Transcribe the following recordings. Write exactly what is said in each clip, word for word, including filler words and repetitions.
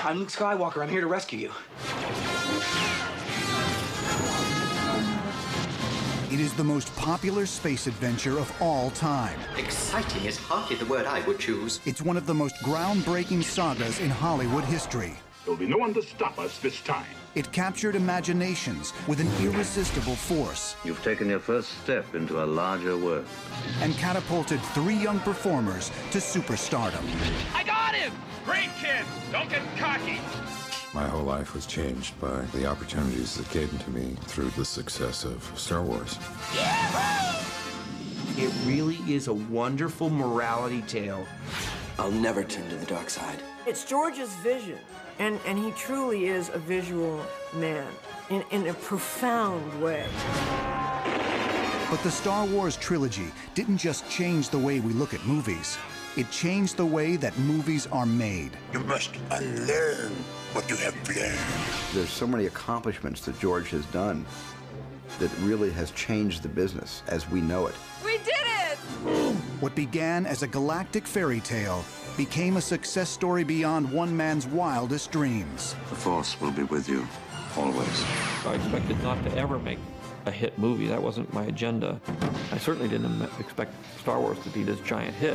I'm Luke Skywalker. I'm here to rescue you. It is the most popular space adventure of all time. Exciting is hardly the word I would choose. It's one of the most groundbreaking sagas in Hollywood history. There'll be no one to stop us this time. It captured imaginations with an irresistible force. You've taken your first step into a larger world. And catapulted three young performers to superstardom. I got him! Great kid! Don't get cocky! My whole life was changed by the opportunities that came to me through the success of Star Wars. It really is a wonderful morality tale. I'll never turn to the dark side. It's George's vision, and, and he truly is a visual man in, in a profound way. But the Star Wars trilogy didn't just change the way we look at movies. It changed the way that movies are made. You must unlearn what you have learned. There's so many accomplishments that George has done that really has changed the business as we know it. We did it! What began as a galactic fairy tale became a success story beyond one man's wildest dreams. The Force will be with you, always. I expected not to ever make a hit movie. That wasn't my agenda. I certainly didn't expect Star Wars to be this giant hit.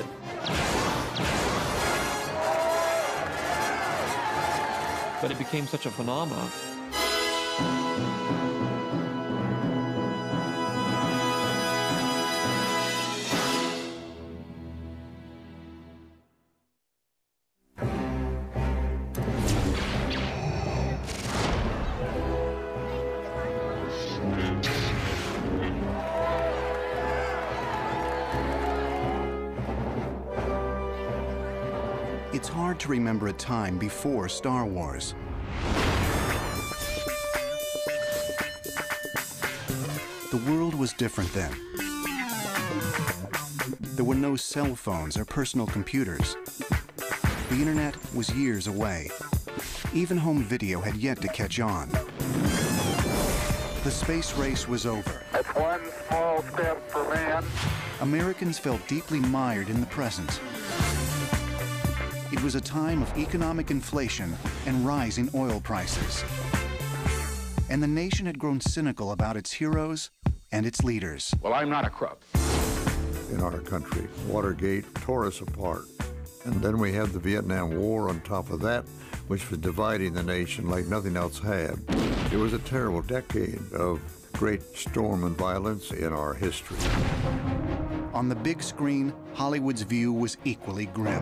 But it became such a phenomenon. It's hard to remember a time before Star Wars. The world was different then. There were no cell phones or personal computers. The internet was years away. Even home video had yet to catch on. The space race was over. That's one small step for man. Americans felt deeply mired in the present. It was a time of economic inflation and rising oil prices. And the nation had grown cynical about its heroes and its leaders. Well, I'm not a crook. In our country, Watergate tore us apart. And then we had the Vietnam War on top of that, which was dividing the nation like nothing else had. It was a terrible decade of great storm and violence in our history. On the big screen, Hollywood's view was equally grim.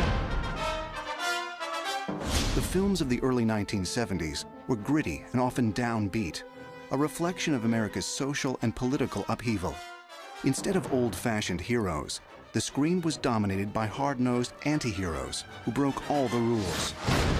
The films of the early nineteen seventies were gritty and often downbeat, a reflection of America's social and political upheaval. Instead of old-fashioned heroes, the screen was dominated by hard-nosed anti-heroes who broke all the rules.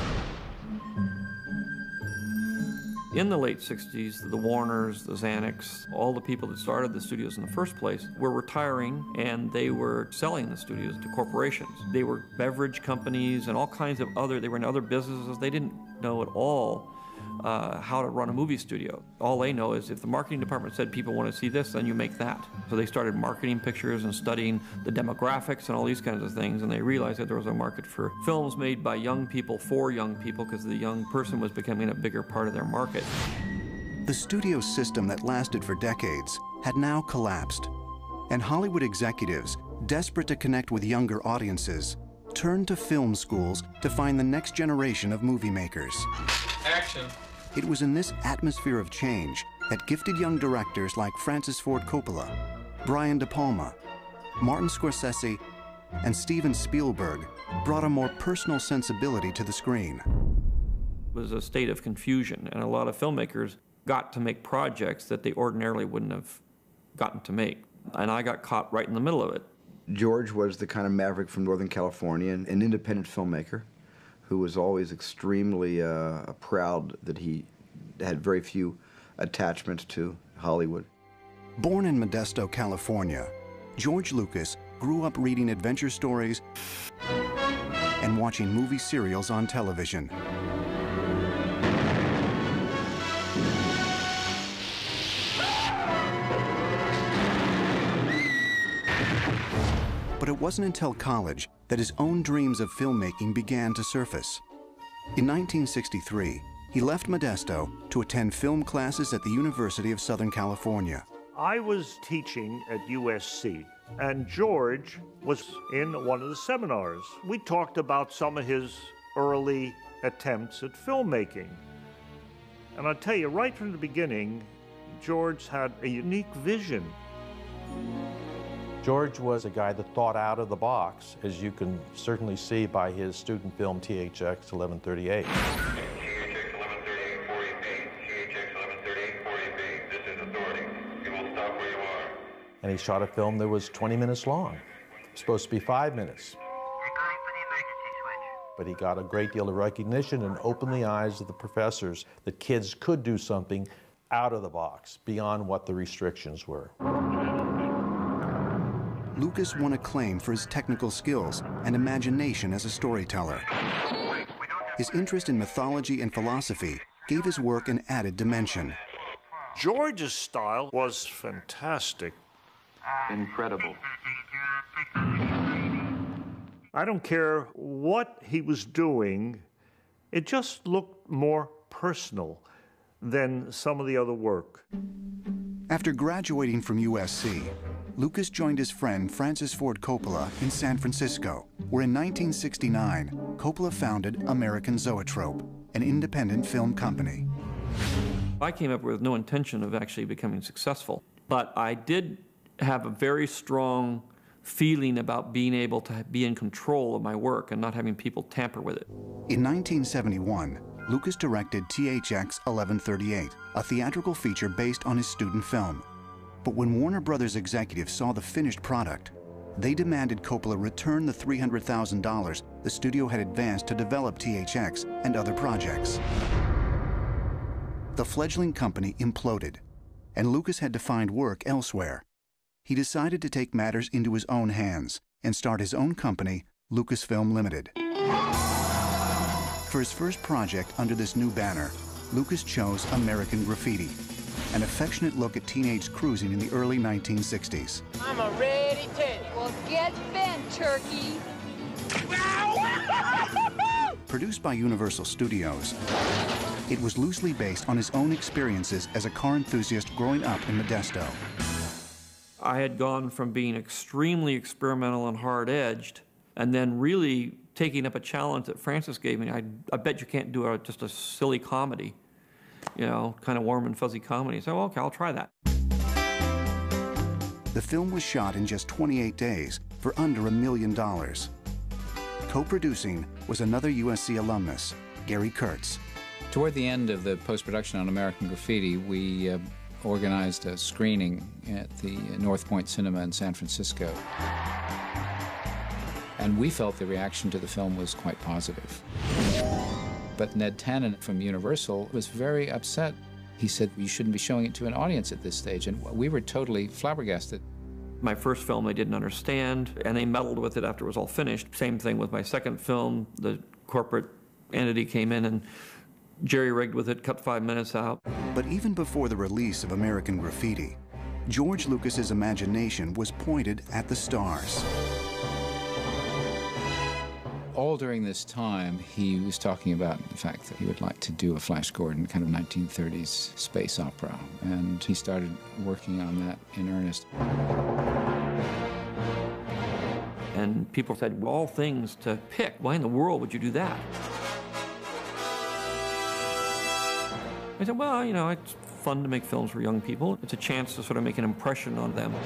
In the late sixties, the Warners, the Xanax, all the people that started the studios in the first place were retiring, and they were selling the studios to corporations. They were beverage companies and all kinds of other, they were in other businesses. They didn't know at all uh, how to run a movie studio. All they know is if the marketing department said people want to see this, then you make that. So they started marketing pictures and studying the demographics and all these kinds of things, and they realized that there was a market for films made by young people for young people, because the young person was becoming a bigger part of their market. The studio system that lasted for decades had now collapsed, and Hollywood executives, desperate to connect with younger audiences, turned to film schools to find the next generation of movie makers. Action. It was in this atmosphere of change that gifted young directors like Francis Ford Coppola, Brian De Palma, Martin Scorsese, and Steven Spielberg brought a more personal sensibility to the screen. It was a state of confusion, and a lot of filmmakers got to make projects that they ordinarily wouldn't have gotten to make. And I got caught right in the middle of it. George was the kind of maverick from Northern California, an independent filmmaker who was always extremely uh, proud that he had very few attachments to Hollywood. Born in Modesto, California, George Lucas grew up reading adventure stories and watching movie serials on television. But it wasn't until college that his own dreams of filmmaking began to surface. In nineteen sixty-three, he left Modesto to attend film classes at the University of Southern California. I was teaching at U S C, and George was in one of the seminars. We talked about some of his early attempts at filmmaking. And I'll tell you, right from the beginning, George had a unique vision. George was a guy that thought out of the box, as you can certainly see by his student film T H X eleven thirty-eight. And he shot a film that was twenty minutes long, supposed to be five minutes. But he got a great deal of recognition and opened the eyes of the professors that kids could do something out of the box, beyond what the restrictions were. Lucas won acclaim for his technical skills and imagination as a storyteller. His interest in mythology and philosophy gave his work an added dimension. George's style was fantastic. Incredible. I don't care what he was doing, it just looked more personal than some of the other work. After graduating from U S C, Lucas joined his friend Francis Ford Coppola in San Francisco, where in nineteen sixty-nine, Coppola founded American Zoetrope, an independent film company. I came up with no intention of actually becoming successful, but I did have a very strong feeling about being able to be in control of my work and not having people tamper with it. In nineteen seventy-one, Lucas directed T H X eleven thirty-eight, a theatrical feature based on his student film. But when Warner Brothers executives saw the finished product, they demanded Coppola return the three hundred thousand dollars the studio had advanced to develop T H X and other projects. The fledgling company imploded, and Lucas had to find work elsewhere. He decided to take matters into his own hands and start his own company, Lucasfilm Limited. For his first project under this new banner, Lucas chose American Graffiti, an affectionate look at teenage cruising in the early nineteen sixties. I'm a ready teddy. Well, get bent, turkey. Produced by Universal Studios, it was loosely based on his own experiences as a car enthusiast growing up in Modesto. I had gone from being extremely experimental and hard-edged, and then really taking up a challenge that Francis gave me. I, I bet you can't do a, just a silly comedy, you know, kind of warm and fuzzy comedy. So, okay, I'll try that. The film was shot in just twenty-eight days for under a million dollars. Co-producing was another U S C alumnus, Gary Kurtz. Toward the end of the post-production on American Graffiti, we uh, organized a screening at the North Point Cinema in San Francisco. And we felt the reaction to the film was quite positive. But Ned Tannen from Universal was very upset. He said, you shouldn't be showing it to an audience at this stage, and we were totally flabbergasted. My first film they didn't understand, and they meddled with it after it was all finished. Same thing with my second film. The corporate entity came in and jerry-rigged with it, cut five minutes out. But even before the release of American Graffiti, George Lucas's imagination was pointed at the stars. All during this time, he was talking about the fact that he would like to do a Flash Gordon kind of nineteen thirties space opera, and he started working on that in earnest. And people said, well, all things to pick. Why in the world would you do that? I said, well, you know, it's fun to make films for young people. It's a chance to sort of make an impression on them.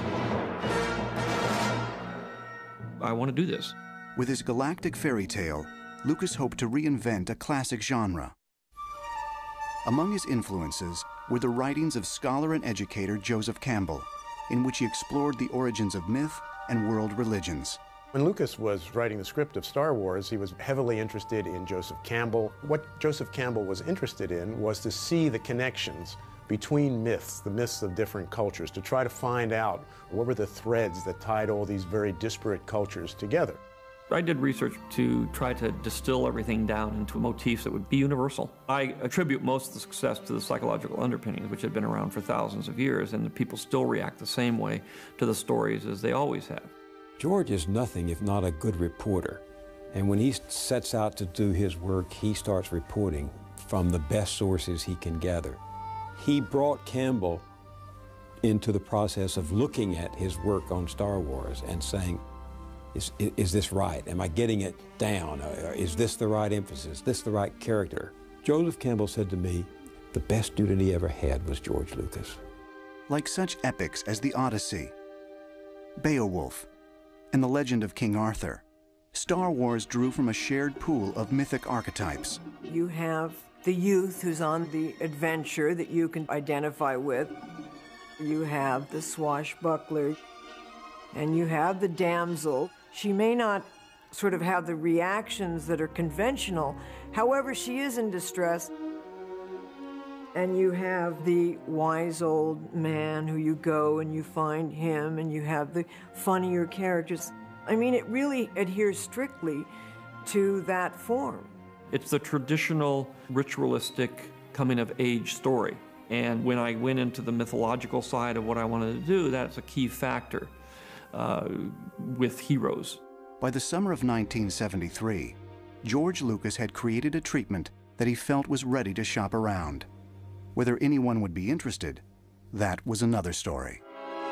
I want to do this. With his galactic fairy tale, Lucas hoped to reinvent a classic genre. Among his influences were the writings of scholar and educator Joseph Campbell, in which he explored the origins of myth and world religions. When Lucas was writing the script of Star Wars, he was heavily interested in Joseph Campbell. What Joseph Campbell was interested in was to see the connections between myths, the myths of different cultures, to try to find out what were the threads that tied all these very disparate cultures together. I did research to try to distill everything down into motifs that would be universal. I attribute most of the success to the psychological underpinnings, which have been around for thousands of years, and the people still react the same way to the stories as they always have. George is nothing if not a good reporter. And when he sets out to do his work, he starts reporting from the best sources he can gather. He brought Campbell into the process of looking at his work on Star Wars and saying, is, is this right? Am I getting it down? Is this the right emphasis? Is this the right character? Joseph Campbell said to me, the best student he ever had was George Lucas. Like such epics as the Odyssey, Beowulf, and the Legend of King Arthur, Star Wars drew from a shared pool of mythic archetypes. You have the youth who's on the adventure that you can identify with. You have the swashbuckler, and you have the damsel. She may not sort of have the reactions that are conventional, however, she is in distress. And you have the wise old man who you go and you find him, and you have the funnier characters. I mean, it really adheres strictly to that form. It's the traditional ritualistic coming-of-age story. And when I went into the mythological side of what I wanted to do, that's a key factor uh, with heroes. By the summer of nineteen seventy-three, George Lucas had created a treatment that he felt was ready to shop around. Whether anyone would be interested, that was another story.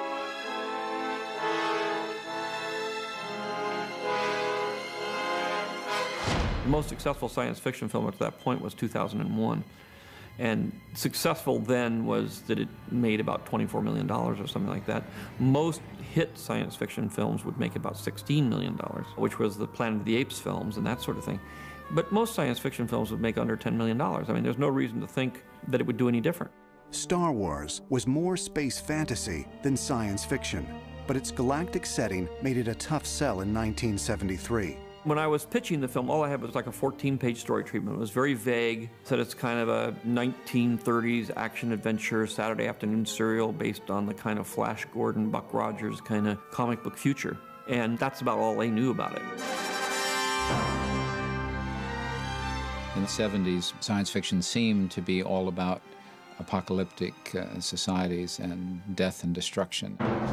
The most successful science fiction film up to that point was two thousand one. And successful then was that it made about twenty-four million dollars or something like that. Most hit science fiction films would make about sixteen million dollars, which was the Planet of the Apes films and that sort of thing. But most science fiction films would make under ten million dollars. I mean, there's no reason to think that it would do any different. Star Wars was more space fantasy than science fiction, but its galactic setting made it a tough sell in nineteen seventy-three. When I was pitching the film, all I had was like a fourteen page story treatment. It was very vague, said it's kind of a nineteen thirties action-adventure Saturday afternoon serial based on the kind of Flash Gordon, Buck Rogers kind of comic book future. And that's about all they knew about it. In the seventies, science fiction seemed to be all about apocalyptic uh, societies and death and destruction.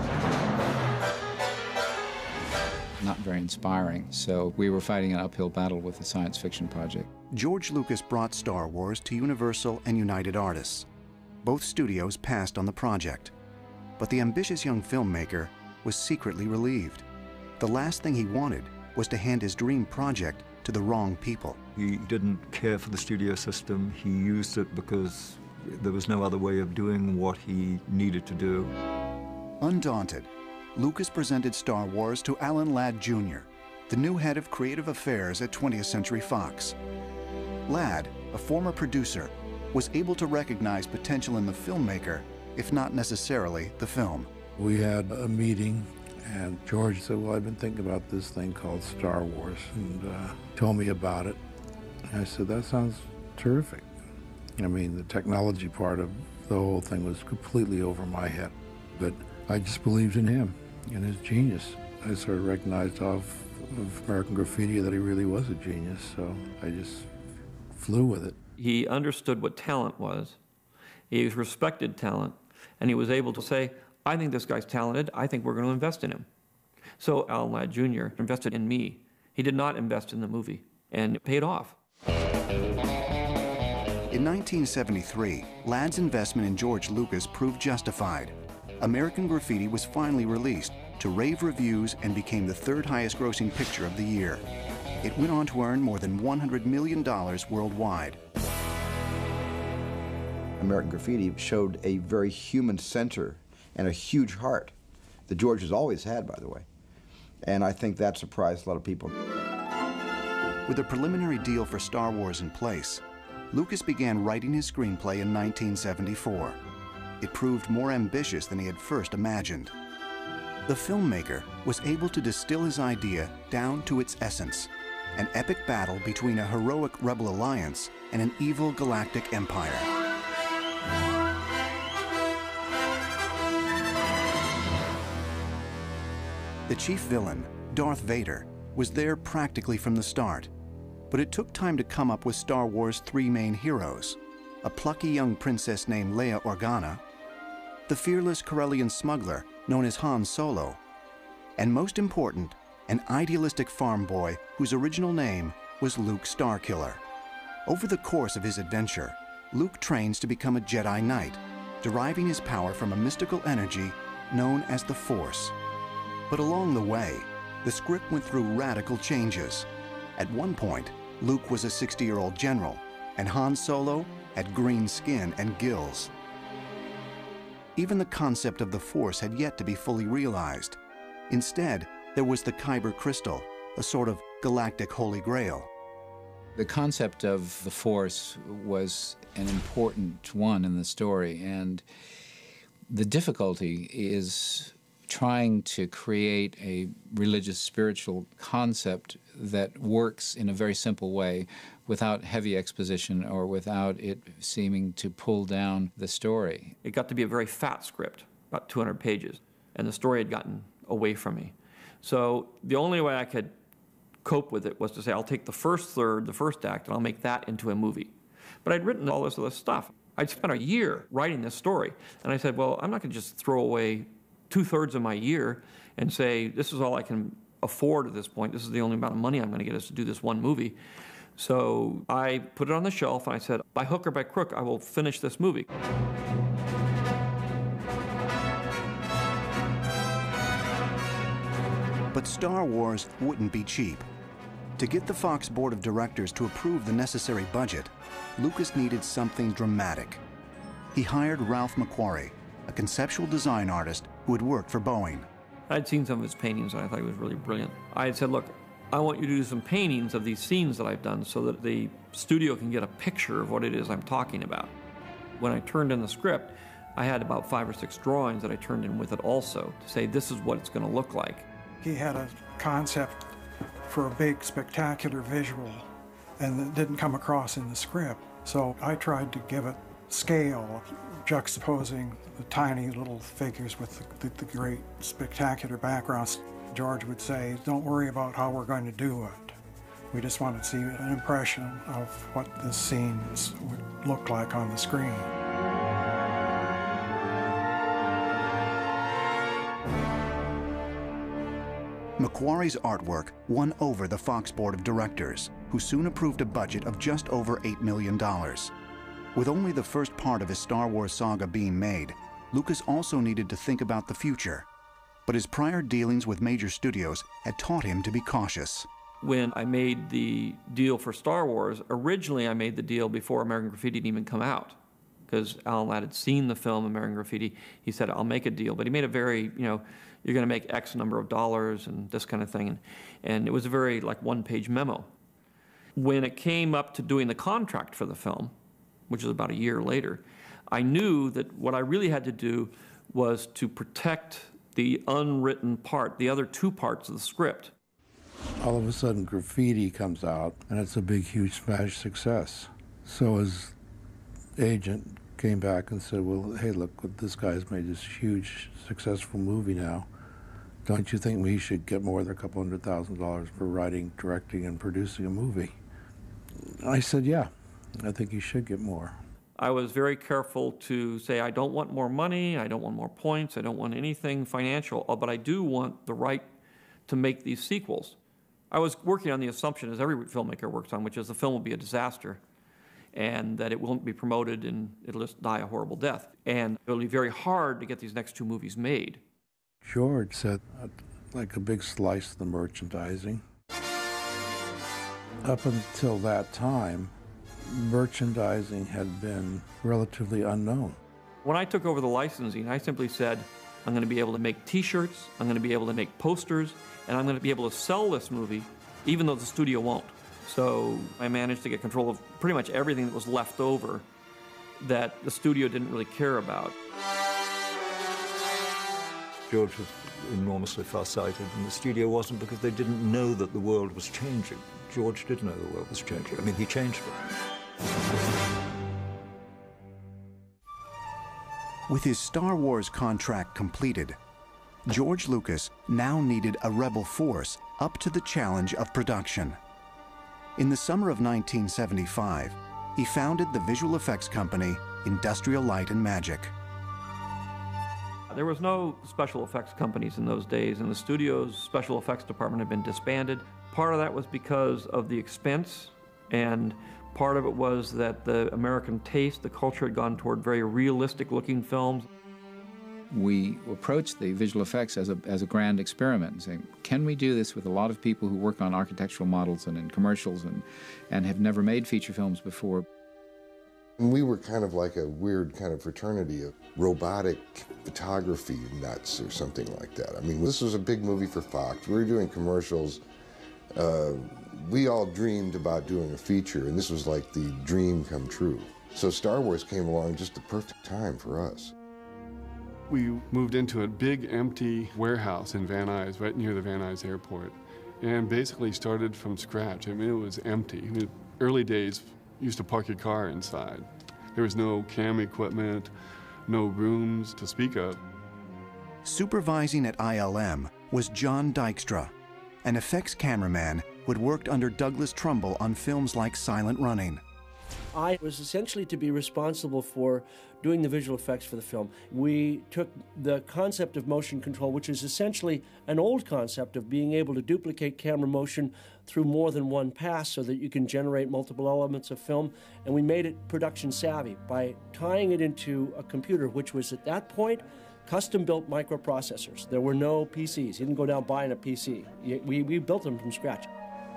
Not very inspiring, so we were fighting an uphill battle with the science fiction project. George Lucas brought Star Wars to Universal and United Artists. Both studios passed on the project, but the ambitious young filmmaker was secretly relieved. The last thing he wanted was to hand his dream project to the wrong people. He didn't care for the studio system. He used it because there was no other way of doing what he needed to do. Undaunted, Lucas presented Star Wars to Alan Ladd Junior, the new head of creative affairs at twentieth Century Fox. Ladd, a former producer, was able to recognize potential in the filmmaker, if not necessarily the film. We had a meeting, and George said, well, I've been thinking about this thing called Star Wars, and uh, told me about it. And I said, that sounds terrific. I mean, the technology part of the whole thing was completely over my head, but I just believed in him and his genius. I sort of recognized off of American Graffiti that he really was a genius, so I just flew with it. He understood what talent was. He respected talent, and he was able to say, I think this guy's talented, I think we're going to invest in him. So Alan Ladd Junior invested in me. He did not invest in the movie, and it paid off. In nineteen seventy-three, Ladd's investment in George Lucas proved justified. American Graffiti was finally released to rave reviews and became the third highest grossing picture of the year. It went on to earn more than one hundred million dollars worldwide. American Graffiti showed a very human center and a huge heart that George has always had, by the way. And I think that surprised a lot of people. With a preliminary deal for Star Wars in place, Lucas began writing his screenplay in nineteen seventy-four. It proved more ambitious than he had first imagined. The filmmaker was able to distill his idea down to its essence, an epic battle between a heroic rebel alliance and an evil galactic empire. The chief villain, Darth Vader, was there practically from the start, but it took time to come up with Star Wars' three main heroes: a plucky young princess named Leia Organa, the fearless Corellian smuggler known as Han Solo, and most important, an idealistic farm boy whose original name was Luke Starkiller. Over the course of his adventure, Luke trains to become a Jedi Knight, deriving his power from a mystical energy known as the Force. But along the way, the script went through radical changes. At one point, Luke was a sixty-year-old general, and Han Solo had green skin and gills. Even the concept of the Force had yet to be fully realized. Instead, there was the Kyber crystal, a sort of galactic holy grail. The concept of the Force was an important one in the story, and the difficulty is trying to create a religious, spiritual concept that works in a very simple way without heavy exposition or without it seeming to pull down the story. It got to be a very fat script, about two hundred pages, and the story had gotten away from me. So the only way I could cope with it was to say, I'll take the first third, the first act, and I'll make that into a movie. But I'd written all this other stuff. I'd spent a year writing this story, and I said, well, I'm not going to just throw away two-thirds of my year and say, this is all I can afford at this point. This is the only amount of money I'm going to get us to do this one movie. So I put it on the shelf, and I said, by hook or by crook, I will finish this movie. But Star Wars wouldn't be cheap. To get the Fox board of directors to approve the necessary budget, Lucas needed something dramatic. He hired Ralph McQuarrie, a conceptual design artist who had worked for Boeing. I'd seen some of his paintings, and I thought he was really brilliant. I had said, look, I want you to do some paintings of these scenes that I've done so that the studio can get a picture of what it is I'm talking about. When I turned in the script, I had about five or six drawings that I turned in with it also to say, this is what it's going to look like. He had a concept for a big, spectacular visual, and it didn't come across in the script. So I tried to give it scale, juxtaposing the tiny little figures with the, the, the great, spectacular backgrounds. George would say, don't worry about how we're going to do it. We just want to see an impression of what the scenes would look like on the screen. McQuarrie's artwork won over the Fox board of directors, who soon approved a budget of just over eight million dollars. With only the first part of his Star Wars saga being made, Lucas also needed to think about the future. But his prior dealings with major studios had taught him to be cautious. When I made the deal for Star Wars, originally I made the deal before American Graffiti didn't even come out, because Alan Ladd had seen the film American Graffiti. He said, I'll make a deal, but he made a very, you know, you're going to make X number of dollars and this kind of thing. And, and it was a very, like, one-page memo. When it came up to doing the contract for the film, which was about a year later, I knew that what I really had to do was to protect the unwritten part, the other two parts of the script. All of a sudden, Graffiti comes out, and it's a big, huge smash success. So his agent came back and said, well, hey, look, this guy's made this huge, successful movie now. Don't you think we should get more than a couple hundred thousand dollars for writing, directing, and producing a movie? I said, yeah, I think you should get more. I was very careful to say, I don't want more money, I don't want more points, I don't want anything financial, but I do want the right to make these sequels. I was working on the assumption, as every filmmaker works on, which is the film will be a disaster, and that it won't be promoted and it'll just die a horrible death. And it'll be very hard to get these next two movies made. George said, I'd like a big slice of the merchandising. Up until that time, merchandising had been relatively unknown. When I took over the licensing, I simply said, I'm going to be able to make T-shirts, I'm going to be able to make posters, and I'm going to be able to sell this movie, even though the studio won't. So I managed to get control of pretty much everything that was left over that the studio didn't really care about. George was enormously far-sighted, and the studio wasn't, because they didn't know that the world was changing. George did know the world was changing. I mean, he changed it. With his Star Wars contract completed, George Lucas now needed a rebel force up to the challenge of production. In the summer of nineteen seventy-five, he founded the visual effects company Industrial Light and Magic. There was no special effects companies in those days, and the studio's special effects department had been disbanded. Part of that was because of the expense, and part of it was that the American taste, the culture had gone toward very realistic-looking films. We approached the visual effects as a, as a grand experiment, saying, can we do this with a lot of people who work on architectural models and in commercials and, and have never made feature films before? We were kind of like a weird kind of fraternity of robotic photography nuts or something like that. I mean, this was a big movie for Fox. We were doing commercials. Uh, we all dreamed about doing a feature, and this was like the dream come true. So Star Wars came along just the perfect time for us. We moved into a big empty warehouse in Van Nuys, right near the Van Nuys airport, and basically started from scratch. I mean, it was empty. In the early days, you used to park your car inside. There was no cam equipment, no rooms to speak of. Supervising at I L M was John Dykstra, an effects cameraman who had worked under Douglas Trumbull on films like Silent Running. I was essentially to be responsible for doing the visual effects for the film. We took the concept of motion control, which is essentially an old concept of being able to duplicate camera motion through more than one pass so that you can generate multiple elements of film, and we made it production savvy by tying it into a computer, which was at that point custom-built microprocessors. There were no P Cs. You didn't go down buying a P C. We, we built them from scratch.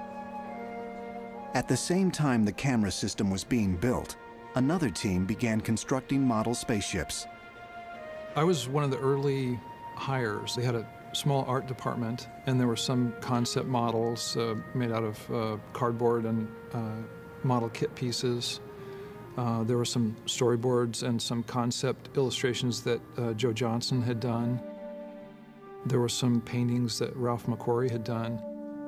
At the same time the camera system was being built, another team began constructing model spaceships. I was one of the early hires. They had a small art department, and there were some concept models uh, made out of uh, cardboard and uh, model kit pieces. Uh, there were some storyboards and some concept illustrations that uh, Joe Johnson had done. There were some paintings that Ralph McQuarrie had done.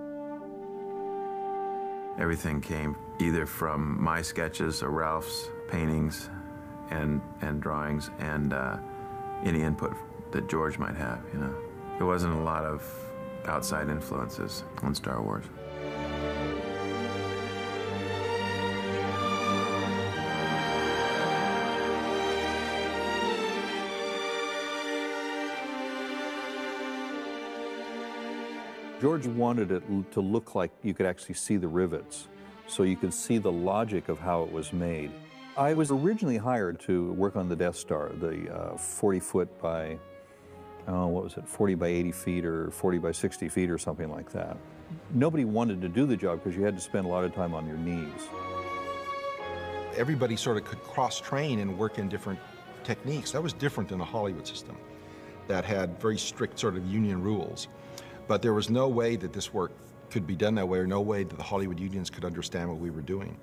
Everything came either from my sketches or Ralph's paintings and, and drawings and uh, any input that George might have, you know. There wasn't a lot of outside influences on Star Wars. George wanted it to look like you could actually see the rivets, so you could see the logic of how it was made. I was originally hired to work on the Death Star, the uh, forty foot by, oh, what was it, forty by eighty feet or forty by sixty feet or something like that. Nobody wanted to do the job because you had to spend a lot of time on your knees. Everybody sort of could cross-train and work in different techniques. That was different than the Hollywood system that had very strict sort of union rules. But there was no way that this work could be done that way, or no way that the Hollywood unions could understand what we were doing.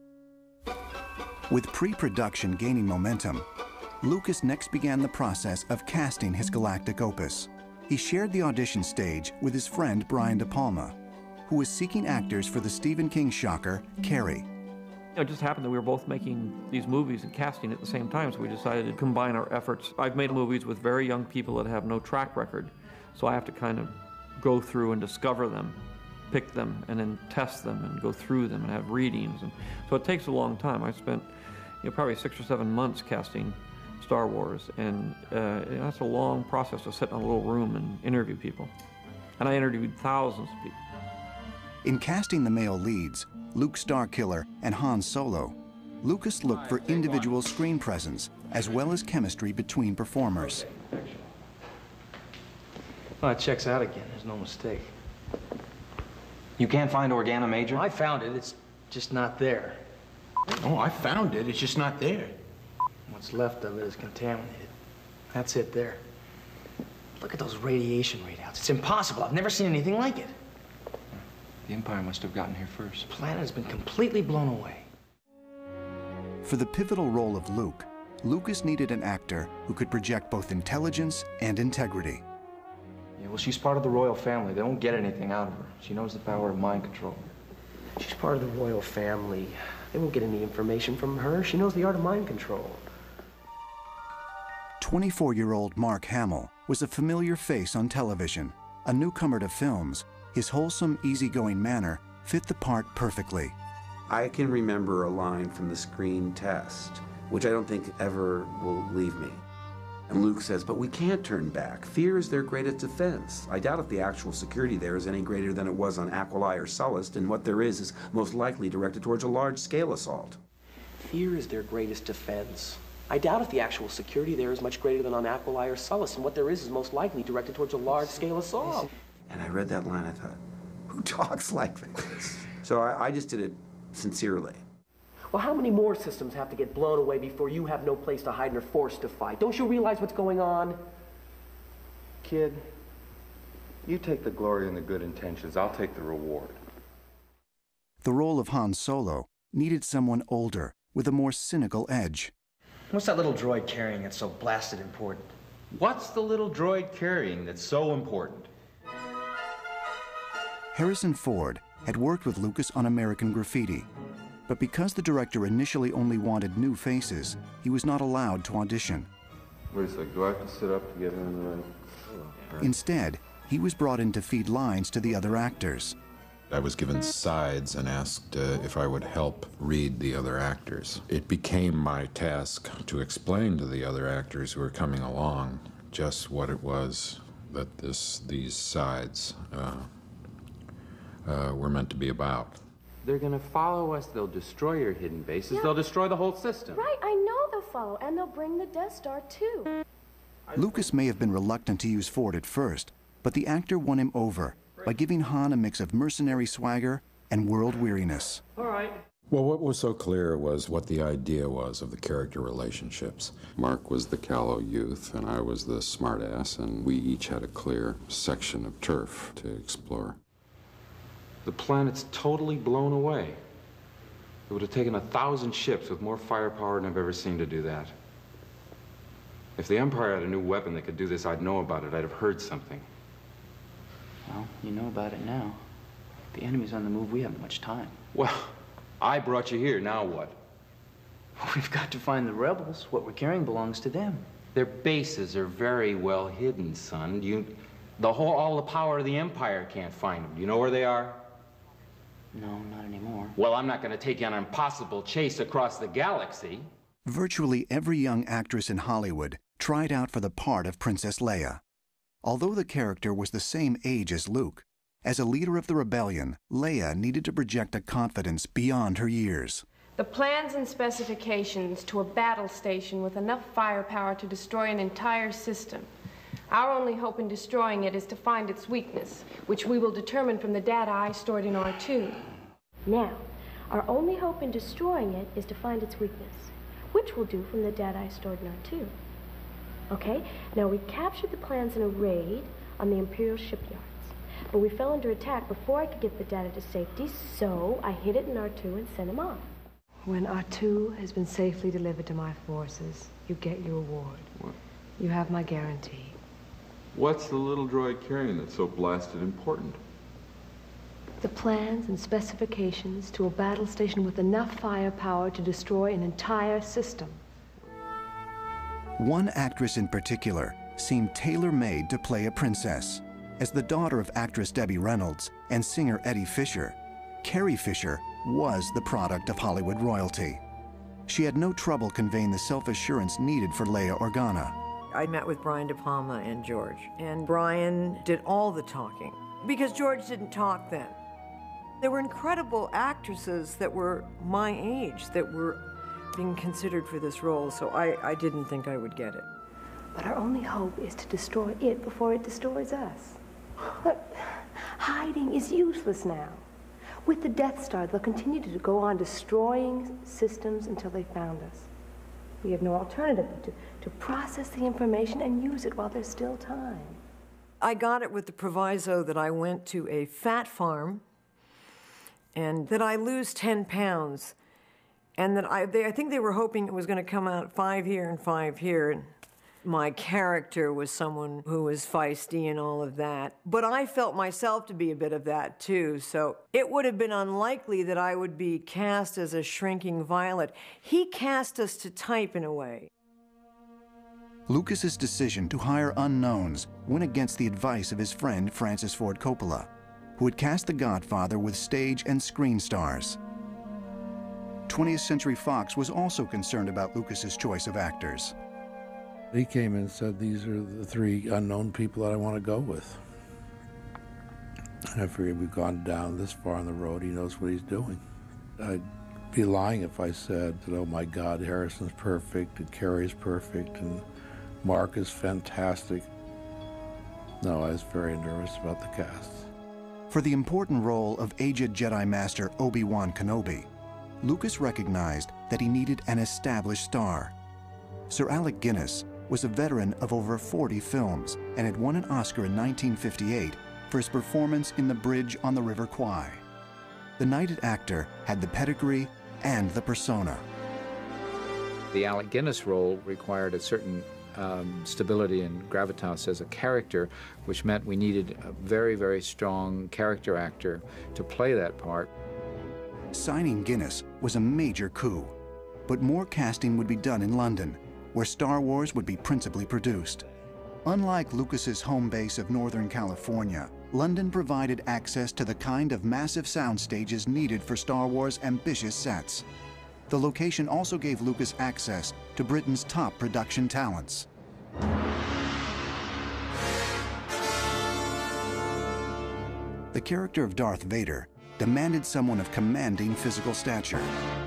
With pre-production gaining momentum, Lucas next began the process of casting his galactic opus. He shared the audition stage with his friend Brian De Palma, who was seeking actors for the Stephen King shocker, Carrie. It just happened that we were both making these movies and casting at the same time, so we decided to combine our efforts. I've made movies with very young people that have no track record, so I have to kind of go through and discover them, pick them, and then test them and go through them and have readings. And so it takes a long time. I spent you know, probably six or seven months casting Star Wars, and uh, that's a long process to sit in a little room and interview people. And I interviewed thousands of people. In casting the male leads, Luke Starkiller and Han Solo, Lucas looked for individual screen presence as well as chemistry between performers. Well, it checks out again. There's no mistake. You can't find Organa Major? I found it. It's just not there. Oh, I found it. It's just not there. What's left of it is contaminated. That's it there. Look at those radiation readouts. It's impossible. I've never seen anything like it. The Empire must have gotten here first. The planet has been completely blown away. For the pivotal role of Luke, Lucas needed an actor who could project both intelligence and integrity. Yeah, well, she's part of the royal family. They don't get anything out of her. She knows the power of mind control. She's part of the royal family. They won't get any information from her. She knows the art of mind control. twenty-four-year-old Mark Hamill was a familiar face on television. A newcomer to films, his wholesome, easygoing manner fit the part perfectly. I can remember a line from the screen test, which I don't think ever will leave me. And Luke says, but we can't turn back. Fear is their greatest defense. I doubt if the actual security there is any greater than it was on Aquilai or Sullust, and what there is is most likely directed towards a large-scale assault. Fear is their greatest defense. I doubt if the actual security there is much greater than on Aquilai or Sullust, and what there is is most likely directed towards a large-scale assault. And I read that line, I thought, who talks like this? So I, I just did it sincerely. Well, how many more systems have to get blown away before you have no place to hide and are forced to fight? Don't you realize what's going on? Kid, you take the glory and the good intentions. I'll take the reward. The role of Han Solo needed someone older, with a more cynical edge. What's that little droid carrying that's so blasted important? What's the little droid carrying that's so important? Harrison Ford had worked with Lucas on American Graffiti, but because the director initially only wanted new faces, he was not allowed to audition. Wait a sec, do I have to sit up to get in the right? Instead, he was brought in to feed lines to the other actors. I was given sides and asked uh, if I would help read the other actors. It became my task to explain to the other actors who were coming along just what it was that this, these sides uh, uh, were meant to be about. They're gonna follow us, they'll destroy your hidden bases, Yeah. they'll destroy the whole system. Right, I know they'll follow, and they'll bring the Death Star, too. Lucas may have been reluctant to use Ford at first, but the actor won him over by giving Han a mix of mercenary swagger and world weariness. All right. Well, what was so clear was what the idea was of the character relationships. Mark was the callow youth, and I was the smartass, and we each had a clear section of turf to explore. The planet's totally blown away. It would have taken a thousand ships with more firepower than I've ever seen to do that. If the Empire had a new weapon that could do this, I'd know about it. I'd have heard something. Well, you know about it now. The enemy's on the move. We haven't much time. Well, I brought you here. Now what? We've got to find the rebels. What we're carrying belongs to them. Their bases are very well hidden, son. You, the whole, all the power of the Empire can't find them. Do you know where they are? No, not anymore. Well, I'm not going to take you on an impossible chase across the galaxy. Virtually every young actress in Hollywood tried out for the part of Princess Leia. Although the character was the same age as Luke, as a leader of the rebellion, Leia needed to project a confidence beyond her years. The plans and specifications to a battle station with enough firepower to destroy an entire system. Our only hope in destroying it is to find its weakness, which we will determine from the data I stored in R two. Now, our only hope in destroying it is to find its weakness, which we'll do from the data I stored in R two. Okay, now we captured the plans in a raid on the Imperial shipyards, but we fell under attack before I could get the data to safety, so I hid it in R two and sent him off. When R two has been safely delivered to my forces, you get your reward. What? You have my guarantee. What's the little droid carrying that's so blasted important? The plans and specifications to a battle station with enough firepower to destroy an entire system. One actress in particular seemed tailor-made to play a princess. As the daughter of actress Debbie Reynolds and singer Eddie Fisher, Carrie Fisher was the product of Hollywood royalty. She had no trouble conveying the self-assurance needed for Leia Organa. I met with Brian De Palma and George, and Brian did all the talking, because George didn't talk then. There were incredible actresses that were my age that were being considered for this role, so I, I didn't think I would get it. But our only hope is to destroy it before it destroys us. Look, hiding is useless now. With the Death Star, they'll continue to go on destroying systems until they found us. We have no alternative but to, to process the information and use it while there's still time. I got it with the proviso that I went to a fat farm and that I lose ten pounds. And that I, they, I think they were hoping it was going to come out five here and five here. And my character was someone who was feisty and all of that. But I felt myself to be a bit of that, too. So it would have been unlikely that I would be cast as a shrinking Violet. He cast us to type in a way. Lucas's decision to hire unknowns went against the advice of his friend Francis Ford Coppola, who had cast The Godfather with stage and screen stars. twentieth Century Fox was also concerned about Lucas's choice of actors. He came in and said, these are the three unknown people that I want to go with. And I figured we've gone down this far on the road, he knows what he's doing. I'd be lying if I said that, oh my God, Harrison's perfect, and Carrey's perfect, and Mark is fantastic. No, I was very nervous about the cast. For the important role of aged Jedi Master Obi-Wan Kenobi, Lucas recognized that he needed an established star. Sir Alec Guinness was a veteran of over forty films and had won an Oscar in nineteen fifty-eight for his performance in The Bridge on the River Kwai. The knighted actor had the pedigree and the persona. The Alec Guinness role required a certain um, stability and gravitas as a character, which meant we needed a very, very strong character actor to play that part. Signing Guinness was a major coup, but more casting would be done in London, where Star Wars would be principally produced. Unlike Lucas's home base of Northern California, London provided access to the kind of massive sound stages needed for Star Wars' ambitious sets. The location also gave Lucas access to Britain's top production talents. The character of Darth Vader demanded someone of commanding physical stature.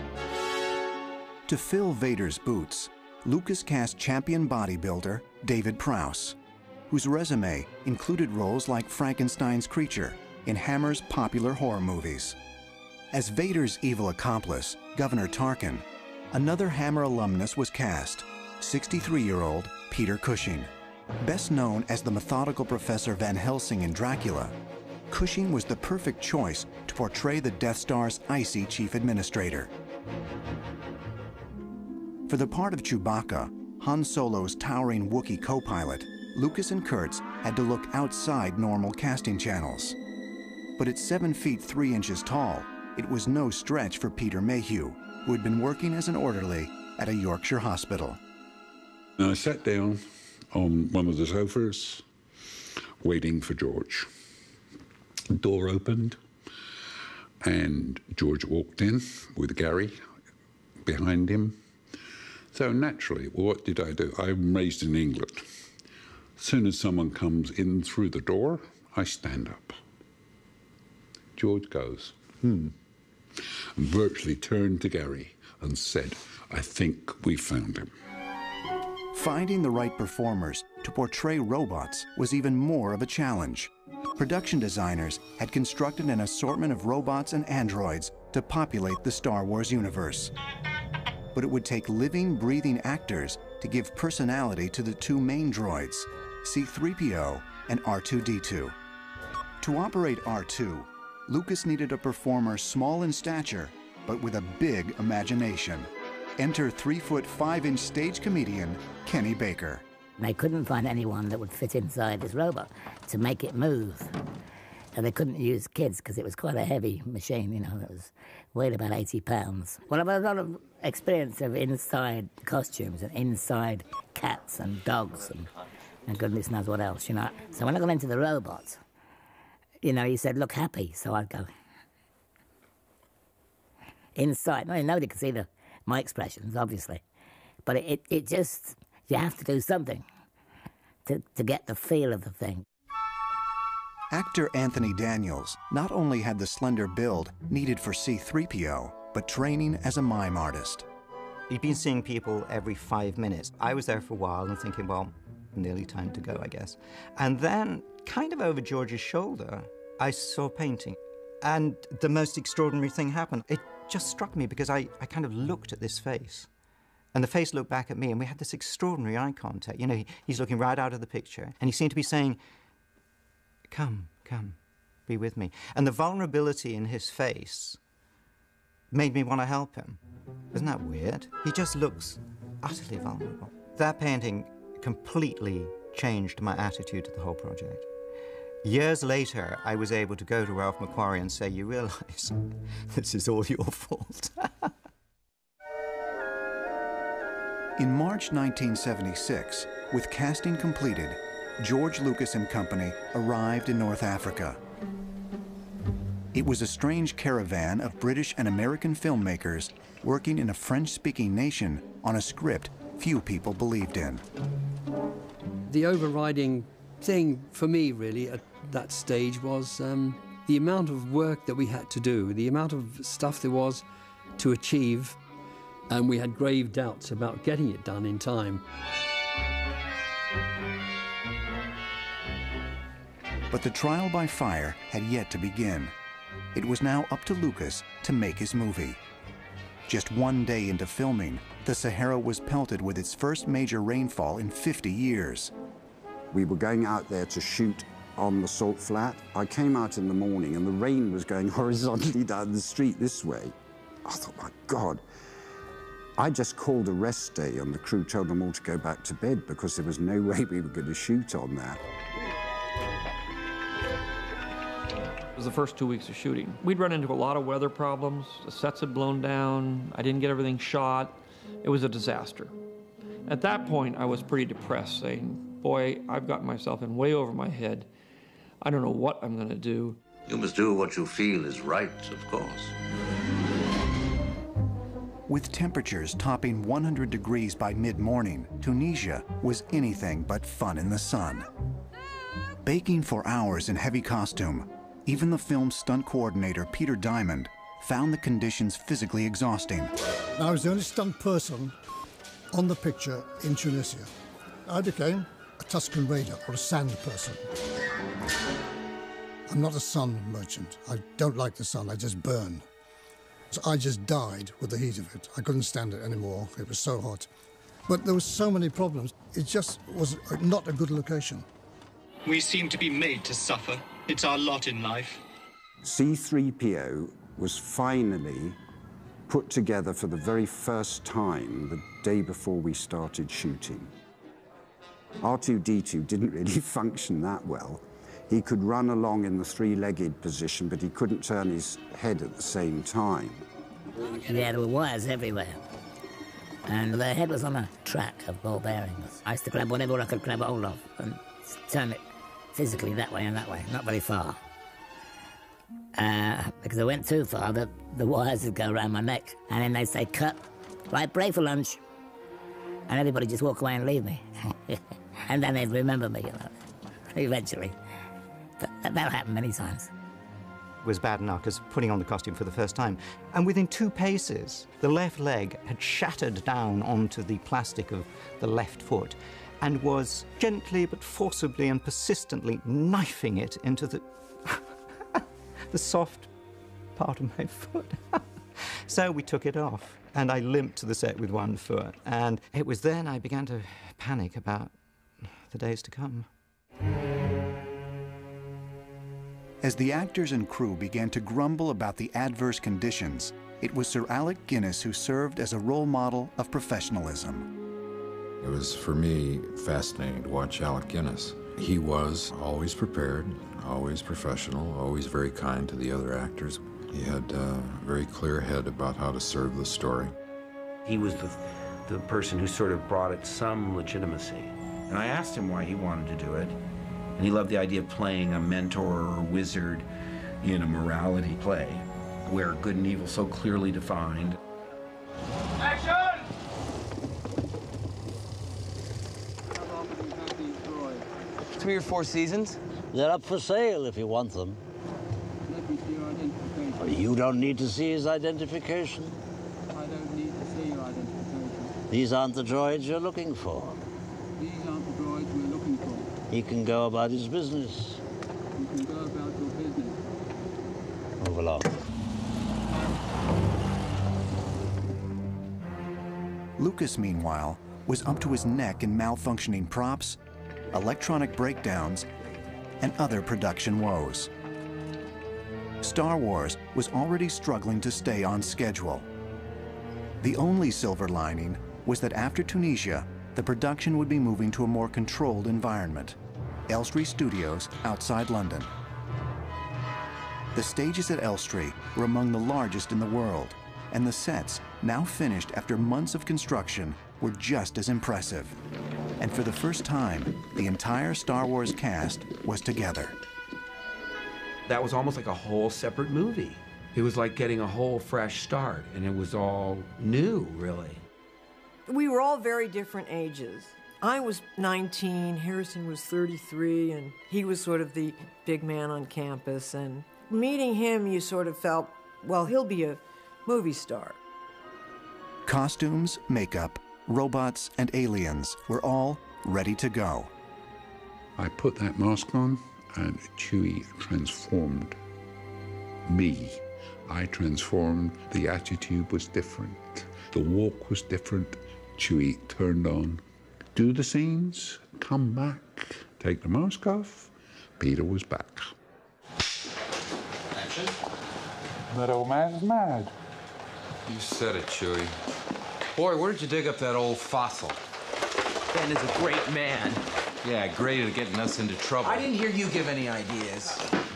To fill Vader's boots, Lucas cast champion bodybuilder David Prowse, whose resume included roles like Frankenstein's creature in Hammer's popular horror movies. As Vader's evil accomplice, Governor Tarkin, another Hammer alumnus was cast, sixty-three-year-old Peter Cushing. Best known as the methodical Professor Van Helsing in Dracula, Cushing was the perfect choice to portray the Death Star's icy chief administrator. For the part of Chewbacca, Han Solo's towering Wookiee co-pilot, Lucas and Kurtz had to look outside normal casting channels. But at seven feet three inches tall, it was no stretch for Peter Mayhew, who had been working as an orderly at a Yorkshire hospital. I sat down on one of the sofas, waiting for George. The door opened, and George walked in with Gary behind him. So naturally, what did I do? I'm raised in England. As soon as someone comes in through the door, I stand up. George goes, hmm, and virtually turned to Gary and said, I think we found him. Finding the right performers to portray robots was even more of a challenge. Production designers had constructed an assortment of robots and androids to populate the Star Wars universe. But it would take living, breathing actors to give personality to the two main droids, C three P O and R two D two. To operate R two, Lucas needed a performer small in stature, but with a big imagination. Enter three foot five inch stage comedian Kenny Baker. They couldn't find anyone that would fit inside this robot to make it move. And they couldn't use kids because it was quite a heavy machine, you know, that was weighed about eighty pounds. Well, I've had a lot of experience of inside costumes and inside cats and dogs and, and goodness knows what else, you know. So when I got into the robots, you know, he said, look happy, so I'd go. Inside, well, nobody could see the, my expressions, obviously. But it, it, it just, you have to do something to, to get the feel of the thing. Actor Anthony Daniels not only had the slender build needed for C three P O, but training as a mime artist. He'd been seeing people every five minutes. I was there for a while and thinking, well, nearly time to go, I guess. And then, kind of over George's shoulder, I saw painting. And the most extraordinary thing happened. It just struck me because I, I kind of looked at this face. And the face looked back at me, and we had this extraordinary eye contact. You know, he, he's looking right out of the picture, and he seemed to be saying, come, come, be with me. And the vulnerability in his face made me want to help him. Isn't that weird? He just looks utterly vulnerable. That painting completely changed my attitude to the whole project. Years later, I was able to go to Ralph McQuarrie and say, you realize this is all your fault. In March nineteen seventy-six, with casting completed, George Lucas and Company arrived in North Africa. It was a strange caravan of British and American filmmakers working in a French-speaking nation on a script few people believed in. The overriding thing for me, really, at that stage was um, the amount of work that we had to do, the amount of stuff there was to achieve, and we had grave doubts about getting it done in time. But the trial by fire had yet to begin. It was now up to Lucas to make his movie. Just one day into filming, the Sahara was pelted with its first major rainfall in fifty years. We were going out there to shoot on the salt flat. I came out in the morning and the rain was going horizontally down the street this way. I thought, my God. I just called a rest day and the crew told them all to go back to bed because there was no way we were going to shoot on that. It was the first two weeks of shooting. We'd run into a lot of weather problems. The sets had blown down. I didn't get everything shot. It was a disaster. At that point, I was pretty depressed, saying, boy, I've gotten myself in way over my head. I don't know what I'm going to do. You must do what you feel is right, of course. With temperatures topping one hundred degrees by mid-morning, Tunisia was anything but fun in the sun. Baking for hours in heavy costume, even the film's stunt coordinator, Peter Diamond, found the conditions physically exhausting. I was the only stunt person on the picture in Tunisia. I became a Tuscan raider or a sand person. I'm not a sun merchant. I don't like the sun, I just burn. So I just died with the heat of it. I couldn't stand it anymore, it was so hot. But there were so many problems, it just was not a good location. We seem to be made to suffer. It's our lot in life. C three P O was finally put together for the very first time the day before we started shooting. R two D two didn't really function that well. He could run along in the three-legged position, but he couldn't turn his head at the same time. Yeah, there were wires everywhere. And the head was on a track of ball bearings. I used to grab whatever I could grab hold of and turn it physically that way and that way, not very far. Uh, because I went too far, the, the wires would go around my neck. And then they'd say, cut, right, break for lunch. And everybody just walk away and leave me. And then they'd remember me, you know, eventually. But that, that happened many times. It was bad enough as putting on the costume for the first time. And within two paces, the left leg had shattered down onto the plastic of the left foot and was gently but forcibly and persistently knifing it into the, the soft part of my foot. So we took it off, and I limped to the set with one foot. And it was then I began to panic about the days to come. As the actors and crew began to grumble about the adverse conditions, it was Sir Alec Guinness who served as a role model of professionalism. It was, for me, fascinating to watch Alec Guinness. He was always prepared, always professional, always very kind to the other actors. He had a very clear head about how to serve the story. He was the, the person who sort of brought it some legitimacy. And I asked him why he wanted to do it. And he loved the idea of playing a mentor or wizard in a morality play where good and evil so clearly defined. Action! Three or four seasons? They're up for sale if you want them. Let me see your identification. You don't need to see his identification. I don't need to see your identification. These aren't the droids you're looking for. These aren't the droids we're looking for. He can go about his business. You can go about your business. Move along. Lucas, meanwhile, was up to his neck in malfunctioning props, electronic breakdowns, and other production woes. Star Wars was already struggling to stay on schedule. The only silver lining was that after Tunisia, the production would be moving to a more controlled environment, Elstree Studios outside London. The stages at Elstree were among the largest in the world, and the sets, now finished after months of construction, were just as impressive. And for the first time, the entire Star Wars cast was together. That was almost like a whole separate movie. It was like getting a whole fresh start, and it was all new, really. We were all very different ages, I was nineteen, Harrison was thirty-three, and he was sort of the big man on campus. And meeting him, you sort of felt, well, he'll be a movie star. Costumes, makeup, robots, and aliens were all ready to go. I put that mask on, and Chewie transformed me. I transformed. The attitude was different. The walk was different. Chewie turned on. Do the scenes, come back, take the mask off. Peter was back. Action. That old man's mad. You said it, Chewie. Boy, where did you dig up that old fossil? Ben is a great man. Yeah, great at getting us into trouble. I didn't hear you give any ideas.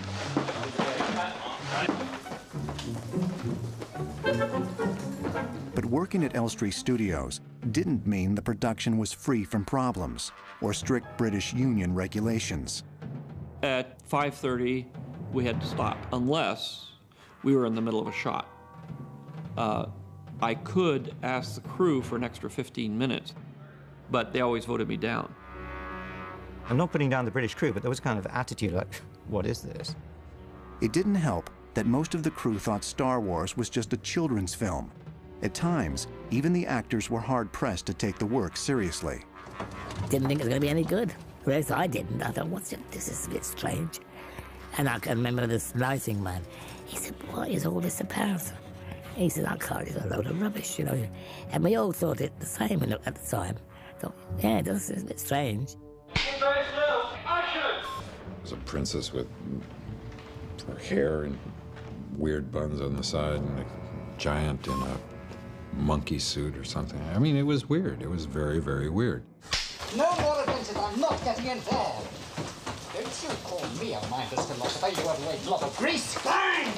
But working at Elstree Studios didn't mean the production was free from problems or strict British Union regulations. At five thirty, we had to stop unless we were in the middle of a shot. Uh, I could ask the crew for an extra fifteen minutes, but they always voted me down. I'm not putting down the British crew, but there was kind of attitude like, what is this? It didn't help that most of the crew thought Star Wars was just a children's film. At times, even the actors were hard-pressed to take the work seriously. Didn't think it was going to be any good. Whereas I didn't. I thought, what's it? This is a bit strange. And I can remember this lighting man. He said, what is all this about? He said, I can't, it's a load of rubbish, you know. And we all thought it the same at the time. Thought, yeah, this is a bit strange. There's a princess with her hair and weird buns on the side and a giant in a monkey suit or something. I mean, it was weird. It was very, very weird. No more adventures. I'm not getting involved. Don't you call me a mindless philosopher. You have laid a lot of grease. Fine!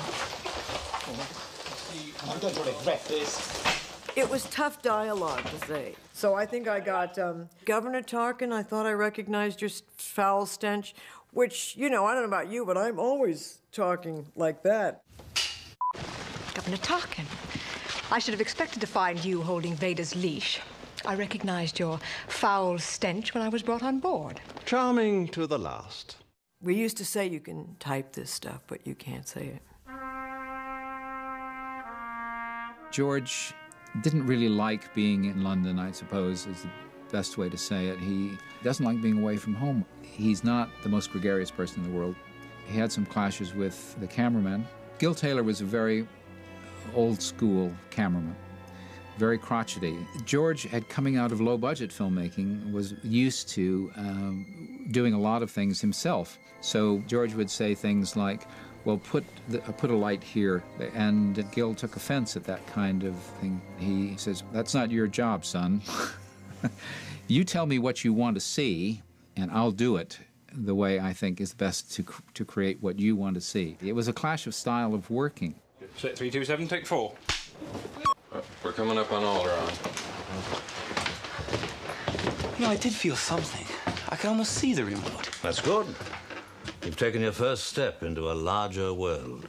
I'm going to regret this. It was tough dialogue to say. So I think I got, um, Governor Tarkin, I thought I recognized your foul stench, which, you know, I don't know about you, but I'm always talking like that. Governor Tarkin, I should have expected to find you holding Vader's leash. I recognized your foul stench when I was brought on board. Charming to the last. We used to say you can type this stuff, but you can't say it. George didn't really like being in London, I suppose, is the best way to say it. He doesn't like being away from home. He's not the most gregarious person in the world. He had some clashes with the cameraman. Gil Taylor was a very old-school cameraman, very crotchety. George, had coming out of low-budget filmmaking, was used to um, doing a lot of things himself. So George would say things like, well, put, the, uh, put a light here. And Gil took offense at that kind of thing. He says, that's not your job, son. You tell me what you want to see, and I'll do it the way I think is best to, to create what you want to see. It was a clash of style of working. three two seven, take four. Uh, we're coming up on Alderaan. You know, I did feel something. I could almost see the remote. That's good. You've taken your first step into a larger world.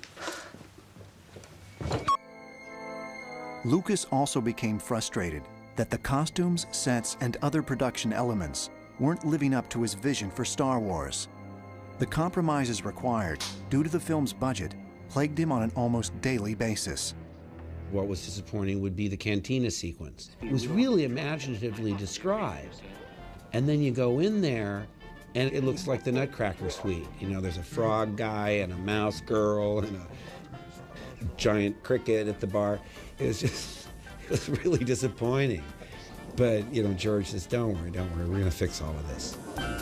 Lucas also became frustrated that the costumes, sets, and other production elements weren't living up to his vision for Star Wars. The compromises required, due to the film's budget, plagued him on an almost daily basis. What was disappointing would be the cantina sequence. It was really imaginatively described. And then you go in there, and it looks like the Nutcracker Suite. You know, there's a frog guy and a mouse girl and a giant cricket at the bar. It was just, it was really disappointing. But, you know, George says, don't worry, don't worry, we're gonna fix all of this.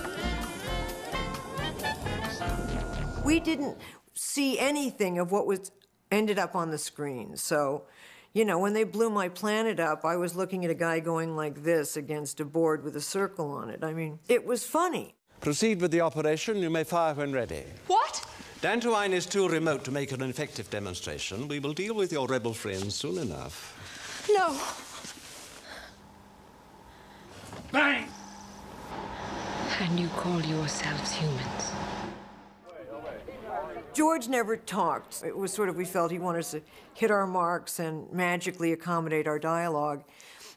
We didn't see anything of what was ended up on the screen. So, you know, when they blew my planet up, I was looking at a guy going like this against a board with a circle on it. I mean, it was funny. Proceed with the operation. You may fire when ready. What? Dantooine is too remote to make an effective demonstration. We will deal with your rebel friends soon enough. No. Bang! And you call yourselves humans? George never talked. It was sort of, we felt he wanted us to hit our marks and magically accommodate our dialogue.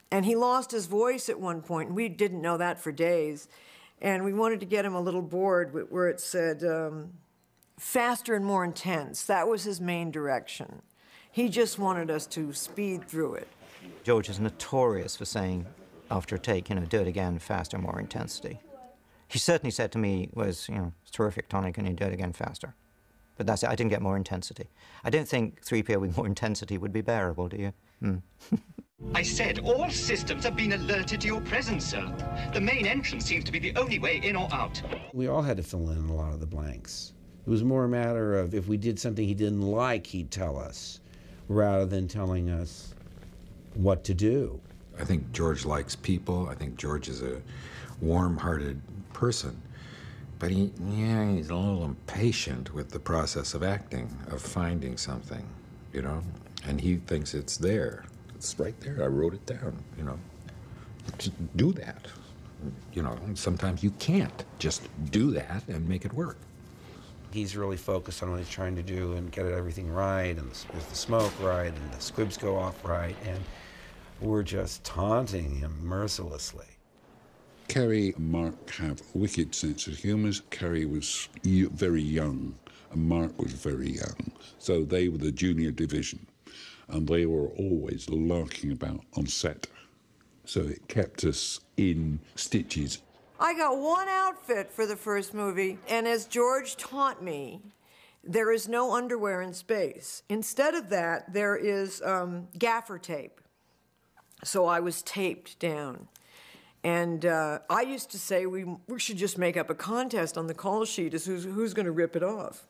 And he lost his voice at one point, and we didn't know that for days. And we wanted to get him a little board where it said, um, faster and more intense. That was his main direction. He just wanted us to speed through it. George is notorious for saying, after a take, you know, do it again, faster, more intensity. He certainly said to me, was, you know, it's terrific, Tony, can you do it again faster? But that's it, I didn't get more intensity. I don't think three P O with more intensity would be bearable, do you? Hmm. I said all systems have been alerted to your presence, sir. The main entrance seems to be the only way in or out. We all had to fill in a lot of the blanks. It was more a matter of if we did something he didn't like, he'd tell us, rather than telling us what to do. I think George likes people. I think George is a warm-hearted person. But he, yeah, he's a little impatient with the process of acting, of finding something, you know? And he thinks it's there. It's right there. I wrote it down, you know? Just do that. You know, sometimes you can't just do that and make it work. He's really focused on what he's trying to do and get everything right, and is the smoke right, and the squibs go off right, and we're just taunting him mercilessly. Kerry and Mark have a wicked sense of humour. Kerry was very young, and Mark was very young, so they were the junior division, and they were always larking about on set. So it kept us in stitches. I got one outfit for the first movie, and as George taught me, there is no underwear in space. Instead of that, there is um, gaffer tape. So I was taped down. And uh, I used to say we, we should just make up a contest on the call sheet as who's, who's going to rip it off.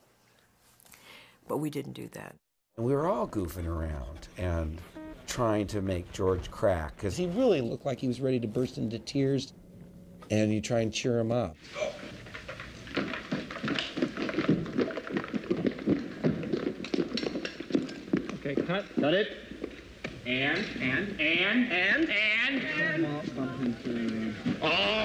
But we didn't do that. And we were all goofing around and trying to make George crack, because he really looked like he was ready to burst into tears. And you try and cheer him up. Okay, cut. Cut it. And, and, and, and, and, and. Oh!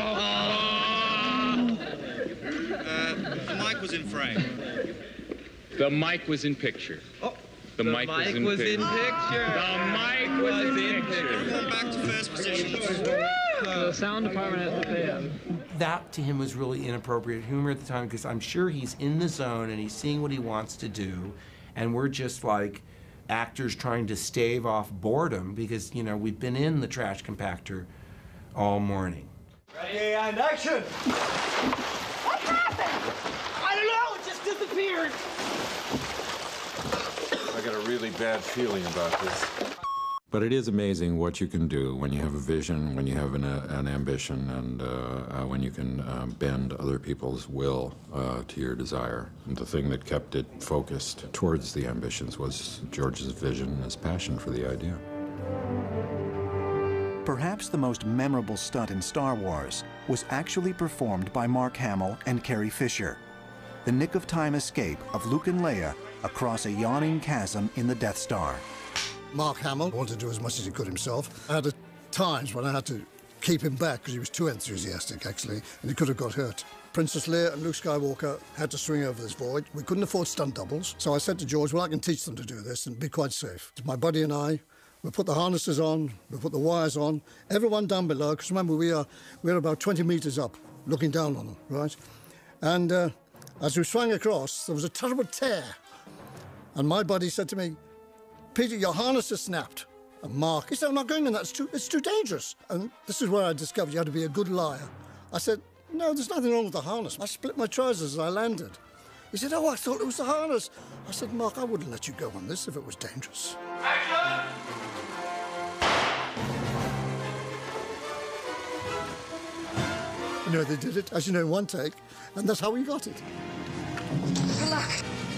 Uh, the mic was in frame. The mic was in picture. Oh. The, the mic, mic was, in, was in picture. The mic was, was in picture. Everyone back to first position. The sound department has to pay him. That to him was really inappropriate humor at the time, because I'm sure he's in the zone and he's seeing what he wants to do, and we're just like actors trying to stave off boredom because, you know, we've been in the trash compactor all morning. Ready and action! What happened? I don't know, it just disappeared. I got a really bad feeling about this. But it is amazing what you can do when you have a vision, when you have an, uh, an ambition, and uh, uh, when you can uh, bend other people's will uh, to your desire. And the thing that kept it focused towards the ambitions was George's vision and his passion for the idea. Perhaps the most memorable stunt in Star Wars was actually performed by Mark Hamill and Carrie Fisher. The nick-of-time escape of Luke and Leia across a yawning chasm in the Death Star. Mark Hamill wanted to do as much as he could himself. I had times when I had to keep him back because he was too enthusiastic, actually, and he could have got hurt. Princess Leia and Luke Skywalker had to swing over this void. We couldn't afford stunt doubles, so I said to George, well, I can teach them to do this and be quite safe. My buddy and I, we put the harnesses on, we put the wires on, everyone down below, because remember, we are, we're about twenty metres up, looking down on them, right? And uh, as we swung across, there was a terrible tear. And my buddy said to me, Peter, your harness is snapped. And Mark, he said, I'm not going in that, it's too, it's too dangerous. And this is where I discovered you had to be a good liar. I said, no, there's nothing wrong with the harness. I split my trousers as I landed. He said, oh, I thought it was the harness. I said, Mark, I wouldn't let you go on this if it was dangerous. Action! You know, they did it, as you know, in one take, and that's how we got it. Good luck.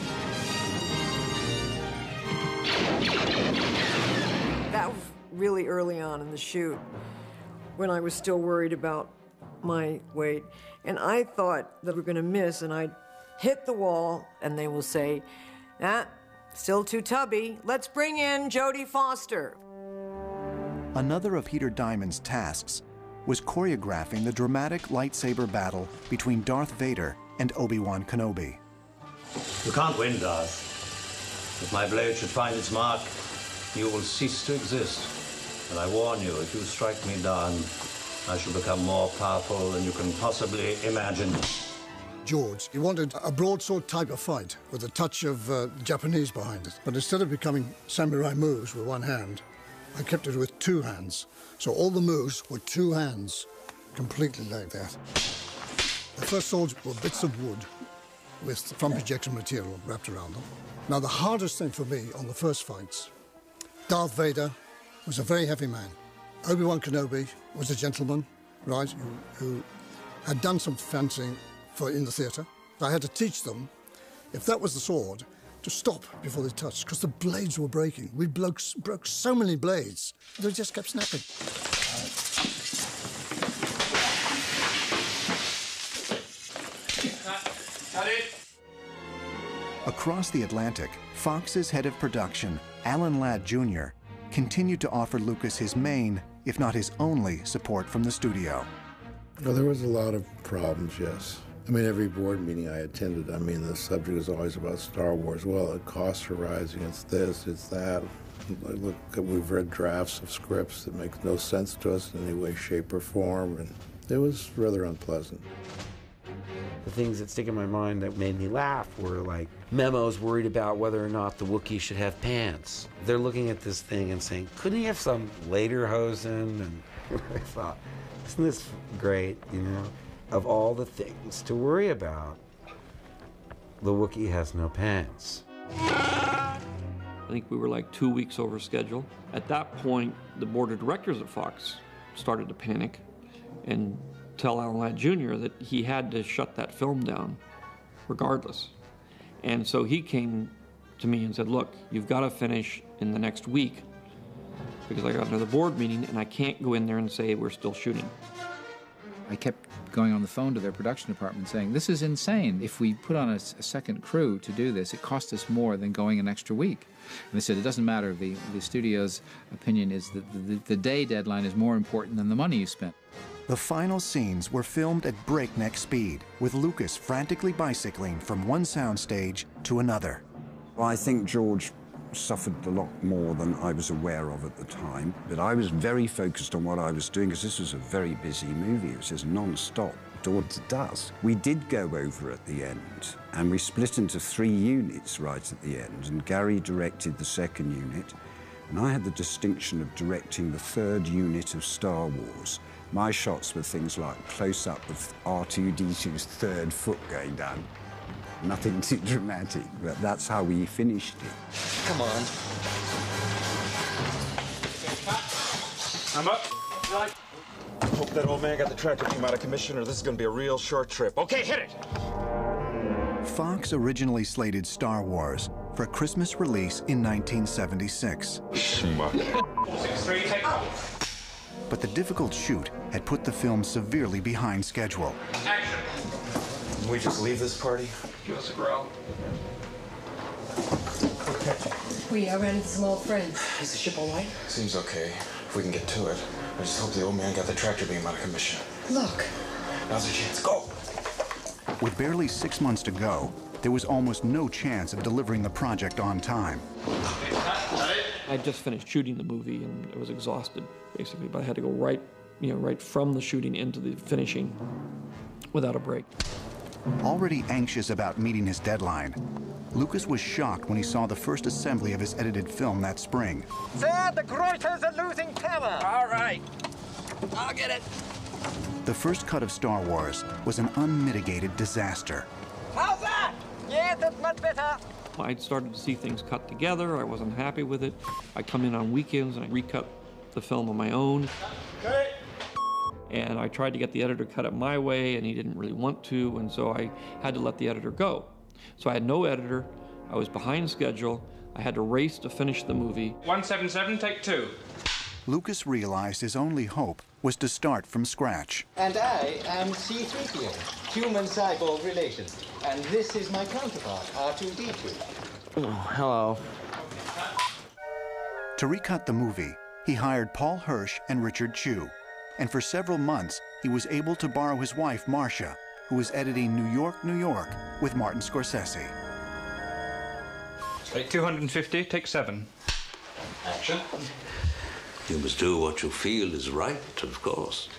That was really early on in the shoot, when I was still worried about my weight. And I thought that we were going to miss, and I'd hit the wall, and they will say, ah, still too tubby. Let's bring in Jodie Foster. Another of Peter Diamond's tasks was choreographing the dramatic lightsaber battle between Darth Vader and Obi-Wan Kenobi. You can't win, Darth. If my blade should find its mark, you will cease to exist. But I warn you, if you strike me down, I shall become more powerful than you can possibly imagine. George, he wanted a broadsword type of fight with a touch of uh, Japanese behind it. But instead of becoming samurai moves with one hand, I kept it with two hands. So all the moves were two hands, completely like that. The first swords were bits of wood with from projection material wrapped around them. Now, the hardest thing for me on the first fights, Darth Vader was a very heavy man. Obi-Wan Kenobi was a gentleman, right, who, who had done some fencing for in the theatre. I had to teach them, if that was the sword, to stop before they touched, because the blades were breaking. We broke, broke so many blades, they just kept snapping. Cut it. Across the Atlantic, Fox's head of production, Alan Ladd Junior, continued to offer Lucas his main, if not his only, support from the studio. Well, there was a lot of problems, yes. I mean, every board meeting I attended, I mean, the subject was always about Star Wars. Well, the costs are rising, it's this, it's that. Look, we've read drafts of scripts that make no sense to us in any way, shape, or form, and it was rather unpleasant. The things that stick in my mind that made me laugh were like memos worried about whether or not the Wookiee should have pants. They're looking at this thing and saying, couldn't he have some lederhosen? And I thought, isn't this great, you know? Of all the things to worry about, the Wookiee has no pants. I think we were like two weeks over schedule. At that point, the board of directors at Fox started to panic and tell Alan Ladd Junior that he had to shut that film down regardless. And so he came to me and said, look, you've got to finish in the next week because I got another board meeting and I can't go in there and say we're still shooting. I kept going on the phone to their production department saying, this is insane. If we put on a, a second crew to do this, it costs us more than going an extra week. And they said, it doesn't matter. The, the studio's opinion is that the, the, the day deadline is more important than the money you spent. The final scenes were filmed at breakneck speed, with Lucas frantically bicycling from one soundstage to another. Well, I think George suffered a lot more than I was aware of at the time, but I was very focused on what I was doing because this was a very busy movie. It was just non-stop, dawn to dusk. We did go over at the end, and we split into three units right at the end, and Gary directed the second unit, and I had the distinction of directing the third unit of Star Wars. My shots were things like close-up of R two D two's third foot going down. Nothing too dramatic, but that's how we finished it. Come on. I'm up. Hope that old man got the tractor team out of commission, or this is going to be a real short trip. Okay, hit it! Fox originally slated Star Wars for a Christmas release in nineteen seventy-six. Schmuck. Six, three, take off. But the difficult shoot had put the film severely behind schedule. Action. Can we just leave this party? Give us a growl. We I ran into some old friends. Is the ship all right? Seems okay, if we can get to it. I just hope the old man got the tractor beam out of commission. Look. Now's a chance. Go! With barely six months to go, there was almost no chance of delivering the project on time. I just finished shooting the movie and I was exhausted, basically, but I had to go right, you know, right from the shooting into the finishing without a break. Already anxious about meeting his deadline, Lucas was shocked when he saw the first assembly of his edited film that spring. Sir, the Greuters are losing power. All right. I'll get it. The first cut of Star Wars was an unmitigated disaster. How's that? Yes, that's much better. I'd started to see things cut together. I wasn't happy with it. I come in on weekends and I recut the film on my own. Okay. And I tried to get the editor to cut it my way, and he didn't really want to, and so I had to let the editor go. So I had no editor. I was behind schedule. I had to race to finish the movie. one seven seven, take two. Lucas realized his only hope was to start from scratch. And I am C three P O, human-cyborg relation. And this is my counterpart, R two D two. Oh, hello. To recut the movie, he hired Paul Hirsch and Richard Chew. And for several months, he was able to borrow his wife, Marcia, who was editing New York, New York with Martin Scorsese. Take two hundred fifty, take seven. Action. You must do what you feel is right, of course.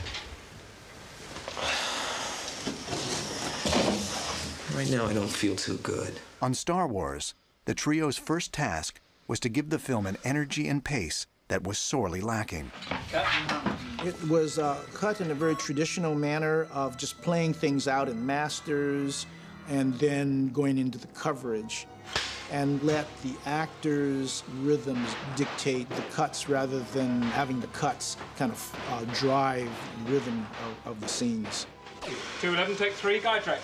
Right now, I don't feel too good. On Star Wars, the trio's first task was to give the film an energy and pace that was sorely lacking. It was uh, cut in a very traditional manner of just playing things out in masters and then going into the coverage, and let the actors' rhythms dictate the cuts rather than having the cuts kind of uh, drive the rhythm of, of the scenes. two eleven, take three, guide track.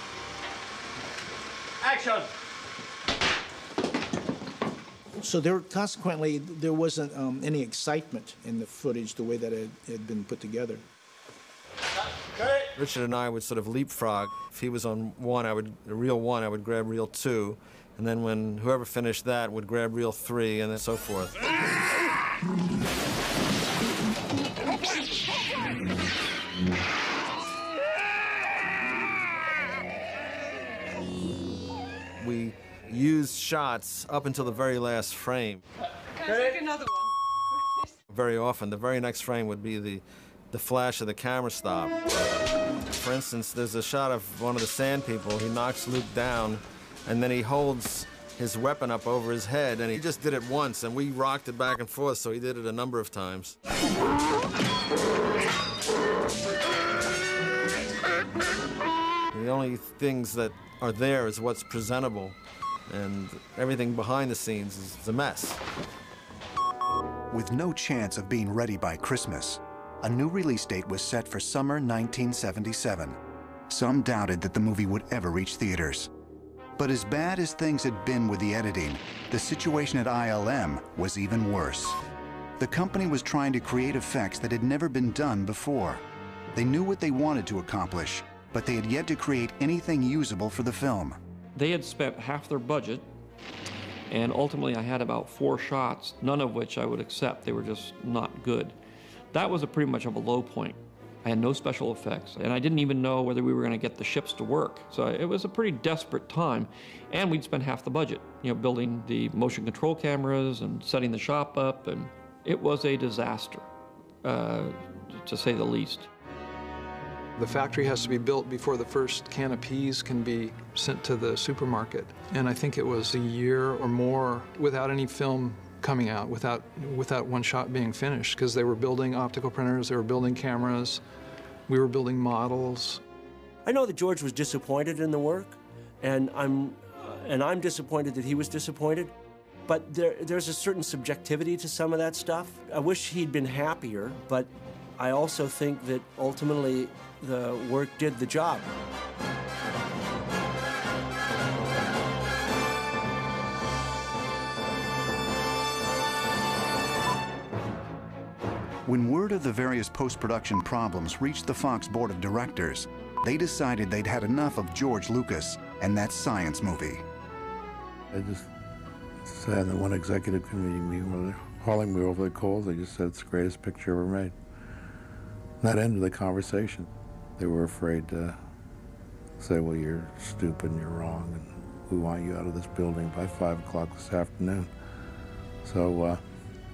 Action! So there, consequently, there wasn't um, any excitement in the footage the way that it had been put together. Richard and I would sort of leapfrog. If he was on one, I would reel one, I would grab reel two, and then when whoever finished that would grab reel three, and then so forth. We used shots up until the very last frame. Can I take another one? Very often, the very next frame would be the, the flash of the camera stop. For instance, there's a shot of one of the sand people. He knocks Luke down, and then he holds his weapon up over his head, and he just did it once, and we rocked it back and forth, so he did it a number of times. The only things that are there is what's presentable, and everything behind the scenes is a mess. With no chance of being ready by Christmas, a new release date was set for summer nineteen seventy-seven. Some doubted that the movie would ever reach theaters. But as bad as things had been with the editing, the situation at I L M was even worse. The company was trying to create effects that had never been done before. They knew what they wanted to accomplish, but they had yet to create anything usable for the film. They had spent half their budget, and ultimately I had about four shots, none of which I would accept. They were just not good. That was a pretty much of a low point. I had no special effects, and I didn't even know whether we were going to get the ships to work. So it was a pretty desperate time, and we'd spent half the budget, you know, building the motion control cameras and setting the shop up, and it was a disaster, uh, to say the least. The factory has to be built before the first can of peas can be sent to the supermarket. And I think it was a year or more without any film coming out, without, without one shot being finished, because they were building optical printers, they were building cameras, we were building models. I know that George was disappointed in the work, and I'm, uh, and I'm disappointed that he was disappointed. But there, there's a certain subjectivity to some of that stuff. I wish he'd been happier, but I also think that ultimately the work did the job. When word of the various post-production problems reached the Fox board of directors, they decided they'd had enough of George Lucas and that science movie. I just said in the one executive committee meeting where they're hauling me over the coals, they just said it's the greatest picture ever made. That ended the conversation. They were afraid to say, well, you're stupid and you're wrong, and we want you out of this building by five o'clock this afternoon. So uh,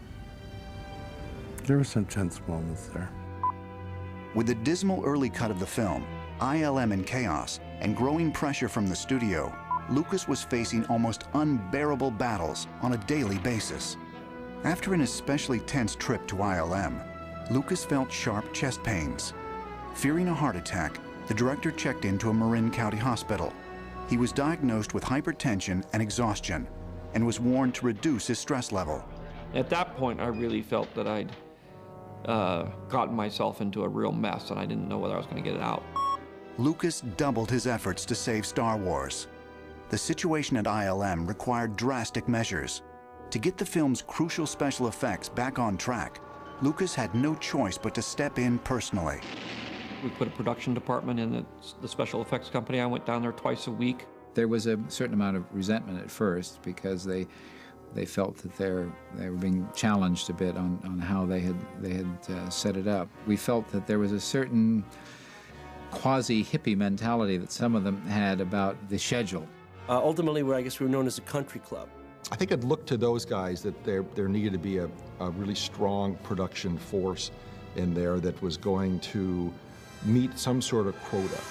there were some tense moments there. With the dismal early cut of the film, I L M in chaos, and growing pressure from the studio, Lucas was facing almost unbearable battles on a daily basis. After an especially tense trip to I L M, Lucas felt sharp chest pains. Fearing a heart attack, the director checked into a Marin County hospital. He was diagnosed with hypertension and exhaustion and was warned to reduce his stress level. At that point, I really felt that I'd uh, gotten myself into a real mess, and I didn't know whether I was going to get it out. Lucas doubled his efforts to save Star Wars. The situation at I L M required drastic measures. To get the film's crucial special effects back on track, Lucas had no choice but to step in personally. We put a production department in the, the special effects company. I went down there twice a week. There was a certain amount of resentment at first because they they felt that they're, they were being challenged a bit on, on how they had, they had uh, set it up. We felt that there was a certain quasi-hippie mentality that some of them had about the schedule. Uh, ultimately, we're, I guess we were known as a country club. I think I'd look to those guys that there, there needed to be a, a really strong production force in there that was going to meet some sort of quota.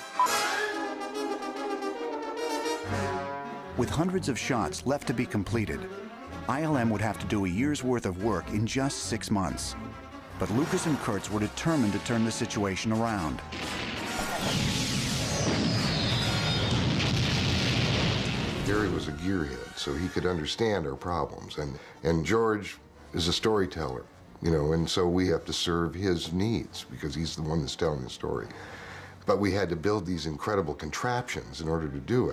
With hundreds of shots left to be completed, I L M would have to do a year's worth of work in just six months. But Lucas and Kurtz were determined to turn the situation around. Gary was a gearhead, so he could understand our problems. And, and George is a storyteller, you know, and so we have to serve his needs because he's the one that's telling the story. But we had to build these incredible contraptions in order to do it.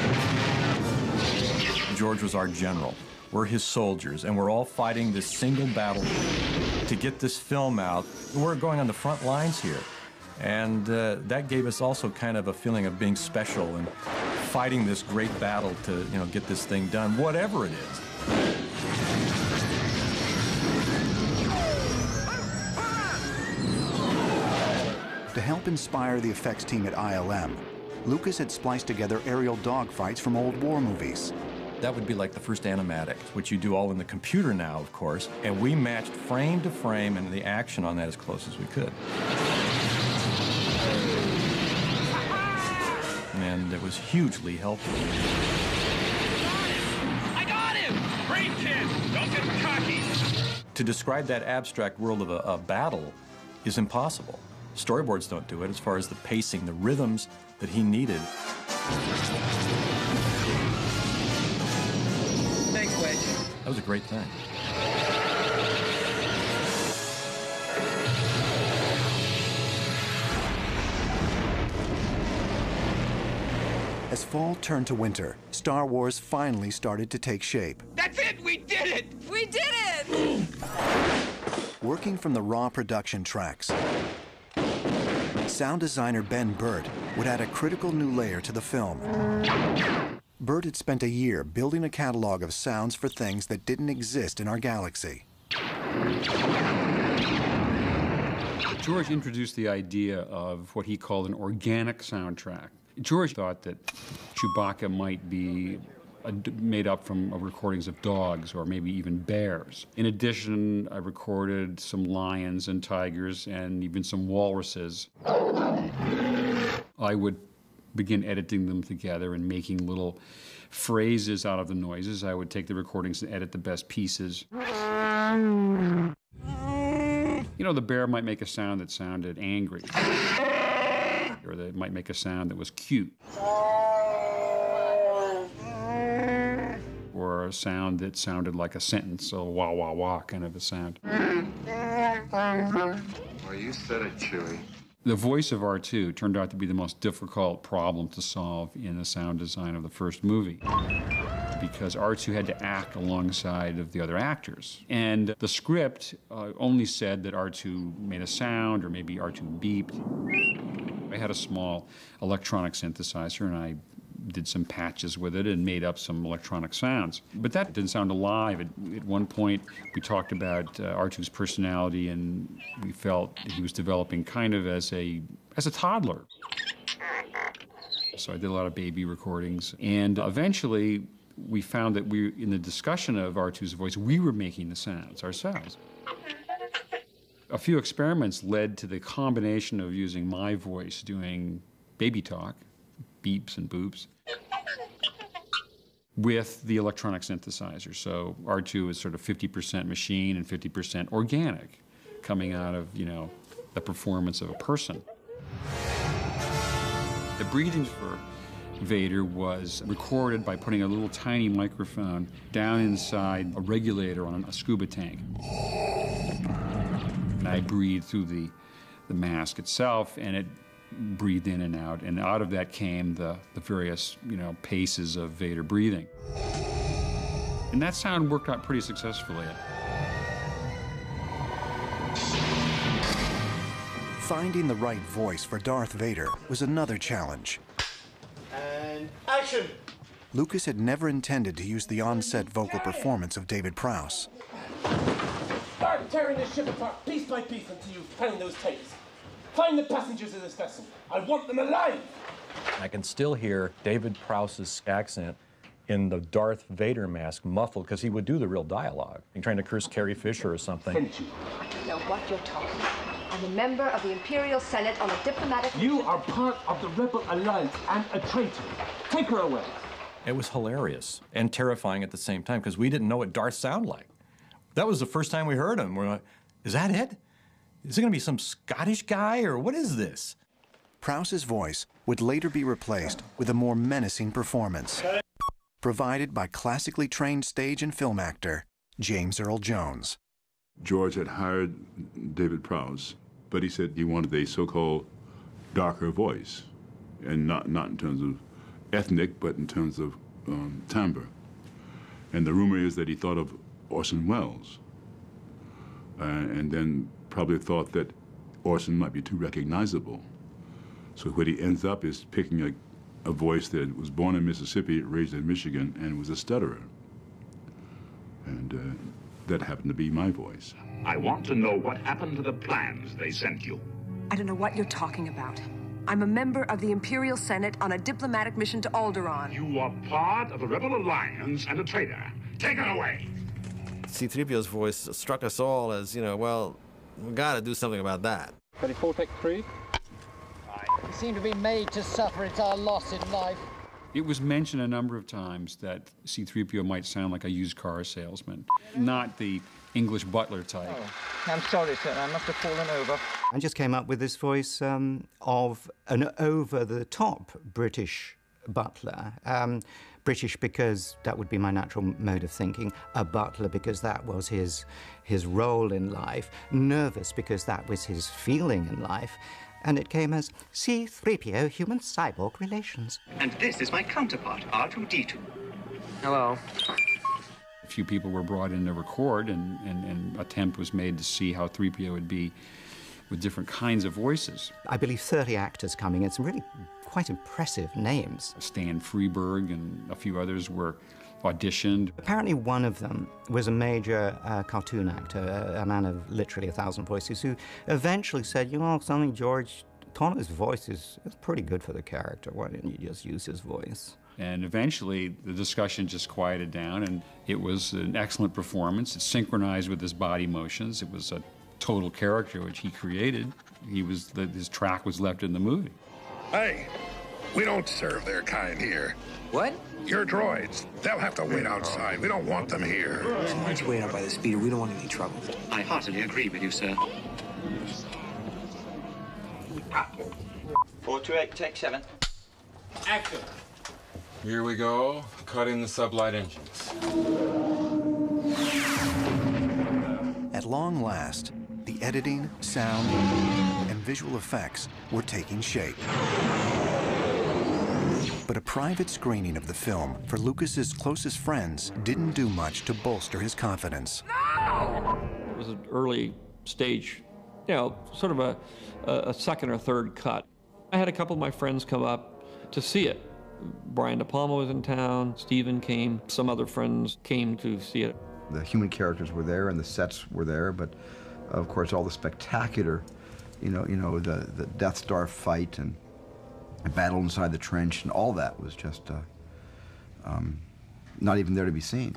George was our general. We're his soldiers, and we're all fighting this single battle to get this film out. We're going on the front lines here. And uh, that gave us also kind of a feeling of being special and fighting this great battle to, you know, get this thing done, whatever it is. To help inspire the effects team at I L M, Lucas had spliced together aerial dogfights from old war movies. That would be like the first animatic, which you do all in the computer now, of course, and we matched frame to frame and the action on that as close as we could. And it was hugely helpful. I got him! Great kid! Don't get cocky! To describe that abstract world of a, a battle is impossible. Storyboards don't do it as far as the pacing, the rhythms that he needed. Thanks, Wedge. That was a great thing. As fall turned to winter, Star Wars finally started to take shape. That's it! We did it! We did it! Working from the raw production tracks, sound designer Ben Burt would add a critical new layer to the film. Burt had spent a year building a catalog of sounds for things that didn't exist in our galaxy. George introduced the idea of what he called an organic soundtrack. George thought that Chewbacca might be a, made up from recordings of dogs or maybe even bears. In addition, I recorded some lions and tigers and even some walruses. I would begin editing them together and making little phrases out of the noises. I would take the recordings and edit the best pieces. You know, the bear might make a sound that sounded angry. Or they might make a sound that was cute. Or a sound that sounded like a sentence, so wah, wah, wah kind of a sound. Well, you said it, Chewie. The voice of R two turned out to be the most difficult problem to solve in the sound design of the first movie, because R two had to act alongside of the other actors. And the script uh, only said that R two made a sound, or maybe R two beeped. I had a small electronic synthesizer, and I did some patches with it and made up some electronic sounds. But that didn't sound alive. At, at one point, we talked about uh, R two's personality, and we felt he was developing kind of as a, as a toddler. So I did a lot of baby recordings. And eventually, we found that we, in the discussion of R two's voice, we were making the sounds ourselves. A few experiments led to the combination of using my voice doing baby talk, beeps and boops, with the electronic synthesizer. So R two is sort of fifty percent machine and fifty percent organic, coming out of, you know, the performance of a person. The breathing for Vader was recorded by putting a little tiny microphone down inside a regulator on a scuba tank. And I breathed through the, the mask itself, and it breathed in and out, and out of that came the, the various, you know, paces of Vader breathing. And that sound worked out pretty successfully. Finding the right voice for Darth Vader was another challenge. And action! Lucas had never intended to use the on-set vocal performance of David Prowse. Start tearing this ship apart piece by piece until you find those tapes. Find the passengers of this vessel. I want them alive! I can still hear David Prowse's accent in the Darth Vader mask, muffled, because he would do the real dialogue. He's trying to curse Carrie Fisher or something. I don't know what you're talking about. I'm a member of the Imperial Senate on a diplomatic... You are part of the Rebel Alliance and a traitor. Take her away. It was hilarious and terrifying at the same time, because we didn't know what Darth sounded like. That was the first time we heard him. We're like, is that it? Is it going to be some Scottish guy, or what is this? Prowse's voice would later be replaced with a more menacing performance, provided by classically trained stage and film actor James Earl Jones. George had hired David Prowse, but he said he wanted a so-called darker voice, and not, not in terms of ethnic, but in terms of um, timbre. And the rumor is that he thought of Orson Welles, uh, and then probably thought that Orson might be too recognizable. So what he ends up is picking a, a voice that was born in Mississippi, raised in Michigan, and was a stutterer. And uh, that happened to be my voice. I want to know what happened to the plans they sent you. I don't know what you're talking about. I'm a member of the Imperial Senate on a diplomatic mission to Alderaan. You are part of the Rebel Alliance and a traitor. Take it away! C three P O's voice struck us all as, you know, well, we gotta do something about that. Ready, four, take three. We seem to be made to suffer. It's our loss in life. It was mentioned a number of times that C three P O might sound like a used car salesman, not the English butler type. Oh, I'm sorry, sir. I must have fallen over. I just came up with this voice um, of an over-the-top British butler. Um, British because that would be my natural mode of thinking. A butler because that was his, his role in life. Nervous because that was his feeling in life. And it came as C three P O human-cyborg relations. And this is my counterpart, R two D two. Hello. A few people were brought in to record, and an and, and attempt was made to see how three P O would be with different kinds of voices. I believe thirty actors coming in, some really quite impressive names. Stan Freberg and a few others were auditioned. Apparently one of them was a major uh, cartoon actor, a, a man of literally a thousand voices, who eventually said, you know, something, George, Tono's voice is, is pretty good for the character. Why didn't you just use his voice? And eventually the discussion just quieted down, and it was an excellent performance. It synchronized with his body motions. It was a total character which he created. He was, the, his track was left in the movie. Hey, we don't serve their kind here. What? Your droids. They'll have to wait outside. We don't want them here. So why don't you wait out by the speeder? We don't want any trouble. I heartily agree with you, sir. Four, two, eight, take seven. Action. Here we go, cutting the sublight engines. At long last, the editing, sound, and visual effects were taking shape. But a private screening of the film for Lucas's closest friends didn't do much to bolster his confidence. It was an early stage, you know, sort of a, a second or third cut. I had a couple of my friends come up to see it. Brian De Palma was in town, Steven came, some other friends came to see it. The human characters were there and the sets were there, but of course all the spectacular, you know, you know, the, the Death Star fight and the battle inside the trench and all that was just uh, um, not even there to be seen.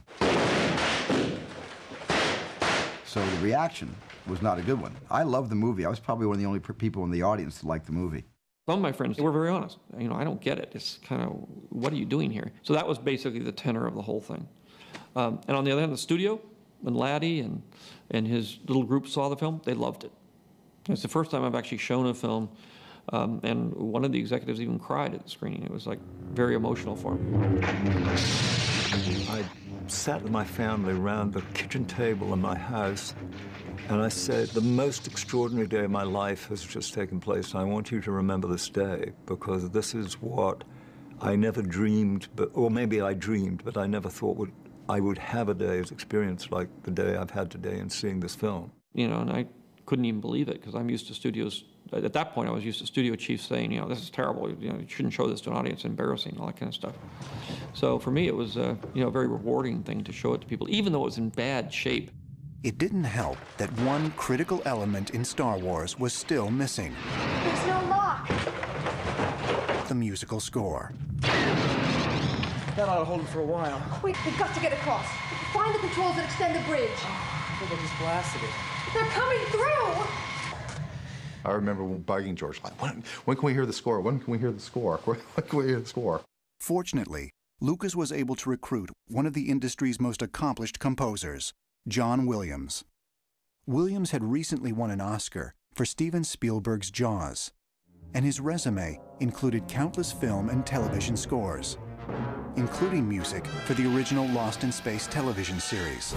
So the reaction was not a good one. I loved the movie. I was probably one of the only people in the audience that liked the movie. Some of my friends were very honest. You know, I don't get it. It's kind of, what are you doing here? So that was basically the tenor of the whole thing. Um, and on the other hand, the studio, when Laddie and, and his little group saw the film, they loved it. It's the first time I've actually shown a film, um, and one of the executives even cried at the screening. It was like very emotional for him. I sat with my family around the kitchen table in my house, and I said, the most extraordinary day of my life has just taken place, and I want you to remember this day, because this is what I never dreamed, but, or maybe I dreamed, but I never thought would, I would have a day's experience like the day I've had today in seeing this film. You know, and I couldn't even believe it, because I'm used to studios, at that point I was used to studio chiefs saying, you know, this is terrible, you know, you shouldn't show this to an audience, embarrassing, all that kind of stuff. So for me it was a, you know, a very rewarding thing to show it to people, even though it was in bad shape. It didn't help that one critical element in Star Wars was still missing. There's no lock. The musical score. That ought to hold him for a while. Wait, we've got to get across. Find the controls that extend the bridge. I think I just blasted it. They're coming through! I remember bugging George, like, when, when can we hear the score? When can we hear the score? When can we hear the score? Fortunately, Lucas was able to recruit one of the industry's most accomplished composers, John Williams. Williams had recently won an Oscar for Steven Spielberg's Jaws, and his resume included countless film and television scores, including music for the original Lost in Space television series.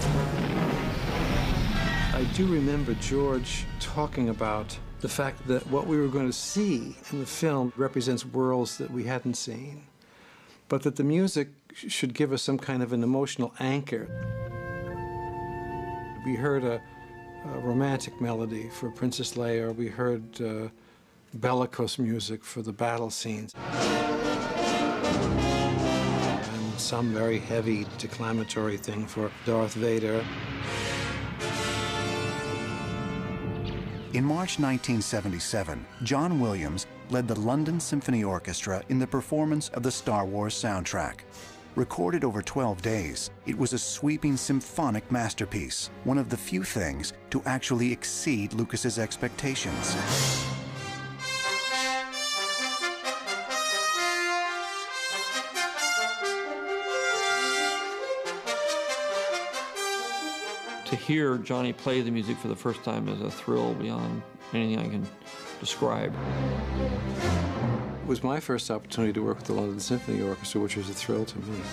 I do remember George talking about the fact that what we were going to see in the film represents worlds that we hadn't seen, but that the music should give us some kind of an emotional anchor. We heard a, a romantic melody for Princess Leia, or we heard uh, bellicose music for the battle scenes, and some very heavy declamatory thing for Darth Vader. In March nineteen seventy-seven, John Williams led the London Symphony Orchestra in the performance of the Star Wars soundtrack. Recorded over twelve days, it was a sweeping symphonic masterpiece, one of the few things to actually exceed Lucas's expectations. To hear Johnny play the music for the first time is a thrill beyond anything I can describe. It was my first opportunity to work with the London Symphony Orchestra, which was a thrill to me.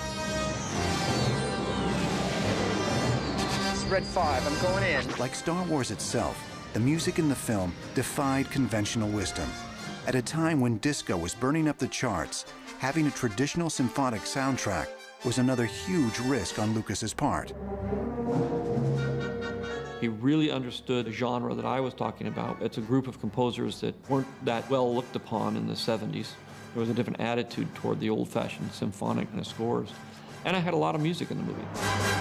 Red five, I'm going in. Like Star Wars itself, the music in the film defied conventional wisdom. At a time when disco was burning up the charts, having a traditional symphonic soundtrack was another huge risk on Lucas's part. He really understood the genre that I was talking about. It's a group of composers that weren't that well looked upon in the seventies. There was a different attitude toward the old-fashioned symphonic kind of scores. And I had a lot of music in the movie.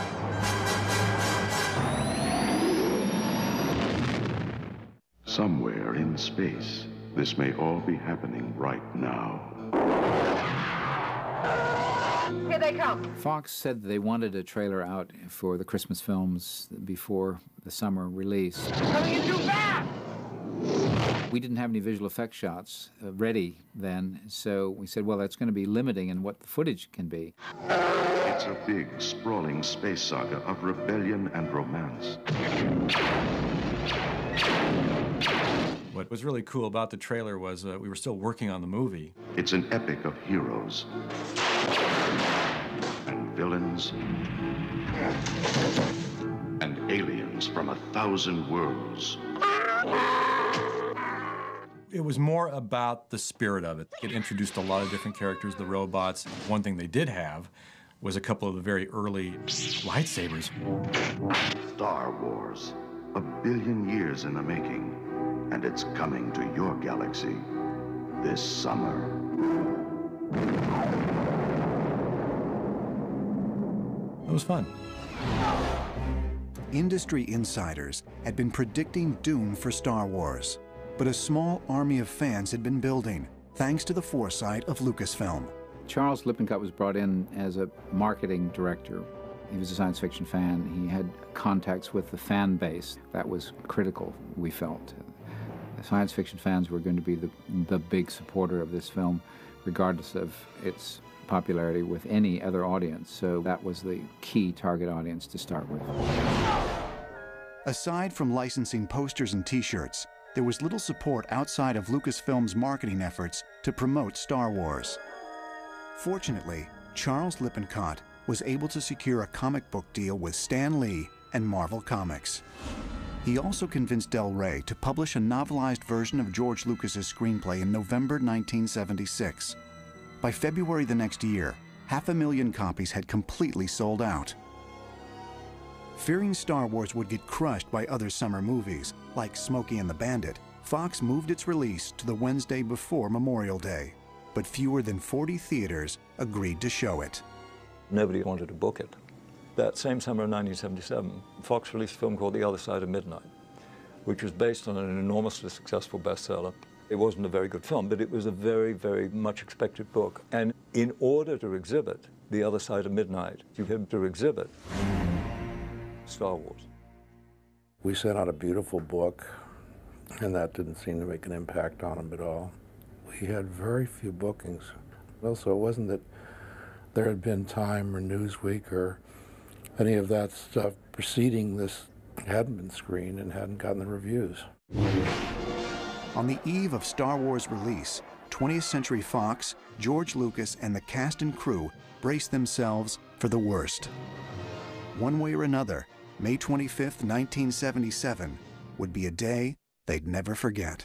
Somewhere in space, this may all be happening right now. Here they come. Fox said they wanted a trailer out for the Christmas films before the summer release. Coming in too fast! We didn't have any visual effects shots uh, ready then, so we said, well, that's going to be limiting in what the footage can be. It's a big, sprawling space saga of rebellion and romance. What was really cool about the trailer was uh, we were still working on the movie. It's an epic of heroes and villains and aliens from a thousand worlds. It was more about the spirit of it. It introduced a lot of different characters, the robots. One thing they did have was a couple of the very early lightsabers. Star Wars, a billion years in the making, and it's coming to your galaxy this summer. It was fun. Industry insiders had been predicting doom for Star Wars, but a small army of fans had been building, thanks to the foresight of Lucasfilm. Charles Lippincott was brought in as a marketing director. He was a science fiction fan. He had contacts with the fan base. That was critical, we felt. The science fiction fans were going to be the, the big supporter of this film, regardless of its popularity with any other audience. So that was the key target audience to start with. Aside from licensing posters and T-shirts, there was little support outside of Lucasfilm's marketing efforts to promote Star Wars. Fortunately, Charles Lippincott was able to secure a comic book deal with Stan Lee and Marvel Comics. He also convinced Del Rey to publish a novelized version of George Lucas's screenplay in November nineteen seventy-six. By February the next year, half a million copies had completely sold out. Fearing Star Wars would get crushed by other summer movies, like Smokey and the Bandit, Fox moved its release to the Wednesday before Memorial Day. But fewer than forty theaters agreed to show it. Nobody wanted to book it. That same summer of nineteen seventy-seven, Fox released a film called The Other Side of Midnight, which was based on an enormously successful bestseller It wasn't a very good film, but it was a very, very much expected book. And in order to exhibit The Other Side of Midnight, you had to exhibit Star Wars. We sent out a beautiful book, and that didn't seem to make an impact on them at all. We had very few bookings. Also, it wasn't that there had been Time or Newsweek or any of that stuff preceding this hadn't been screened and hadn't gotten the reviews. On the eve of Star Wars release, twentieth Century Fox, George Lucas, and the cast and crew braced themselves for the worst. One way or another, May twenty-fifth, nineteen seventy-seven would be a day they'd never forget.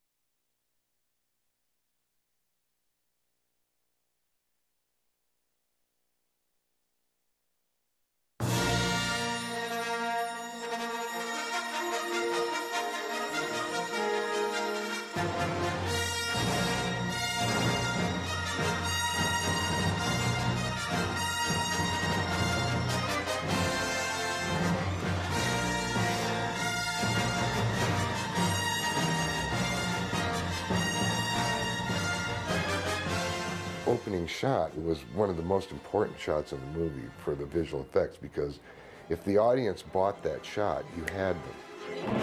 Opening shot was one of the most important shots in the movie for the visual effects, because if the audience bought that shot, you had them.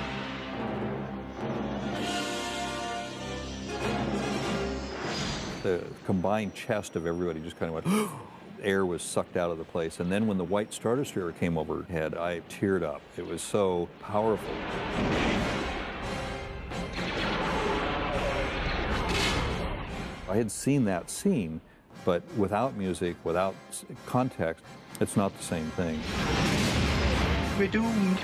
The combined chest of everybody just kind of went, air was sucked out of the place. And then when the white Star Destroyer came overhead, I teared up. It was so powerful. I had seen that scene, but without music, without context, it's not the same thing. We're doomed.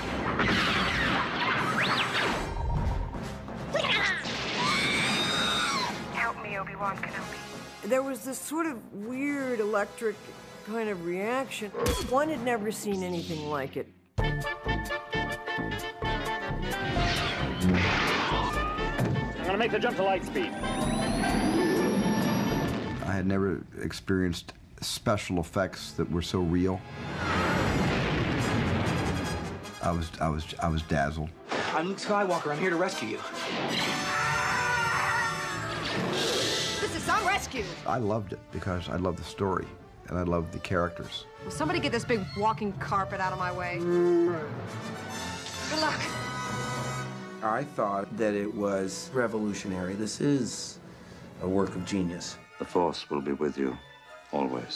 Help me, Obi-Wan Kenobi. There was this sort of weird electric kind of reaction. One had never seen anything like it. I'm gonna make the jump to light speed. I had never experienced special effects that were so real. I was, I was, I was dazzled. I'm Luke Skywalker. I'm here to rescue you. This is some rescue. I loved it because I loved the story and I loved the characters. Will somebody get this big walking carpet out of my way? Good luck. I thought that it was revolutionary. This is a work of genius. The Force will be with you, always.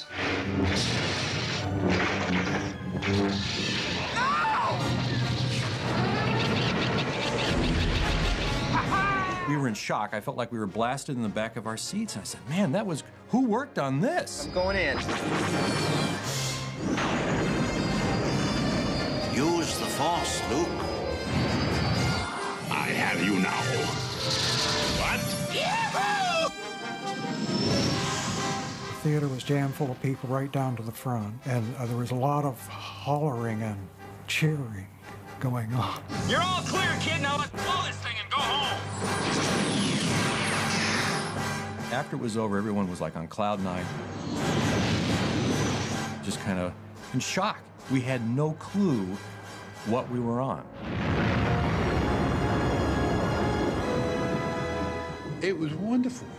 We were in shock. I felt like we were blasted in the back of our seats. And I said, man, that was, who worked on this? I'm going in. Use the Force, Luke. I have you now. What? The theater was jam full of people right down to the front, and uh, there was a lot of hollering and cheering going on. You're all clear, kid. Now let's blow this thing and go home. After it was over, everyone was like on cloud nine. Just kind of in shock. We had no clue what we were on. It was wonderful.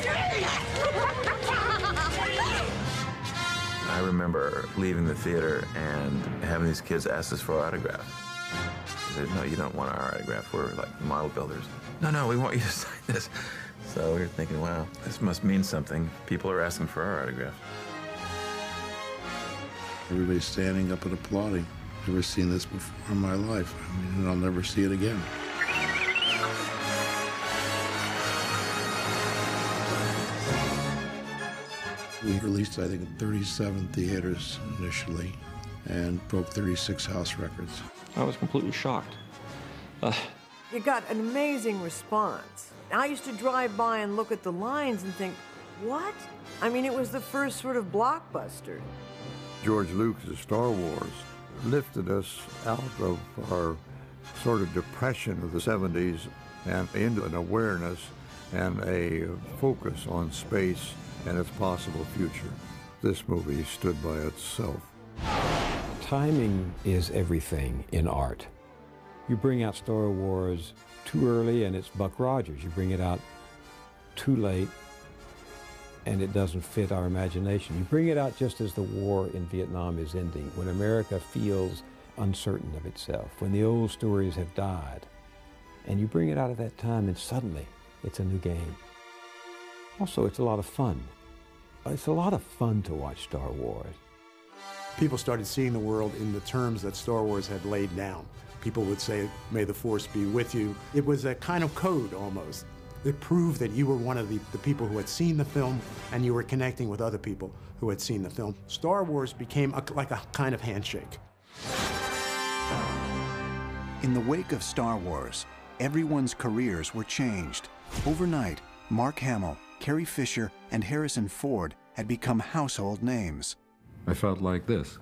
I remember leaving the theater and having these kids ask us for our autograph. They said, no, you don't want our autograph. We're like model builders. No, no, we want you to sign this. So we were thinking, wow, this must mean something. People are asking for our autograph. Everybody's standing up and applauding. Never seen this before in my life. I mean, and I'll never see it again. We released, I think, in thirty-seven theaters initially and broke thirty-six house records. I was completely shocked. Uh, It got an amazing response. I used to drive by and look at the lines and think, what? I mean, it was the first sort of blockbuster. George Lucas' Star Wars lifted us out of our sort of depression of the seventies and into an awareness and a focus on space and its possible future. This movie stood by itself. Timing is everything in art. You bring out Star Wars too early and it's Buck Rogers. You bring it out too late and it doesn't fit our imagination. You bring it out just as the war in Vietnam is ending, when America feels uncertain of itself, when the old stories have died. And you bring it out at that time and suddenly it's a new game. Also, it's a lot of fun. It's a lot of fun to watch Star Wars. People started seeing the world in the terms that Star Wars had laid down. People would say, "May the Force be with you." It was a kind of code almost. It proved that you were one of the, the people who had seen the film and you were connecting with other people who had seen the film. Star Wars became a, like a kind of handshake. In the wake of Star Wars, everyone's careers were changed. Overnight, Mark Hamill, Carrie Fisher, and Harrison Ford had become household names. I felt like this.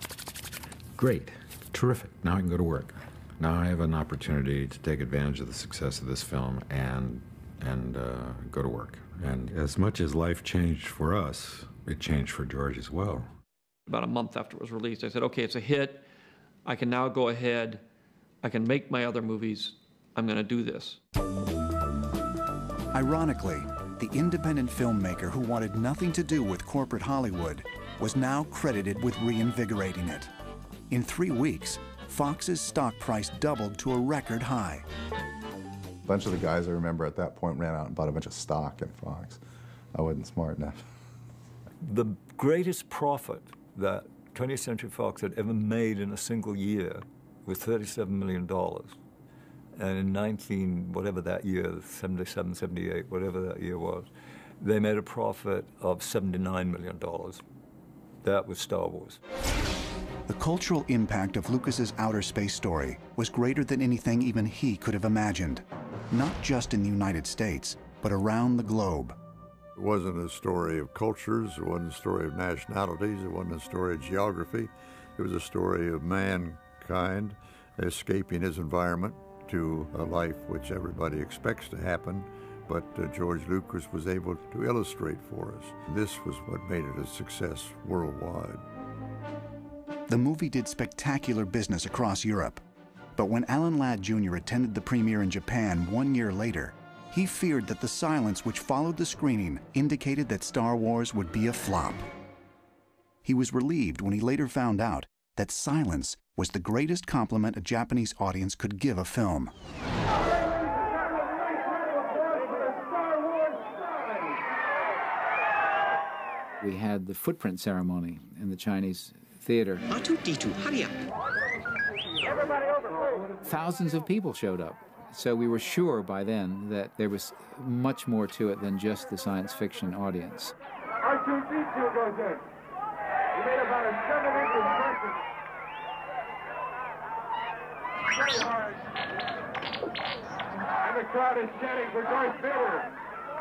Great, terrific, now I can go to work. Now I have an opportunity to take advantage of the success of this film and, and uh, go to work. And as much as life changed for us, it changed for George as well. About a month after it was released, I said, okay, it's a hit. I can now go ahead. I can make my other movies. I'm going to do this. Ironically, the independent filmmaker who wanted nothing to do with corporate Hollywood was now credited with reinvigorating it. In three weeks, Fox's stock price doubled to a record high. A bunch of the guys I remember at that point ran out and bought a bunch of stock in Fox. I wasn't smart enough. The greatest profit that twentieth Century Fox had ever made in a single year was thirty-seven million dollars. And in nineteen, whatever that year, seventy-seven, seventy-eight, whatever that year was, they made a profit of seventy-nine million dollars. That was Star Wars. The cultural impact of Lucas's outer space story was greater than anything even he could have imagined, not just in the United States, but around the globe. It wasn't a story of cultures, it wasn't a story of nationalities, it wasn't a story of geography. It was a story of mankind escaping his environment to a life which everybody expects to happen, but uh, George Lucas was able to illustrate for us. This was what made it a success worldwide. The movie did spectacular business across Europe, but when Alan Ladd Junior attended the premiere in Japan one year later, he feared that the silence which followed the screening indicated that Star Wars would be a flop. He was relieved when he later found out that silence was the greatest compliment a Japanese audience could give a film. We had the footprint ceremony in the Chinese theater. R two D two, hurry up. Thousands of people showed up. So we were sure by then that there was much more to it than just the science fiction audience. R two D two goes in. We made about a seven inch impression. Very hard. And the crowd is chanting for Darth Vader.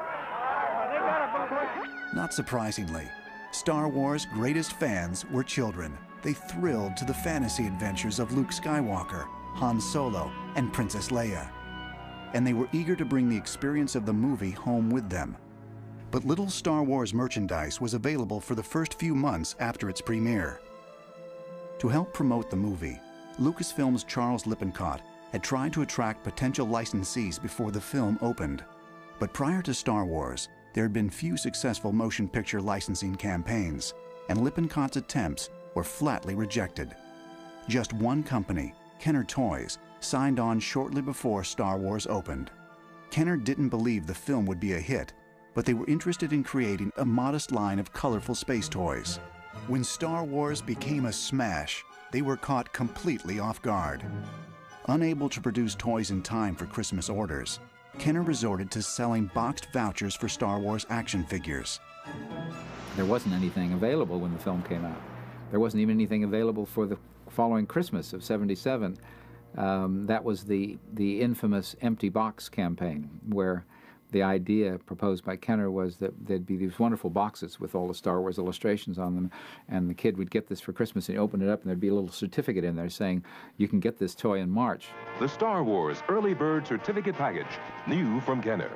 Not surprisingly, Star Wars' greatest fans were children. They thrilled to the fantasy adventures of Luke Skywalker, Han Solo, and Princess Leia. And they were eager to bring the experience of the movie home with them. But little Star Wars merchandise was available for the first few months after its premiere. To help promote the movie, Lucasfilm's Charles Lippincott had tried to attract potential licensees before the film opened. But prior to Star Wars, there had been few successful motion picture licensing campaigns, and Lippincott's attempts were flatly rejected. Just one company, Kenner Toys, signed on shortly before Star Wars opened. Kenner didn't believe the film would be a hit, but they were interested in creating a modest line of colorful space toys. When Star Wars became a smash, they were caught completely off guard. Unable to produce toys in time for Christmas orders, Kenner resorted to selling boxed vouchers for Star Wars action figures. There wasn't anything available when the film came out. There wasn't even anything available for the following Christmas of seventy-seven. Um, that was the, the infamous empty box campaign, where the idea proposed by Kenner was that there'd be these wonderful boxes with all the Star Wars illustrations on them, and the kid would get this for Christmas and he'd open it up and there'd be a little certificate in there saying, you can get this toy in March. The Star Wars Early Bird Certificate Package, new from Kenner.